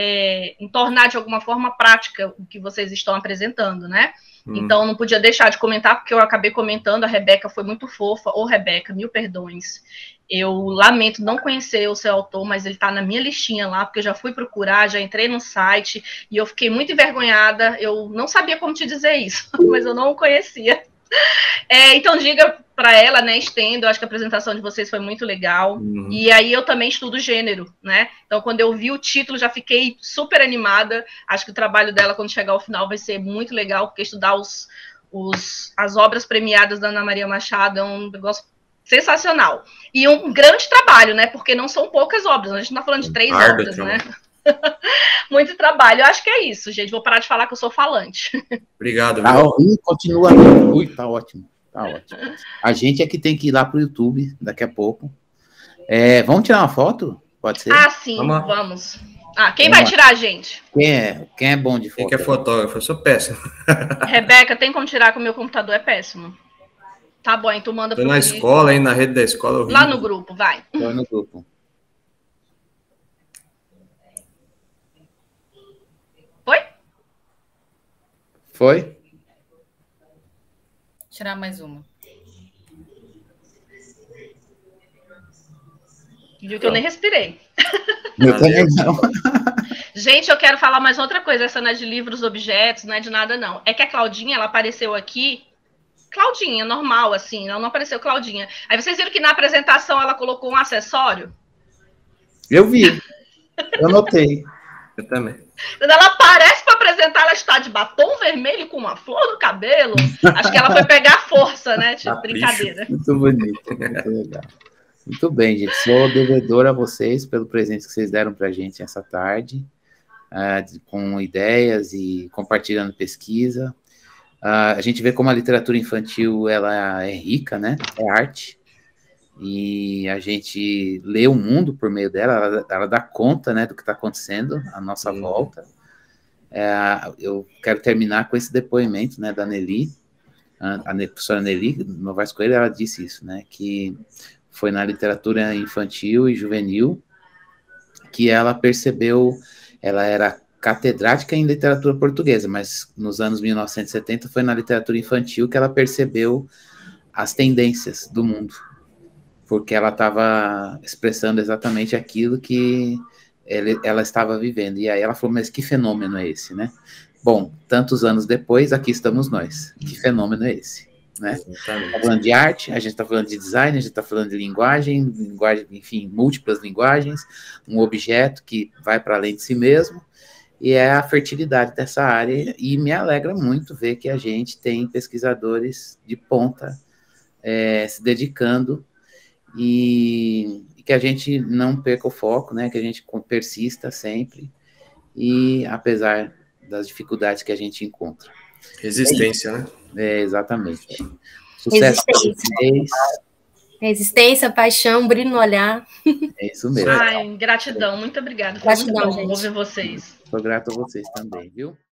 em tornar de alguma forma prática o que vocês estão apresentando, né? Então, não podia deixar de comentar, porque eu acabei comentando, a Rebeca foi muito fofa. Ô, Rebeca, mil perdões. Eu lamento não conhecer o seu autor, mas ele está na minha listinha lá, porque eu já fui procurar, já entrei no site, e eu fiquei muito envergonhada. Eu não sabia como te dizer isso, mas eu não o conhecia. Então, diga para ela, né, estendo, acho que a apresentação de vocês foi muito legal, e aí eu também estudo gênero, né, então quando eu vi o título já fiquei super animada, acho que o trabalho dela quando chegar ao final vai ser muito legal, porque estudar as obras premiadas da Ana Maria Machado é um negócio sensacional, e um grande trabalho, né, porque não são poucas obras, a gente não está falando de 3 obras, né. Muito trabalho. Eu acho que é isso, gente. Vou parar de falar que eu sou falante. Obrigado. Continua. Ui, tá ótimo. Tá ótimo. A gente é que tem que ir lá pro YouTube daqui a pouco. Vamos tirar uma foto? Pode ser? Ah, sim, vamos. Quem vai tirar, gente? Quem é bom de foto? Quem que é fotógrafo? Eu sou péssimo. Rebeca, tem como tirar que o meu computador é péssimo. Tá bom, então manda pro... Tô na escola, hein, na rede da escola. Lá no grupo, vai. Tô no grupo. Foi? Tirar mais uma. Viu que eu nem respirei. Eu também não. Gente, eu quero falar mais outra coisa. Essa não é de livros, objetos, não é de nada, não. É que a Claudinha, ela apareceu aqui. Claudinha, normal, assim. Ela não apareceu Claudinha. Aí vocês viram que na apresentação ela colocou um acessório? Eu vi. Eu notei. Eu também. Quando ela aparece para apresentar, ela está de batom vermelho com uma flor no cabelo. Acho que ela foi pegar força, né? Tipo, brincadeira. Muito bonito, muito legal. Muito bem, gente. Sou devedor a vocês pelo presente que vocês deram para a gente essa tarde, com ideias e compartilhando pesquisa. A gente vê como a literatura infantil ela é rica, né? É arte. E a gente lê o mundo por meio dela, ela dá conta, né, do que está acontecendo à nossa volta. Eu quero terminar com esse depoimento, né, da Nelly, a professora Nelly Novaes Coelho, ela disse isso, né, que foi na literatura infantil e juvenil que ela percebeu, ela era catedrática em literatura portuguesa, mas nos anos 1970 foi na literatura infantil que ela percebeu as tendências do mundo, porque ela estava expressando exatamente aquilo que ela estava vivendo. E aí ela falou, mas que fenômeno é esse, né? Bom, tantos anos depois, aqui estamos nós. Que fenômeno é esse, né? Está falando de arte, a gente está falando de design, a gente está falando de linguagem, enfim, múltiplas linguagens, um objeto que vai para além de si mesmo, e é a fertilidade dessa área, e me alegra muito ver que a gente tem pesquisadores de ponta se dedicando e que a gente não perca o foco, né, que a gente persista sempre, e apesar das dificuldades que a gente encontra. Resistência, né? Exatamente. Sucesso para vocês. Resistência, paixão, brilho no olhar. É isso mesmo. Ai, gratidão, muito obrigada. Gratidão, Foi muito bom ouvir vocês. Sou grato a vocês também, viu?